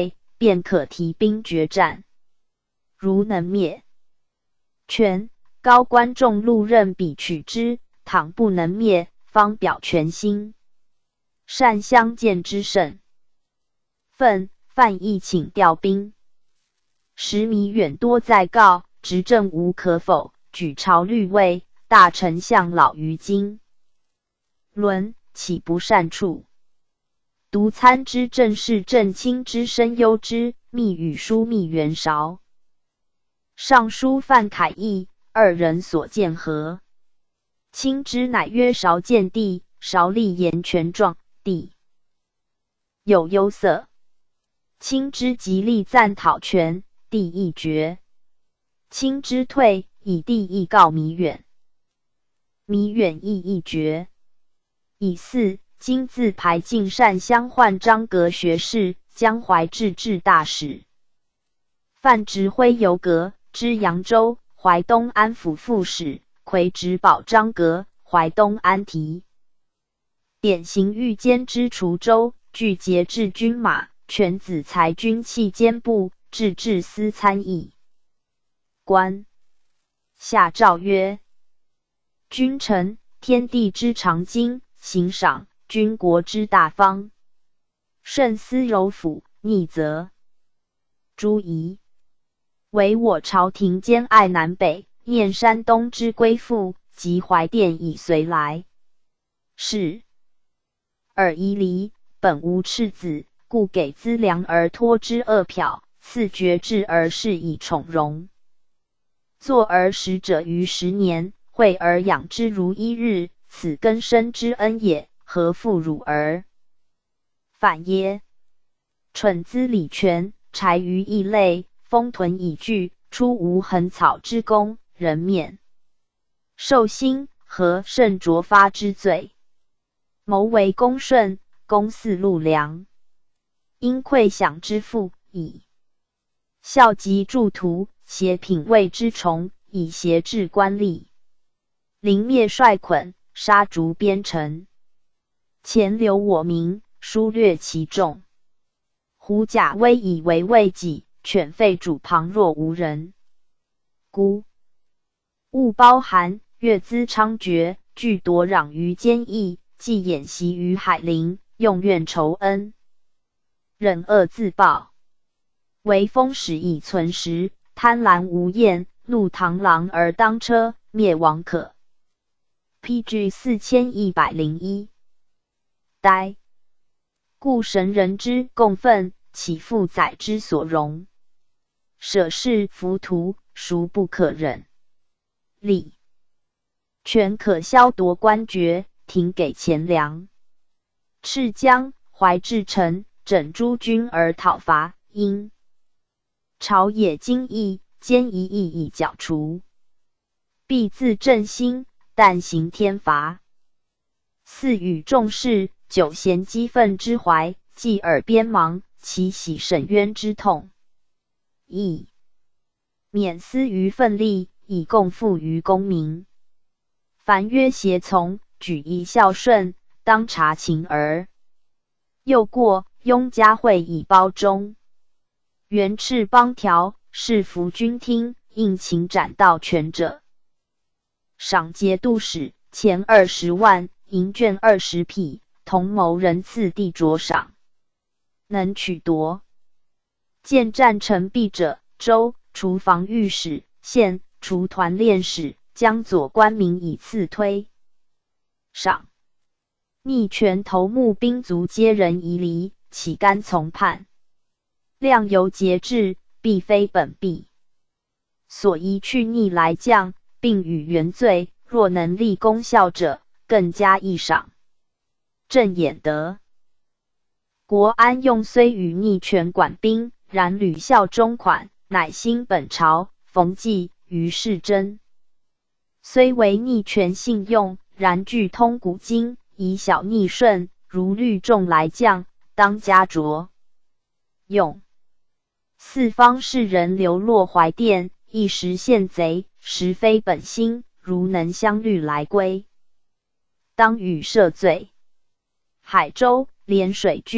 便可提兵决战。如能灭权，高官众禄任彼取之；倘不能灭，方表权心。善相见之甚。愤，范议请调兵。时弥远多在告，执政无可否，举朝虑位，大丞相老于今。伦岂不善处？独参之政事正卿之身忧之，密语书密袁韶。尚书范凯义，二人所见何？卿之乃曰韶见帝，韶立言权状，帝有忧色。卿之极力赞讨权，帝亦决。卿之退，以帝亦告弥远。弥远亦亦决。以四今自排进善相换张阁学士，江淮制置大使。范直徽游阁，知扬州，淮东安抚副使，魁直保张阁，淮东安提。典刑御监之滁州，具节制军马，权子裁军器监部，制置司参议官。下诏曰：君臣，天地之常经，行赏军国之大方。慎思柔抚，逆则诛夷。唯我朝廷兼爱南北，念山东之归附，及怀殿以随来。是尔夷离，本无赤子，故给资粮而托之恶殍，赐爵制而事以宠荣。坐而食者于十年，惠而养之如一日，此根深之恩也，何复辱而反耶？蠢资礼权，柴于异类，封屯以据，出无横草之功，人免受薪，何甚卓发之罪？谋为公顺，公祀禄良，因馈享之富，以孝及助徒，挟品位之崇，以挟制官吏。凌灭帅捆，杀逐边臣，钱流我民，疏略其众。狐假威以为畏己，犬吠主旁若无人。孤勿包含，越资猖獗，具夺壤于奸佚，既演习于海陵，用怨仇恩，忍恶自暴。为风使以存实，贪婪无厌，怒螳螂而当车，灭亡可。P G 四千一百零一。呆。故神人之共愤，岂复宰之所容？舍事浮屠，孰不可忍？礼权可削夺官爵，廷给钱粮。赤江、怀至臣，整诸军而讨伐，因朝野精议，兼一役以剿除。必自正心，但行天罚。四与众士，久嫌激愤之怀，继耳边芒，其喜沈冤之痛。亦免私于奋力，以共富于公民。凡曰胁从，举一孝顺，当察情儿。又过，雍嘉惠以包中。元敕邦条，是服君听，应请斩盗权者。赏节度使，钱二十万，银绢二十匹，同谋人次第着赏。能取夺。见战成弊者，州除防御使，县除团练使，将左官民以次推。赏逆权头目兵卒皆人夷离，岂甘从叛？量由节制，必非本弊。所宜去逆来将，并与原罪，若能立功效者，更加益赏。正衍德。国安用虽与逆权管兵，然屡效忠款，乃兴本朝，逢纪于是真。虽为逆权信用，然具通古今，以小逆顺，如律众来将，当加着用。四方士人流落怀殿，一时陷贼，实非本心，如能相律来归，当予赦罪。海州连水军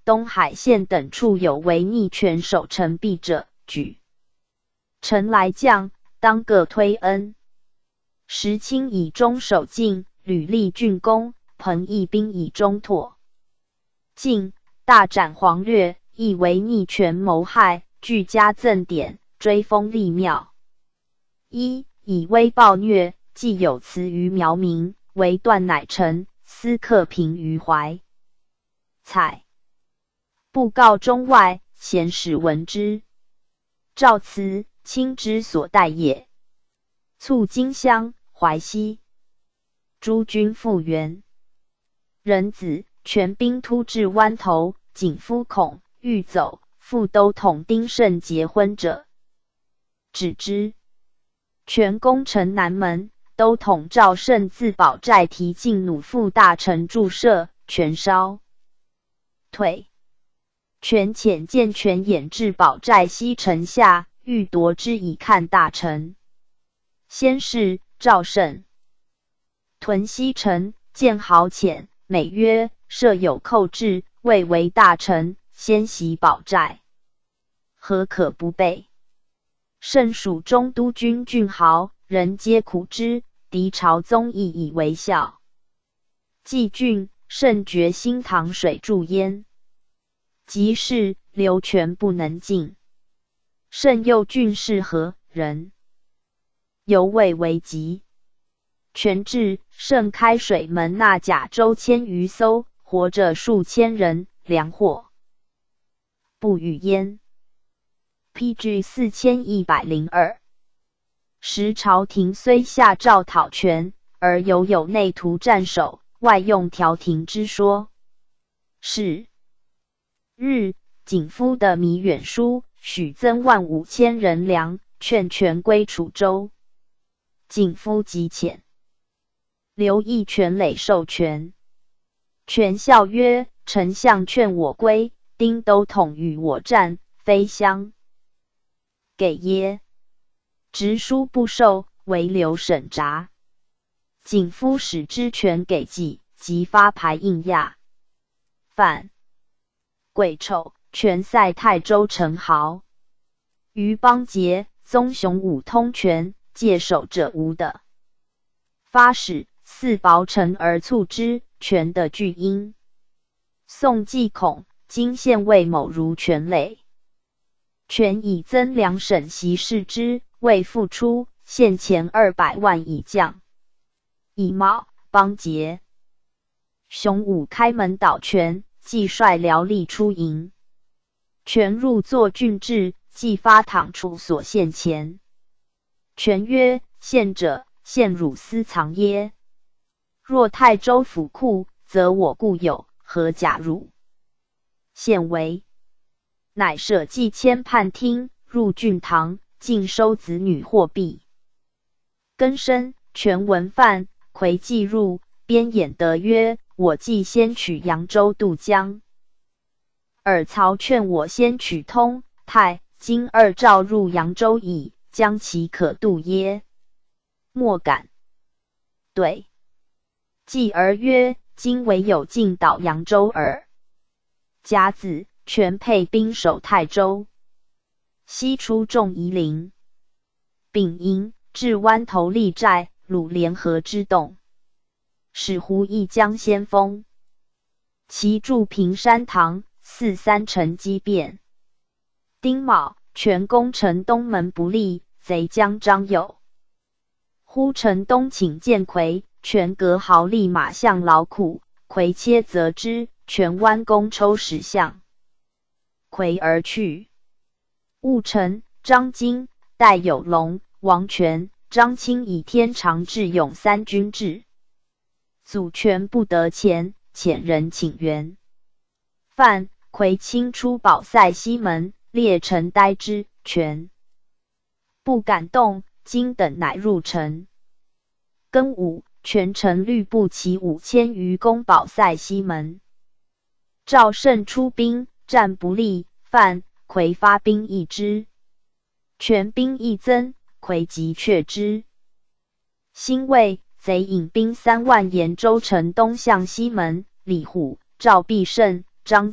东海县等处有违逆权守城壁者，举臣来降，当各推恩。时清以中守境，屡立郡功，彭义兵以中拓境，大斩黄略，亦为逆权谋害，俱加赠典，追封立庙。一以威暴虐，既有辞于苗民，为断乃臣，私刻平于怀。采布告中外，贤使闻之。诏辞，卿之所待也。卒荆襄、淮西。诸军复原。壬子，权兵突至湾头，景夫恐欲走，复都统丁慎结婚者，止之。权攻城南门，都统赵胜自保寨提进弩副大臣驻舍，权烧退。权遣见权掩至保寨西城下，欲夺之以看大臣。先是赵胜屯西城，见豪潜，美曰：设有寇至，未为大臣，先袭保寨，何可不备？胜属中都军郡豪，人皆苦之，敌朝宗亦以为笑。既郡，胜决新塘水注焉。即是刘权不能进。胜诱郡士何人？犹未为急。权至，胜开水门纳甲舟千余艘，活着数千人，粮货不与焉。P G 四千一百零二。时朝廷虽下诏讨权，而犹有内图战守，外用调停之说。是日，景夫的弥远书，许增万五千人粮，劝权归楚州。景夫即遣。刘义全累授权。权笑曰：丞相劝我归，丁都统与我战，非相给耶？直书不受，唯留审札。景夫使之权给计，即发牌应亚。犯癸丑，权塞泰州城豪。于邦节，宗雄武通权，戒守者无的。发使似薄城而促之，权的巨婴。宋季恐，今县尉某如权累。权以增粮省袭视之，未复出，现钱二百万以降。乙卯，邦节，雄武开门导权，即率辽吏出营。权入作郡治，即发讨处所献钱。权曰：献者，献汝私藏耶？若泰州府库，则我固有，何假汝？献为。乃舍祭迁判厅，入郡堂，尽收子女货币。庚申，权闻犯，魁既入，边衍得曰：我既先取扬州渡江，尔曹劝我先取通泰，今二诏入扬州矣，将其可渡耶？莫敢。对。继而曰：今唯有进导扬州耳。甲子，权配兵守泰州。西出众夷陵。丙寅，至湾头立寨，鲁联合之动。使胡一江先锋。其驻平山堂，四三城激变。丁卯，权攻城东门不利，贼将张友。忽城东请见魁，权革豪立马相劳苦，魁切责之，权弯弓抽石像。魁而去。戊辰，张经、戴有龙、王权、张清以天长智勇三军至。祖权不得前，遣人请援。犯，魁亲出保塞西门，列城待之，权不敢动，今等乃入城。庚午，权臣律部骑五千余攻保塞西门。赵胜出兵，战不利，犯，魁发兵易之。权兵亦增，魁即却之。辛未，贼引兵三万沿州城东向西门，李虎、赵必胜、张经、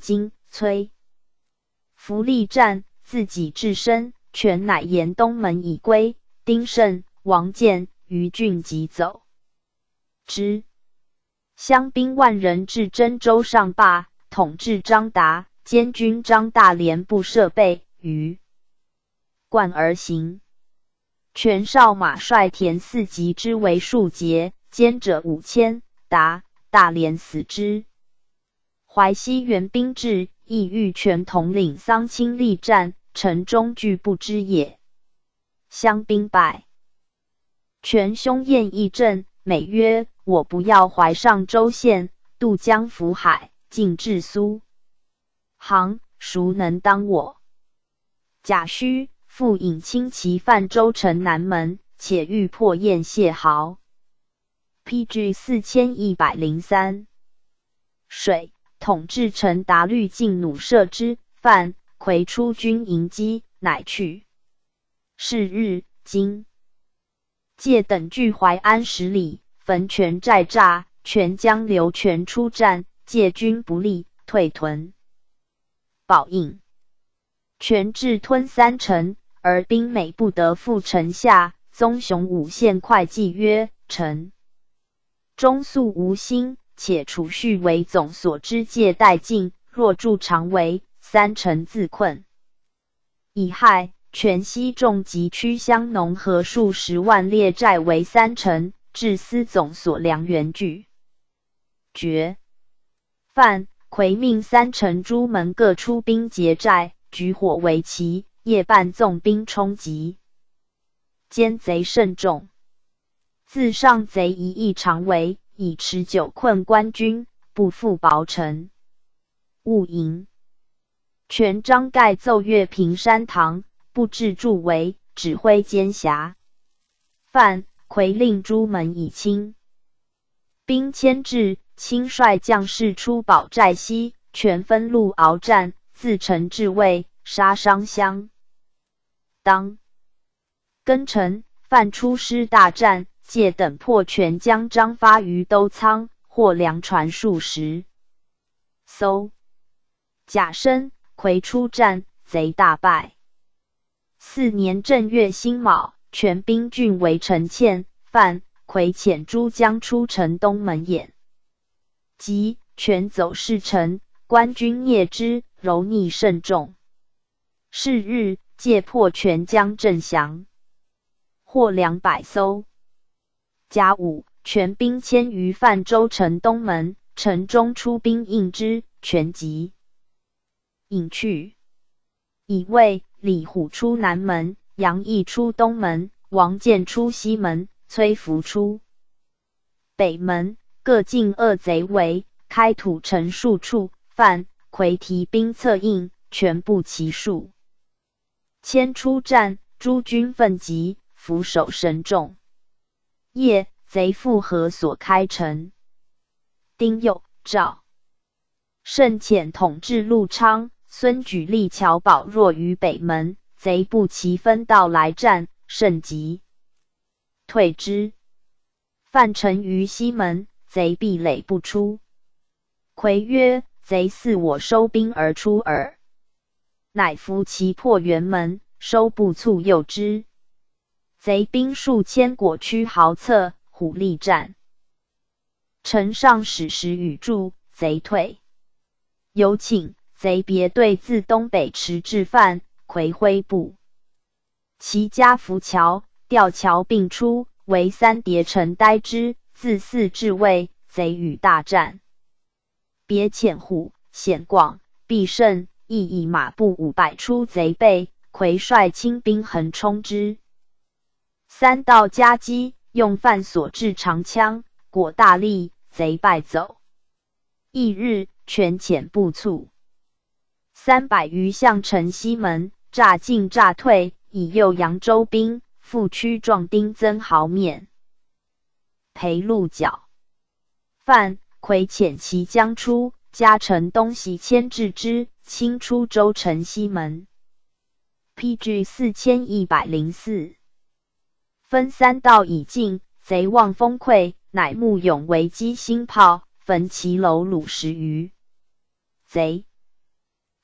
崔福利战，自己至身，权乃沿东门以归。丁胜、王建、于俊急走之。乡兵万人至真州上坝，统制张达，监军张大连部设备，于贯而行。权少马率田四级之为数节，监者五千，达、大连死之。淮西援兵至，亦欲权统领桑青力战，城中俱不知也。乡兵败。权兄宴议阵，美曰：我不要淮上州县，渡江浮海，进至苏杭，孰能当我？贾诩复引轻骑犯州城南门，且欲破燕谢豪。P G 四千一百零三。水统制陈达律进弩射之，范魁出军迎击，乃去。是日，金介等据淮安十里，焚泉寨栅，权将刘权出战，介军不利，退屯。宝应权至吞三城，而兵每不得复城下。宗雄武献会计曰：臣中素无心，且储蓄为总所之戒殆尽，若助常为，三城自困。乙亥，权西众及区乡农合数十万列寨为三城，至司总所粮源具绝。范魁命三城诸门各出兵劫寨，举火为旗，夜半纵兵冲击。奸贼甚众，自上贼一役长围，以持久困官军，不复薄城。戊寅，权张盖奏乐平山堂，布置筑围，指挥监辖。范魁令诸门以清兵牵制，亲率将士出保寨西，权分路鏖战，自城至卫，杀伤相当。庚辰，范出师大战，介等破权将张发于兜仓，获粮船数十艘。甲申，魁出战，贼大败。四年正月辛卯，权兵郡围陈堑，范魁遣诸将出城东门掩。即权走士城，官军蹑之，蹂躏甚众。是日，介破权将镇降，获两百艘。甲午，权兵迁于泛州城东门，城中出兵应之，权急引去。乙未，李虎出南门，杨毅出东门，王建出西门，崔福出北门，各进二贼围，开土城数处。范魁提兵策应，全部其数。迁出战，诸军奋急，俯首深重。夜，贼复合所开城。丁酉，赵胜遣统制陆昌、孙举力乔保若于北门，贼不齐分道来战，甚急退之。范城于西门，贼壁垒不出。魁曰：贼似我收兵而出耳。乃伏其破辕门，收不促诱之。贼兵数千，果驱豪策，虎力战。城上使时语助，贼退。有请贼别队自东北驰至范魁麾部，其家浮桥、吊桥并出，为三叠城待之。自泗至卫，贼与大战。别遣虎、显广、必胜亦以马步五百出贼背，魁率轻兵横冲之。三道夹击，用范所制长枪，果大力，贼败走。翌日，权遣步卒三百余向城西门，诈进诈退，以诱扬州兵，复驱壮丁增豪面，裴鹿角。范魁遣其将出，加城东西牵制之，清出州城西门。P G 四千一百零四。分三道以进，贼望风溃，乃募勇为击新炮，焚其楼橹十余。贼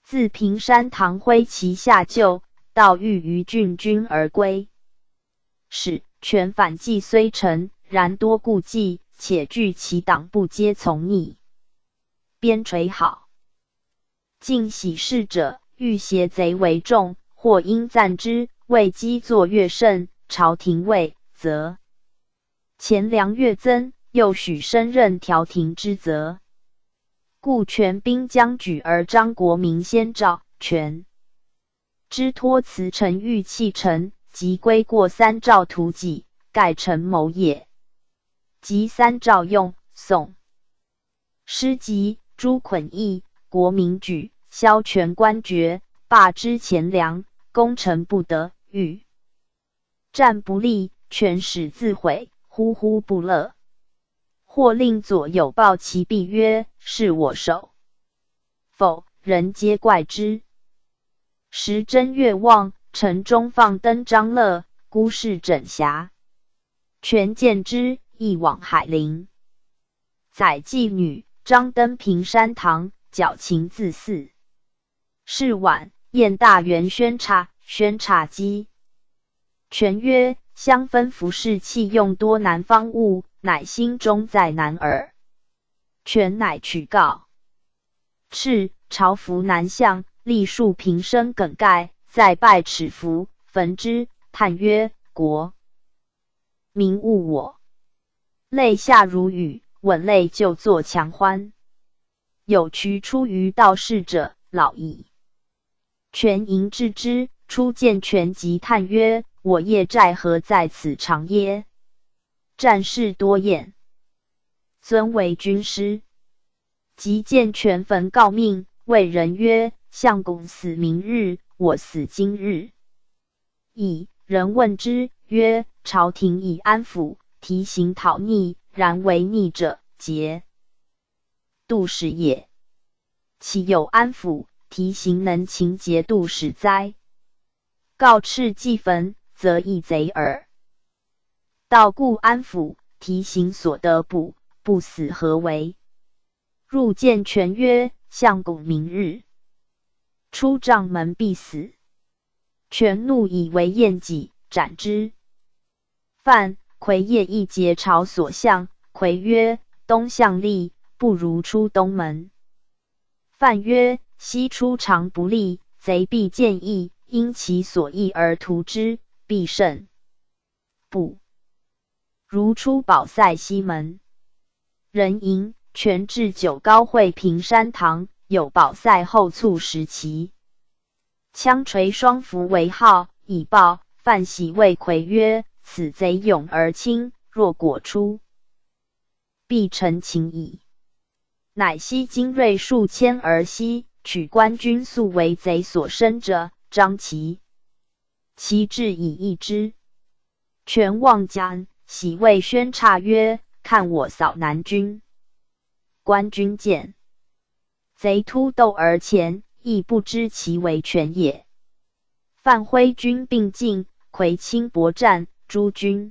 自平山堂挥旗下救，到遇于郡军而归。使权反计虽成，然多顾忌，且惧其党部皆从逆。边陲好，尽喜事者，欲挟贼为众，或因赞之，为积作乐胜，朝廷位，则钱粮越增，又许升任调停之责。故权兵将举而张国民先召，权之托辞臣欲弃城，即归过三诏图己，盖臣谋也。及三诏用，宋师及朱捆义，国民举，削权官爵，罢之钱粮，攻城不得，欲战不利，权使自毁，呼呼不乐。或令左右抱其臂曰：是我手。否，人皆怪之。时正月望，城中放灯张乐，孤市整霞。权见之，亦往海陵。载妓女，张登平山堂，矫情自肆。是晚，宴大圆宣茶，宣茶几。权曰：相分服饰器用多南方物，乃心中在南耳。权乃取告。敕朝服南向，立树平生梗盖，再拜尺服，焚之，叹曰：国民误我。泪下如雨，吻泪就作强欢。有渠出于道士者，老矣。权迎至之，初见权即叹曰：我业债何在此长耶？战事多厌，尊为军师。即见权焚告命，谓人曰：相公死明日，我死今日。乙人问之，曰：朝廷以安抚，提刑讨逆，然为逆者，节度使也。岂有安抚提刑能擒节度使哉？告敕既焚，则易贼耳。道故安抚提刑所得补，不死何为？入见权曰：相公明日出帐门必死。权怒以为厌己，斩之。范魁夜亦节朝所向，魁曰：东向利，不如出东门。范曰：西出常不利，贼必见义，因其所益而图之，必胜。不如出保塞西门。人迎，权至九高会平山堂，有保塞后簇十骑，枪锤双符为号，以报。范喜谓魁曰：此贼勇而轻，若果出，必成擒矣。乃悉精锐数千而西，取官军素为贼所生者，张其其志以抑之。权望将，喜谓宣差曰：看我扫南军。官军见贼突斗而前，亦不知其为权也。范挥军并进，魁轻搏战，诸军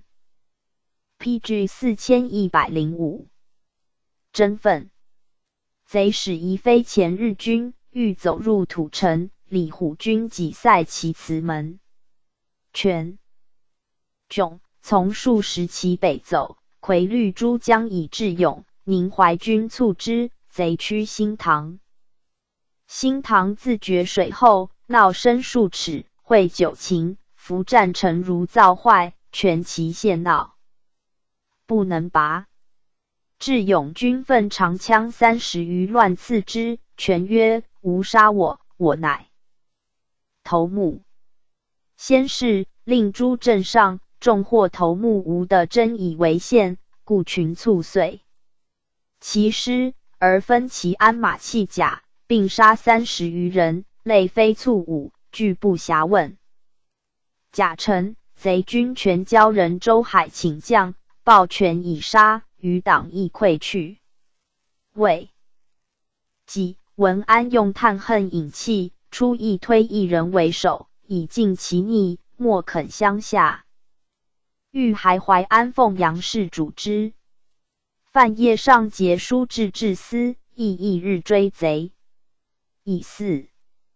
P G 四千一百零五。争奋，贼使疑非前日军，欲走入土城，李虎军挤塞其祠门。权迥从数十骑北走，魁率诸将以致勇，宁怀军促之，贼趋新塘。新塘自决水后，闹深数尺，会九禽，伏战城如造坏，全其陷闹，不能拔。智勇军奋长枪三十余乱刺之，权曰：吾杀我，我乃头目。先是令诸镇上众获头目吴的真以为县，故群卒遂其师，而分其鞍马器甲，并杀三十余人，类非卒伍，拒不暇问。甲辰，贼军全交人周海请将，报权已杀，余党亦溃去。谓己文安用叹恨引气，出一推一人为首，以尽其逆，莫肯相下。欲还淮安奉杨氏主之。范晔上节书至治司，亦翌日追贼。乙巳，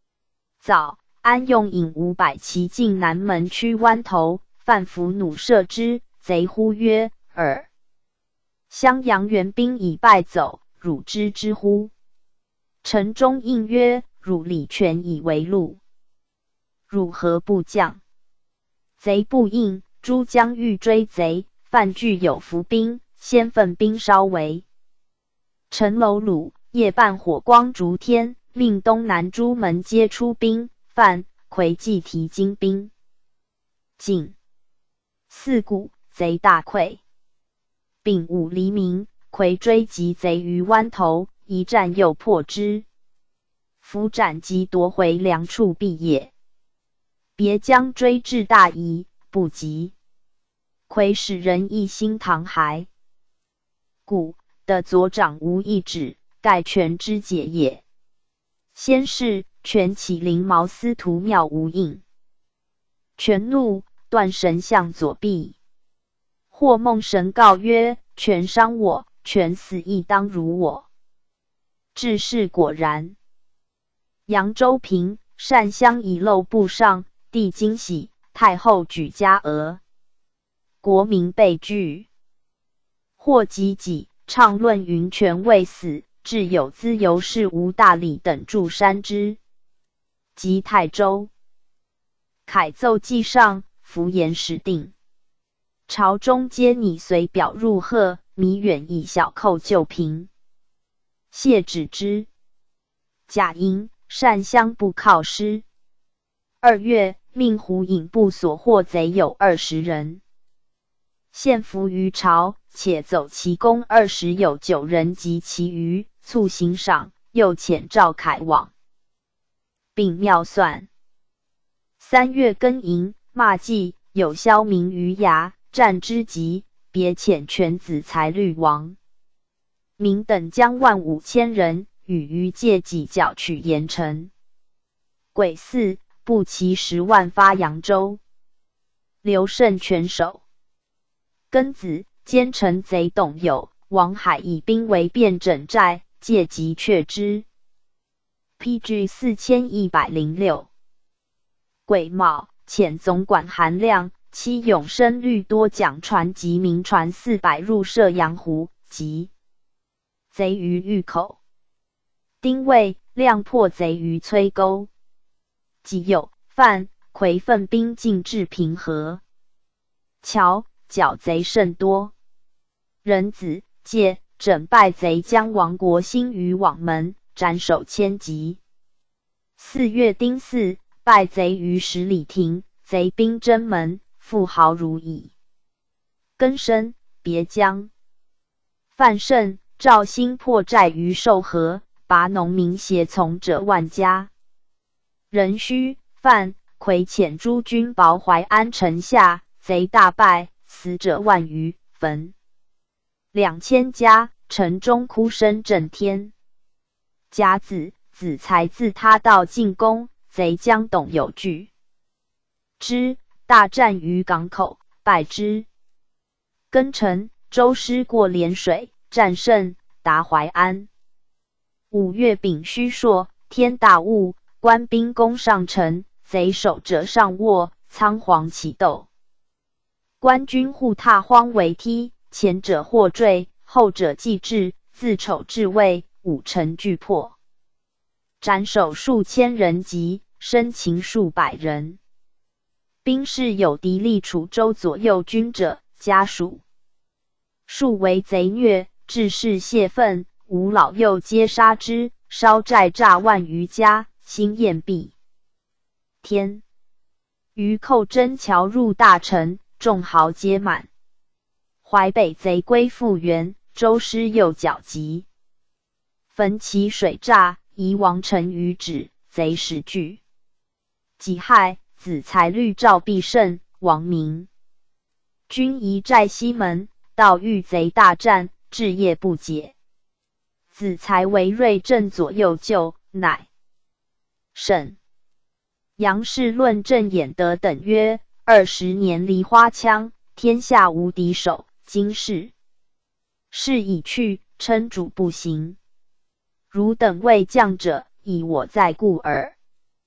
早，安用引五百骑进南门区湾头，范福弩射之，贼呼曰：“尔！襄阳援兵已败走，汝知之乎？”陈忠应曰：“汝礼全以为禄，汝何不降？”贼不应，诸将欲追贼，范具有伏兵，先奋兵稍围。陈楼鲁夜半火光烛天，命东南诸门皆出兵，范、夔既提精兵。进四鼓，贼大溃。丙午黎明，夔追击贼于湾头，一战又破之。伏斩及夺回粮处毕业。别将追至大夷，不及。夔使人一心堂还。故的左掌无一指，盖权之解也。先是，权起灵毛司徒庙无应。权怒，断神像左臂。或梦神告曰：“权伤我，权死亦当如我。”至是果然。扬州平，单乡以漏布上，帝惊喜，太后举家娥，国民被惧。或及己，畅论云权未死，至有资由是吴大礼等助山之。及泰州，凯奏记上，符言时定。朝中皆拟随表入贺，弥远以小寇救平。谢止之。贾因，单乡部犒师。二月，命胡引部所获贼有二十人，献俘于朝，且走其功二十有九人及其余，促行赏，又遣赵凯往，并妙算。三月庚寅，骂祭有萧民于崖，战之急，别遣犬子才律王。民等将万五千人，与于界己剿取盐城。癸巳，步骑十万发扬州。刘胜全守。庚子，奸臣贼董友、王海以兵围汴枕寨，借急却之。P G 四千一百零六。癸卯，遣总管韩亮、戚永生率多桨船及民船四百入射阳湖，及贼于峪口。丁未，亮破贼于崔沟。己酉，范、夔奋兵进至平和。乔，剿贼甚多。壬子，介整败贼将王国兴于网门，斩首千级。四月丁巳，败贼于十里亭，贼兵征门，富豪如蚁。庚申，别江。范胜、赵兴破寨于寿河，拔农民胁从者万家。壬戌，范、夔遣诸军保淮安城下，贼大败，死者万余，焚两千家，城中哭声震天。甲子，子才自他道进攻，贼将董友拒之，大战于港口，败之。庚辰，周师过涟水，战胜，达淮安。五月丙戌朔，天大雾，官兵攻上城，贼守者上卧，仓皇起斗。官军护踏荒为梯，前者或坠，后者既至，自丑至未，五城俱破。斩首数千人及，生擒数百人。兵士有敌立楚州左右军者，家属数为贼虐，致士泄愤，吾老幼皆杀之，烧寨诈万余家，兴宴毕。天，余寇真桥入大城，众豪皆满。淮北贼归复原，周师又剿急，焚其水栅，夷王城于止，贼始惧。己亥，子才律赵必胜，亡明。军移寨西门，到遇贼大战，至夜不解。子才为锐镇左右救，乃胜。杨氏论郑衍德等曰：二十年离花枪，天下无敌手。今世事已去，称主不行。汝等为将者，以我在故耳。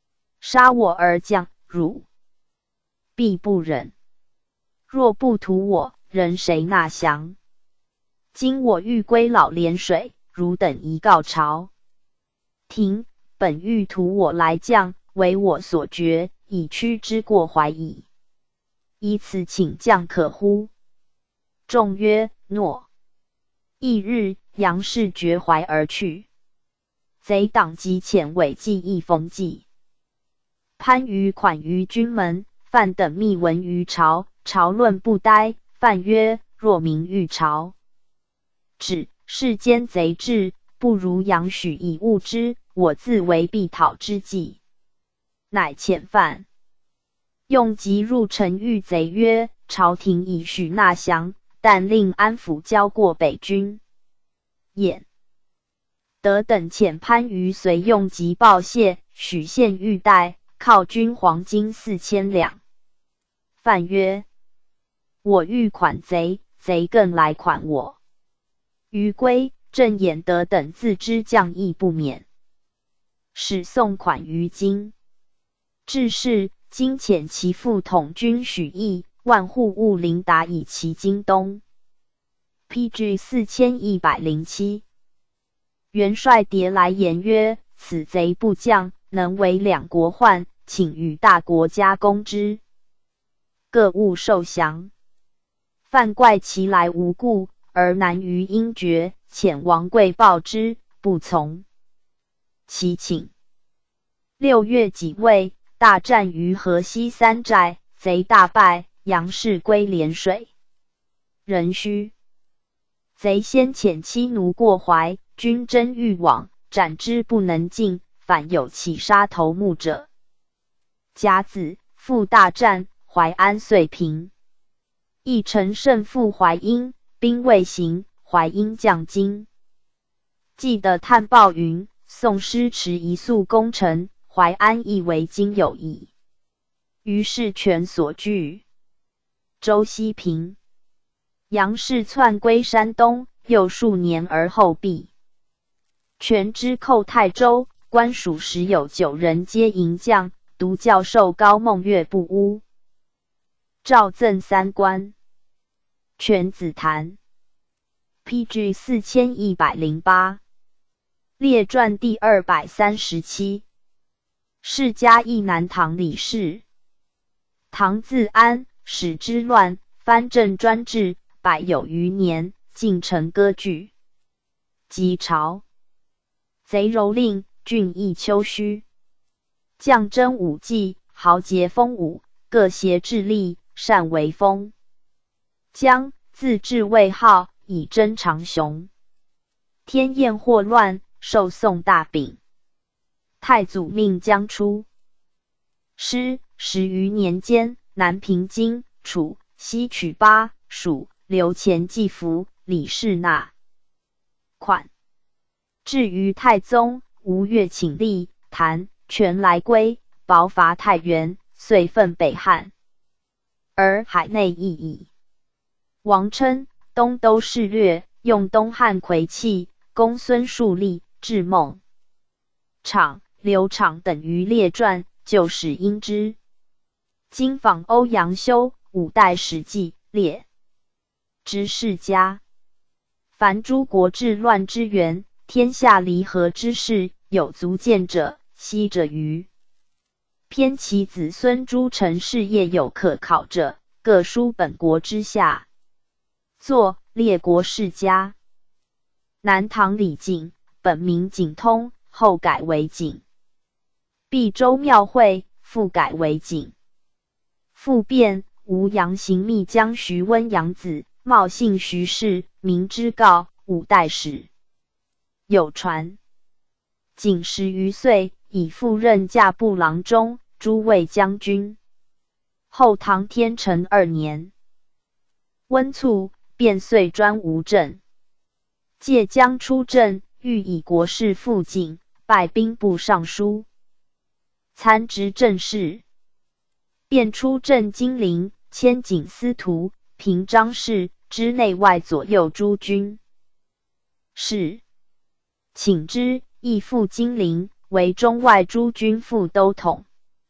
杀我而降，汝必不忍。若不图我，人谁纳降？今我欲归老连水，汝等宜告朝。廷本欲图我来降，为我所决，以屈之过怀矣。以此请降可乎？众曰：诺。翌日，杨氏绝怀而去。贼党及遣伪计议封记。番禺款于军门，范等密闻于朝，朝论不呆。范曰：若民欲朝，指世间贼至，不如杨许以误之，我自为必讨之计。乃遣范用即入城谕贼曰：朝廷已许纳降，但令安抚交过北军。晏德等遣番禺随用即报谢，许县玉带，犒军黄金四千两。范曰：我欲款贼，贼更来款我。余归，郑衍德等自知将役不免，使送款于京。至是，今遣其父统军许邑、万户务领达以其京东。P G 四千一百零七。元帅牒来言曰：此贼不降，能为两国患，请与大国家攻之。各勿受降。范怪其来无故，而难于应决，遣王贵报之，不从。其请。六月己未，大战于河西三寨，贼大败，杨氏归涟水。壬戌，贼先遣妻奴过淮，军争欲往，斩之不能进，反有起杀头目者。甲子，复大战，淮安遂平。义臣胜负淮阴，兵未行，淮阴降京。记得探报云：宋师迟一速攻城，淮安亦为今有矣。于是权所据。周西平。杨氏窜归山东，又数年而后毙。权之寇泰州，官属时有九人皆营将，独教授高梦月不污。诏赠三官。权子谭。P G 四千一百零八。列传第二百三十七。世家义南唐李氏。唐自安，始之乱，藩镇专制，百有余年，进城割据。及朝，贼蹂躏，郡邑丘墟。将征武技，豪杰风舞，各携智力，善为风。将自治魏号，以征长雄。天厌祸乱，受宋大柄。太祖命将出。师十余年间，南平荆、楚、西取巴、蜀，留前继服，李氏纳款。至于太宗，吴越请立，谭、权来归，薄伐太原，遂奋北汉。而海内亦矣。王称东都事略，用东汉魁气，公孙述立、至孟昶、刘昶等于列传，就使因之。今访欧阳修、五代史记列之世家。凡诸国治乱之源，天下离合之事，有足见者，悉者余。偏其子孙诸臣事业有可考者，各书本国之下。作列国世家。南唐李景，本名景通，后改为景。毕州庙会，复改为景。复变，吴阳行密将徐温养子，茂姓徐氏，名之告，五代史。有传，景十余岁，以赴任驾部郎中、诸卫将军。后唐天成二年，温卒，便遂专吴政。借将出镇，欲以国事复景，拜兵部尚书，参知政事。便出镇金陵，迁景司徒、平章事，知内外左右诸军事。请之，亦赴金陵，为中外诸军副都统。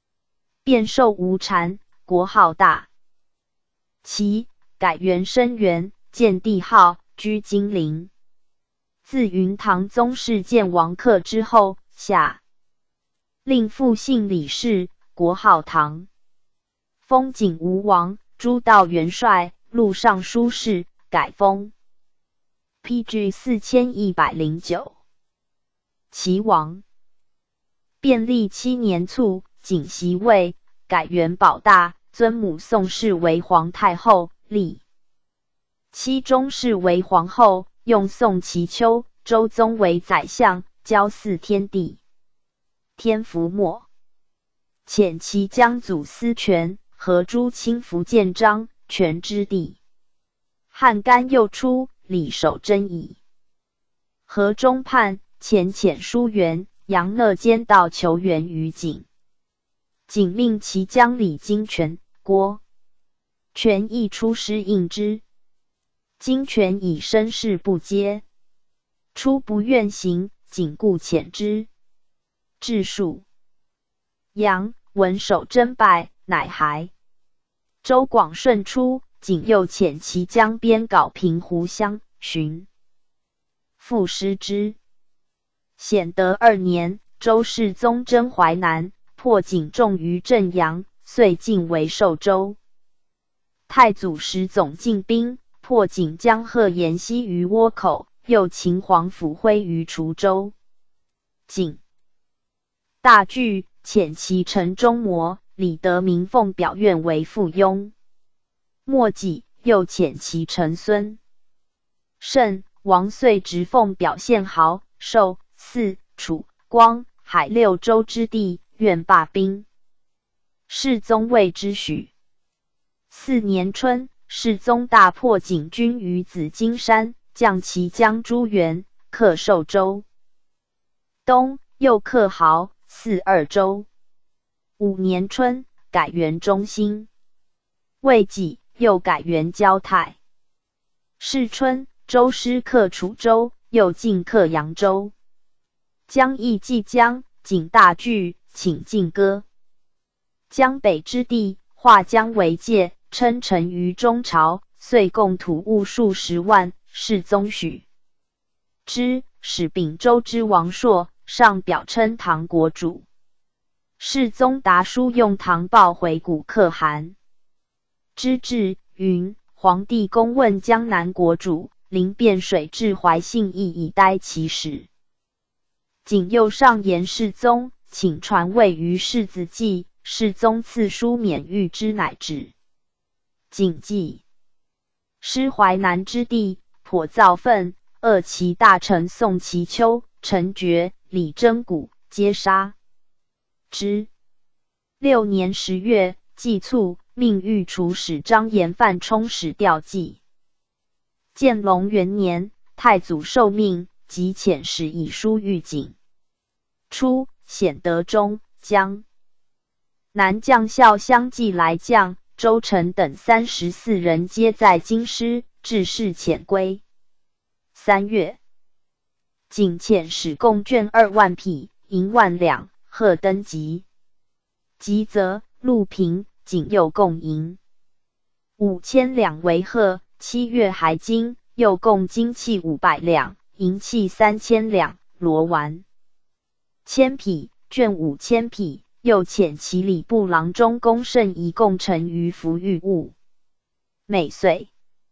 便受无禅，国号大齐，改元生元，建帝号，居金陵。自云堂宗室建王克之后，下令复姓李氏，国号唐，封景吴王，诸道元帅，录尚书事，改封。P G 四千一百零九。齐王便历七年卒，景袭位，改元保大，尊母宋氏为皇太后，立妻钟氏为皇后，用宋祈秋、周宗为宰相，交祀天地。天福末，遣其将祖司权、和诸亲福建章，权之地。汉干又出，李守贞矣。河中叛，遣遣书元、杨讷兼道求援于景。景命其将李金泉、郭权亦出师应之。金泉以身世不接，初不愿行，景故遣之。至数杨闻守贞败，乃还。周广顺出，景又遣其将边皋平湖乡寻，复失之。显德二年，周世宗征淮南，破景重于镇阳，遂进为寿州。太祖时总进兵，破景江贺延西于倭口，又秦皇甫辉于滁州。景大惧，遣其臣中模、李德明奉表愿为附庸。末己，又遣其臣孙慎、王遂直奉表献豪、寿、泗、楚、光、海六州之地，愿罢兵。世宗谓之许。四年春，世宗大破景军于紫金山，降其将朱元，克寿州。冬，又克亳、泗二州。五年春，改元中兴。未几，又改元交泰。是春，周师克楚州，又进克扬州。江邑即将，景大惧，请进歌。江北之地，划江为界，称臣于中朝，遂贡土物数十万，世宗许之。使秉州之王朔上表称唐国主。世宗答书用唐报回古可汗之志，云皇帝公问江南国主，临汴水至怀信义以待其使。景又上言世宗，请传位于世子记，世宗赐书免谕之，乃止。景记失淮南之地，颇造愤，恶其大臣宋祈秋、陈觉、李真谷，皆杀之。六年十月，季卒，命御厨使张延范充使吊祭。建隆元年，太祖受命，即遣使以书谕景。初，显德中、江南将校相继来将，周成等三十四人皆在京师，致仕遣归。三月，景遣使贡绢二万匹，银万两，贺登基。吉则，陆平、景又贡银五千两为贺。七月还金，又贡金器五百两，银器三千两，罗丸千匹，绢五千匹。又遣其礼部郎中公慎仪贡陈于服御物。每岁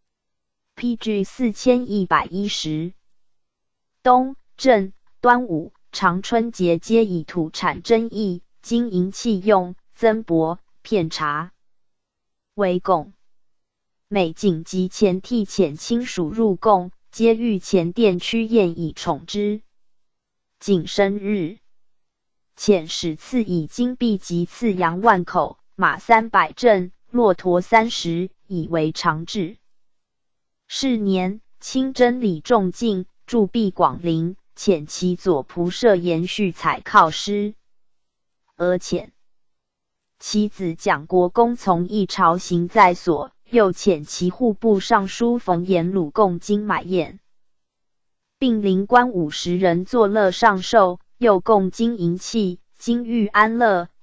P G 四千一百一十。冬、正、端午、长春节皆以土产珍异，金银器用、增帛、片茶为贡。每景及前替遣亲属入贡，皆御前殿趋宴以宠之。景生日，遣使赐以金币及赐羊万口，马三百阵，骆驼三十，以为常制。是年，亲征李仲敬，驻跸广陵，遣其左仆射延续采犒师。而遣其子蒋国公从一朝行在所，又遣其户部尚书冯延鲁贡金买宴，并临官五十人作乐上寿，又贡金银器、金玉安乐，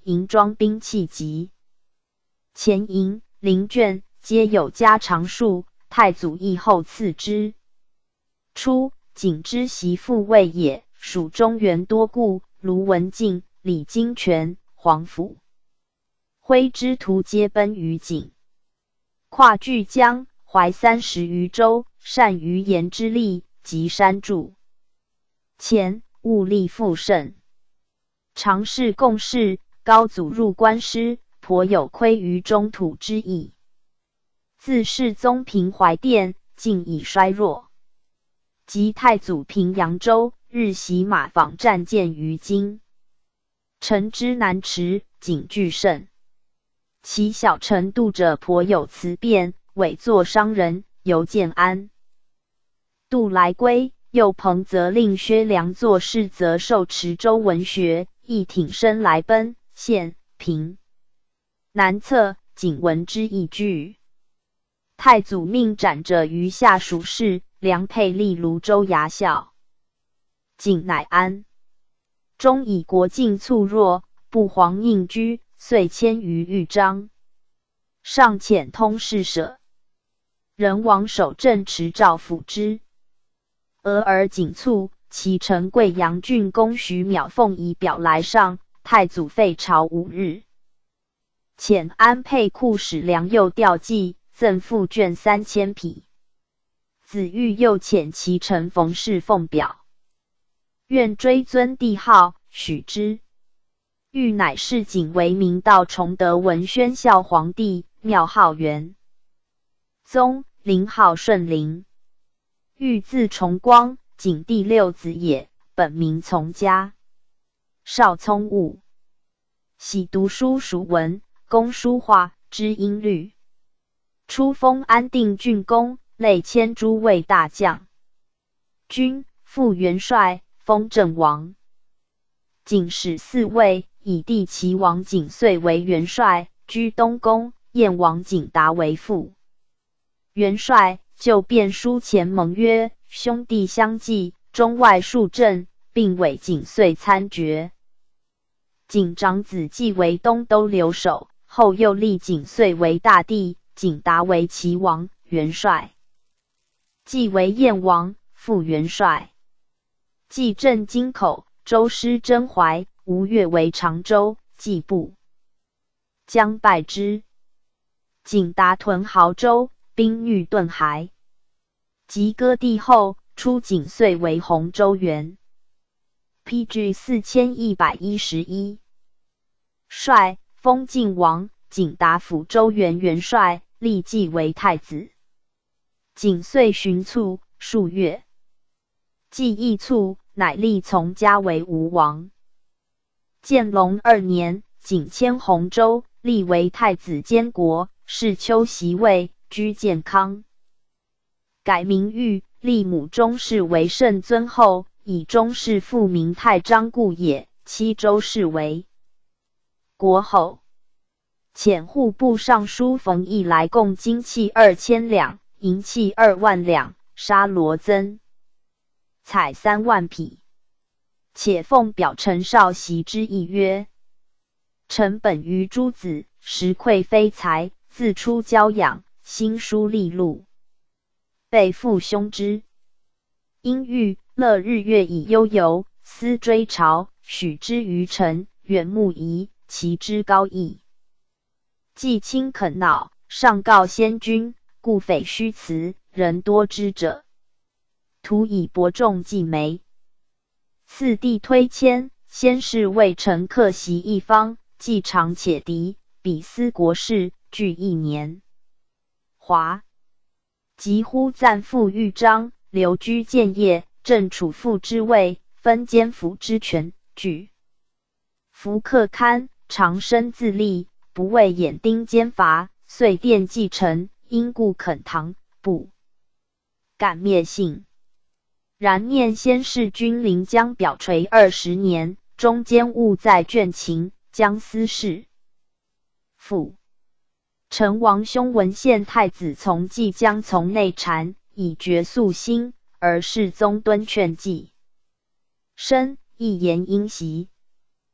银装兵器及钱银、鳞卷，皆有加长数。太祖义后赐之。初，景之媳妇魏也，属中原多故，卢文静、李金泉、黄甫、徽之徒皆奔于景，跨巨江，怀三十余州，善于言之力，及山筑前，物力复盛，常侍共事，高祖入关师，颇有窥于中土之意。自世宗平怀殿，竟已衰弱。及太祖平扬州，日袭马坊战舰于京，城之南池，景巨盛。其小臣度者颇有辞变，伪作商人，游建安。度来归，又彭则令薛良作事，则受池州文学，亦挺身来奔，县平南侧，景闻之亦惧。太祖命斩者于下属事，梁沛立泸州衙校，景乃安。终以国境猝弱，不遑应居，遂迁于豫章。上遣通事舍人王守镇持诏抚之。俄而景卒，其臣贵阳郡公徐邈奉以表来上，太祖废朝五日。遣安沛库使梁右调骑，赠赋卷三千匹。子玉又遣其臣冯氏奉表，愿追尊帝号，许之。玉乃谥景为明道崇德文宣孝皇帝，庙号元宗，陵号顺陵。玉字崇光，景第六子也，本名从家，少聪悟，喜读书属文，工书画，知音律。初封安定郡公，累迁诸卫大将军，副元帅，封郑王。景始嗣位，以弟齐王景遂为元帅，居东宫，燕王景达为副元帅。就便书前盟约，兄弟相继，中外数镇，并委景遂参决。景长子继为东都留守，后又立景遂为大帝，景达为齐王元帅，继为燕王副元帅。继镇京口，州师征淮，吴越为常州季部，将败之。景达屯亳州，兵欲遁海，及割地后，出景遂为洪州元。P G 四千一百一十一帅，封晋王，景达抚州元元帅，立继为太子。景遂巡卒数月，继易卒，乃立从家为吴王。建隆二年，景迁洪州，立为太子监国，世丘袭位，居建康。改名誉，立母钟氏为圣尊后，以钟氏父名太张故也，七周氏为国后。遣户部尚书冯异来贡金器二千两，银器二万两，沙罗增采三万匹。且奉表陈少袭之意曰：臣本于诸子，实愧非才，自出骄养，兴书立禄，被父兄之。因欲乐日月以悠游，思追朝，许之于臣，远慕夷，其之高义。既亲恳恼，上告先君，故匪虚辞，人多知者，徒以博众计眉。次第推迁，先是为臣客袭一方，既长且敌，比思国事，据一年。华即呼赞父豫章，留居建业，正处父之位，分监府之权，据福克堪，常身自立，不为眼盯奸伐，遂奠继承，因故恳唐，不敢灭姓。然念先世君临江表垂二十年，中间误在眷情，将私事。父陈王兄闻献太子从即将从内禅，以绝素心，而世宗敦劝计深，一言因袭。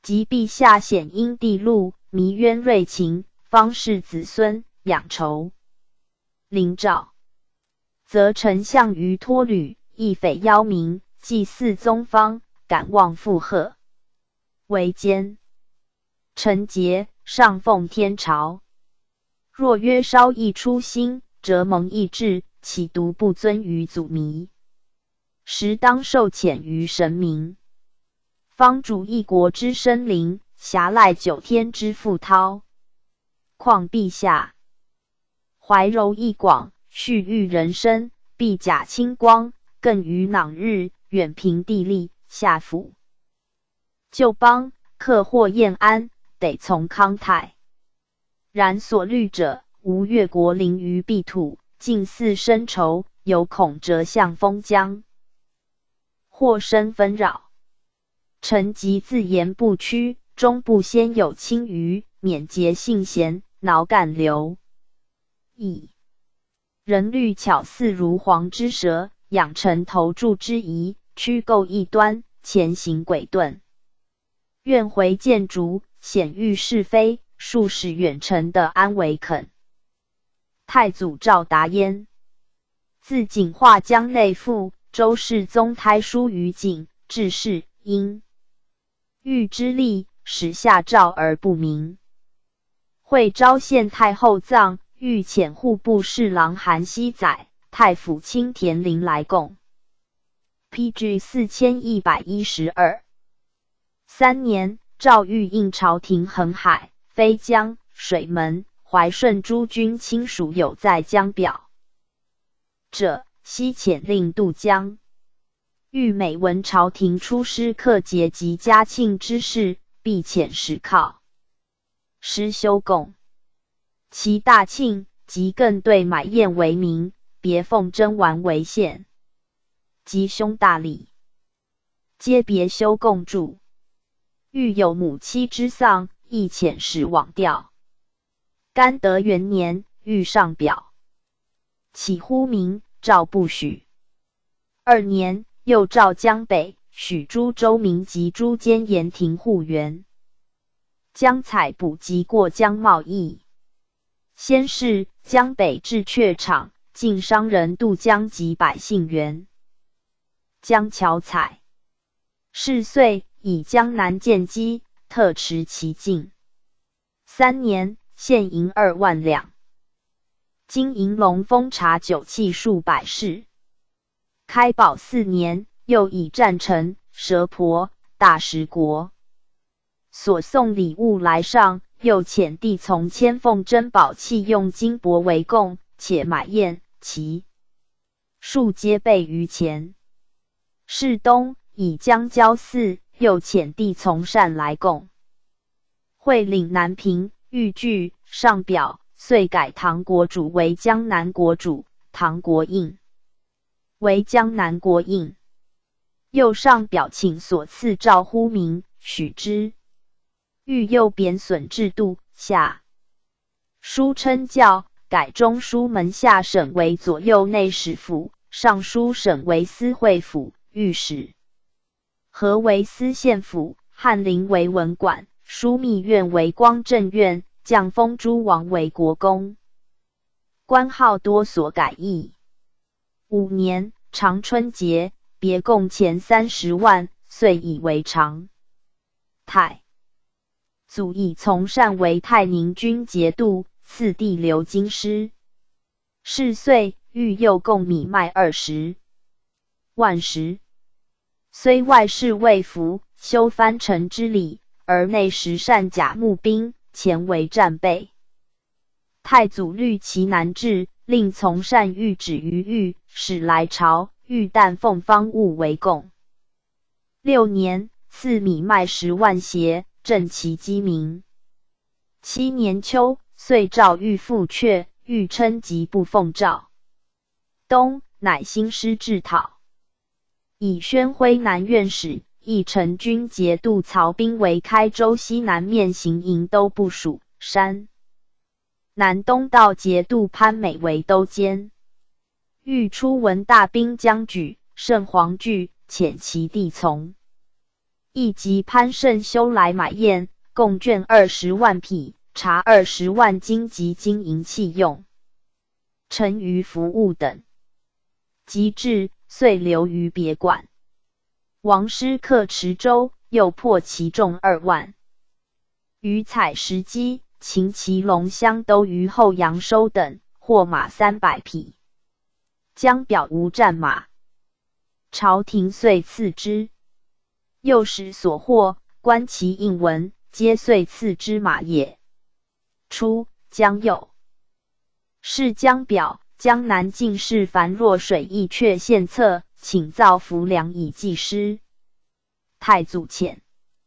及陛下显因地禄，弥渊瑞情，方氏子孙，养仇。临诏，则丞相于托吕，议匪邀民，祭祀宗方，敢望附和。为奸。臣节，上奉天朝。若曰稍益初心，则蒙义志，岂独不尊于祖弥？实当受遣于神明。方主一国之生灵，遐赖九天之覆涛。况陛下怀柔意广，蓄育人生，必甲清光，更于囊日，远平地利，下辅旧邦，克祸晏安，得从康泰。然所虑者，吾越国临于避土，近似深仇，有恐折向封疆，或生纷扰。臣即自言不屈，终不先有轻余，免节性贤，挠干流矣。人虑巧似如簧之舌，养成投注之疑，曲构异端，前行诡遁。愿回见逐，显喻是非，数使远程的安为肯。太祖赵达焉，自景化江内附，周氏宗胎书于景，致仕因欲之力，使下诏而不明。会昭献太后葬，欲遣户部侍郎韩熙载、太府卿田陵来贡。P G 四千一百一十二。三年，诏谕应朝廷横海、飞江、水门、怀顺诸军亲属有在江表者，悉遣令渡江。欲每闻朝廷出师克节及嘉庆之事，必遣使考。师修贡。其大庆即更对买宴为名，别奉真丸为献。及兄大礼，皆别修贡助。欲有母妻之丧，亦遣使往吊。甘德元年，欲上表，起呼名，诏不许。二年，又诏江北，许诸州民及诸监盐亭户员。江采补及过江贸易。先是，江北至榷场，尽商人渡江及百姓援。江桥采。是岁，以江南建基，特持其境。三年，现银二万两。金银龙封察酒器数百室。开宝四年，又以战臣、蛇婆、大食国所送礼物来上，又遣弟从千奉珍宝器用金帛为贡，且买宴其数皆备于前。是冬，以江郊寺，又遣弟从善来贡。会领南平、豫剧、上表，遂改唐国主为江南国主，唐国印为江南国印。又上表请所赐诏呼名，许之。欲又贬损制度，下书称教，改中书门下省为左右内史府，尚书省为司会府、御史。河为司宪府，翰林为文馆，枢密院为光正院，降封诸王为国公。官号多所改易。五年，长春节，别贡钱三十万，遂以为常。太祖以从善为太宁军节度，次第留京师。是岁，欲又贡米麦二十万石。虽外事未服，修藩城之礼，而内实善甲募兵，前为战备。太祖虑其难治，令从善谕旨于御，使来朝，欲但奉方物为贡。六年，赐米麦十万斛，振其饥民。七年秋，遂诏谕复阙，欲称疾不奉诏。冬，乃兴师制讨。以宣徽南院使、义成军节度曹彬为开州西南面行营都部署，山南东道节度潘美为都监。欲初闻大兵将举，甚惶惧，遣其弟从亦即潘胜修来买燕，共绢二十万匹，茶二十万斤及金银器用，陈于服务等。及至，遂留于别馆。王师克池州，又破其众二万。余采石矶、秦祁龙乡都于后阳收等，获马三百匹。将表无战马，朝廷遂赐之。又使所获，观其印文，皆遂赐之马也。初，江右是江表，江南进士樊若水亦阙献策，请造浮梁以济师。太祖遣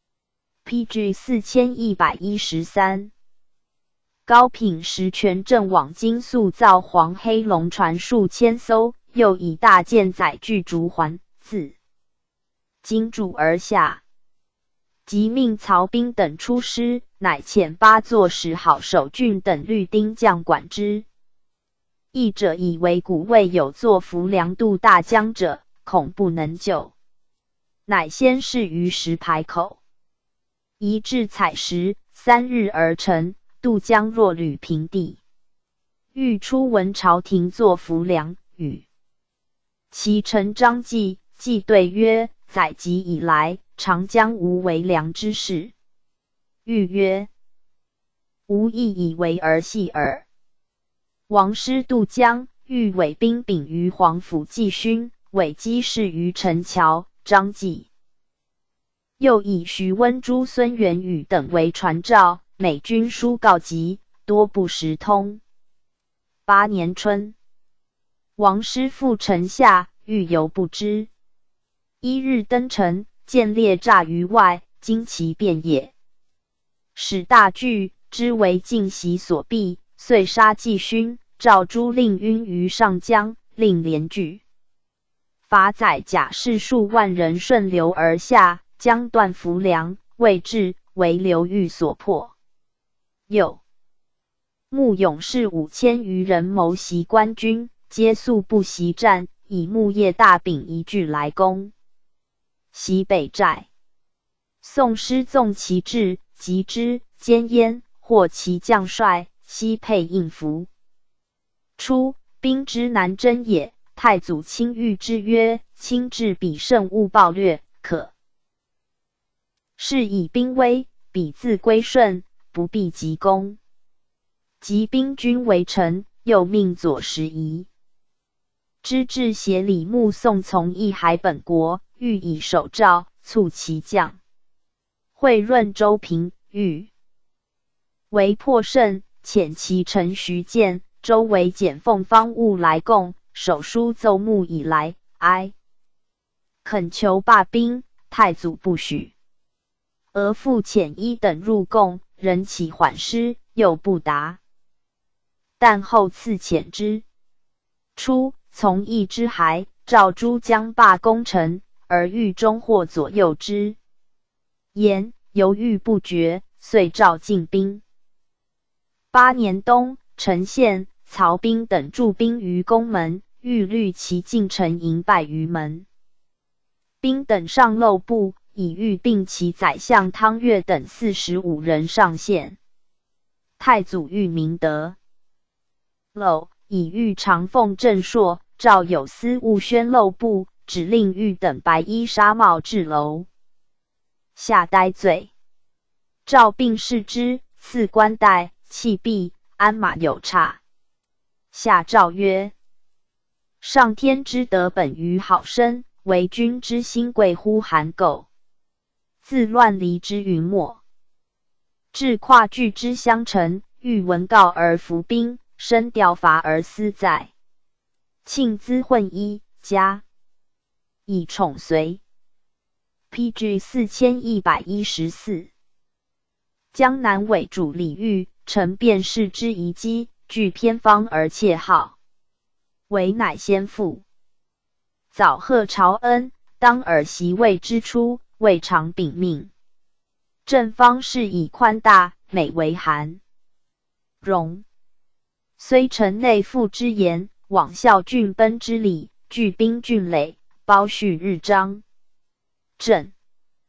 P G 四千一百一十三。高品实权正往京塑造黄黑龙船数千艘，又以大舰载具竹环，自京渚而下。即命曹彬等出师，乃遣八座使好守郡等律丁将管之。译者以为古未有作浮梁渡大江者，恐不能救，乃先试于石牌口，移至采石，三日而成。渡江若履平地。欲初闻朝廷作浮梁，与其臣张继，继对曰：载籍以来，长江无为梁之事。欲曰：吾亦以为儿戏耳。王师渡江，欲委兵秉于黄府纪勋，委机事于陈桥。张继又以徐温珠、孙元宇等为传召，每军书告急，多不时通。八年春，王师复城下，欲游不知。一日登城，见猎诈于外，惊其变也。使大惧，知为晋袭所避，遂杀纪勋，诏诸令晕于上江，令连举。法载甲士数万人顺流而下，将断浮梁，未至，为刘裕所破。又募勇士五千余人谋袭官军，皆素不习战，以木叶大柄一炬来攻。袭北寨，宋师纵其至，击之，歼焉，获其将帅，悉配印符。初，兵之难征也。太祖亲谕之曰：亲至彼胜勿暴掠，可是以兵威，彼自归顺，不必急攻。及兵军围城，又命左拾遗知制协李牧送从诣海本国，欲以守诏，促其将。会润州平，欲为破胜，遣其臣徐建、周围简奉方物来贡，手书奏募以来，哀恳求罢兵，太祖不许。而复遣一等入贡，仍起缓师，又不达。但后赐遣之。初，从义之还，诏诸将罢攻城，而狱中或左右之言，犹豫不决，遂召进兵。八年冬，陈宪、曹彬等驻兵于宫门，欲虑其进城，营败于门。兵等上漏部，以欲并其宰相汤岳等四十五人上献。太祖欲明德漏，以欲长奉正朔，诏有司务宣漏部，指令欲等白衣纱帽至楼下待罪。诏并视之，赐冠带、器璧，鞍马有差。下诏曰：上天之德本于好生，为君之心贵乎函垢。自乱离之云墨，至跨据之相承，欲闻告而服兵，身调伐而私在。庆资混一，加以宠随。P G 四千一百一十四。江南伪主李煜，臣便视之遗迹，据偏方而窃号，为乃先父。早贺朝恩，当尔袭位之初，未尝秉命。正方是以宽大，美为韩荣。虽臣内附之言，往效郡奔之礼，聚兵郡垒，包叙日章。正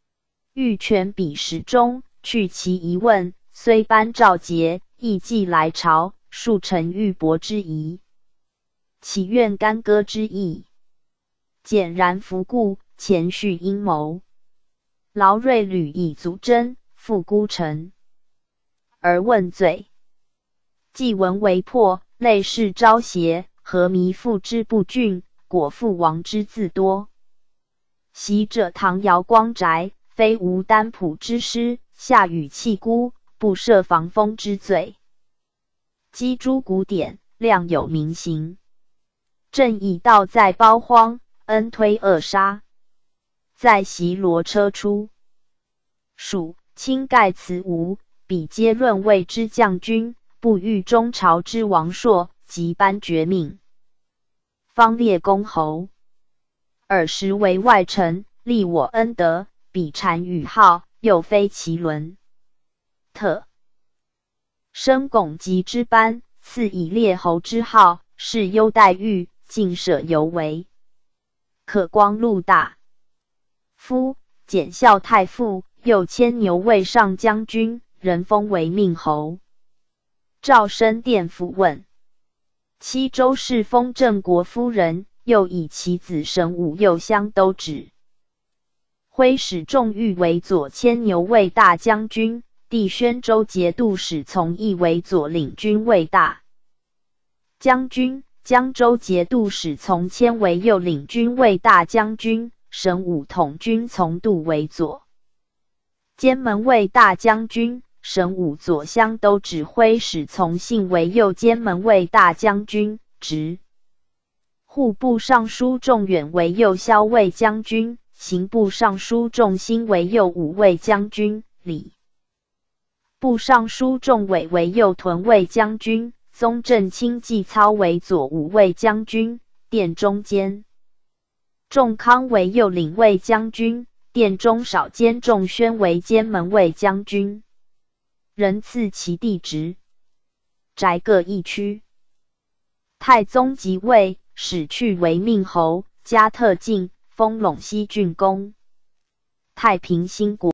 欲权彼时中，去其疑问，虽颁诏节，亦既来朝，数臣欲博之疑。岂愿干戈之意？简然弗顾，前续阴谋。劳锐屡以足真，复孤臣而问罪。既闻为破，类似招邪，何弥复之不俊，果父王之自多。昔者唐尧光宅，非无丹仆之师，下与弃孤，不设防风之罪。积诸古典，量有民行。正以道在包荒，恩推扼杀。在袭罗车出。蜀卿盖辞吴，彼皆论魏之将军，不欲中朝之王朔，即颁绝命。方列公侯。尔时为外臣，立我恩德，彼单于号，又非其伦。特升拱极之班，赐以列侯之号，是优待遇，尽舍犹为。可光禄大夫，检校太傅，又迁牛卫上将军，人封为命侯。赵升殿府问。七州侍封郑国夫人，又以其子神武右相都指。徽使仲裕为左迁牛卫大将军，帝宣州节度使从义为左领军卫大将军，江州节度使从谦为右领军卫大将军，神武统军从度为左监门卫大将军，神武左相都指挥使从信为右监门卫大将军，职户部尚书仲远为右骁卫将军，刑部尚书仲兴为右武卫将军，礼部尚书仲伟为右屯卫将军，宗正卿季操为左武卫将军，殿中监仲康为右领卫将军，殿中少监仲宣为监门卫将军。人赐其地职，宅各一区。太宗即位，使去为命侯，加特进，封陇西郡公。太平兴国。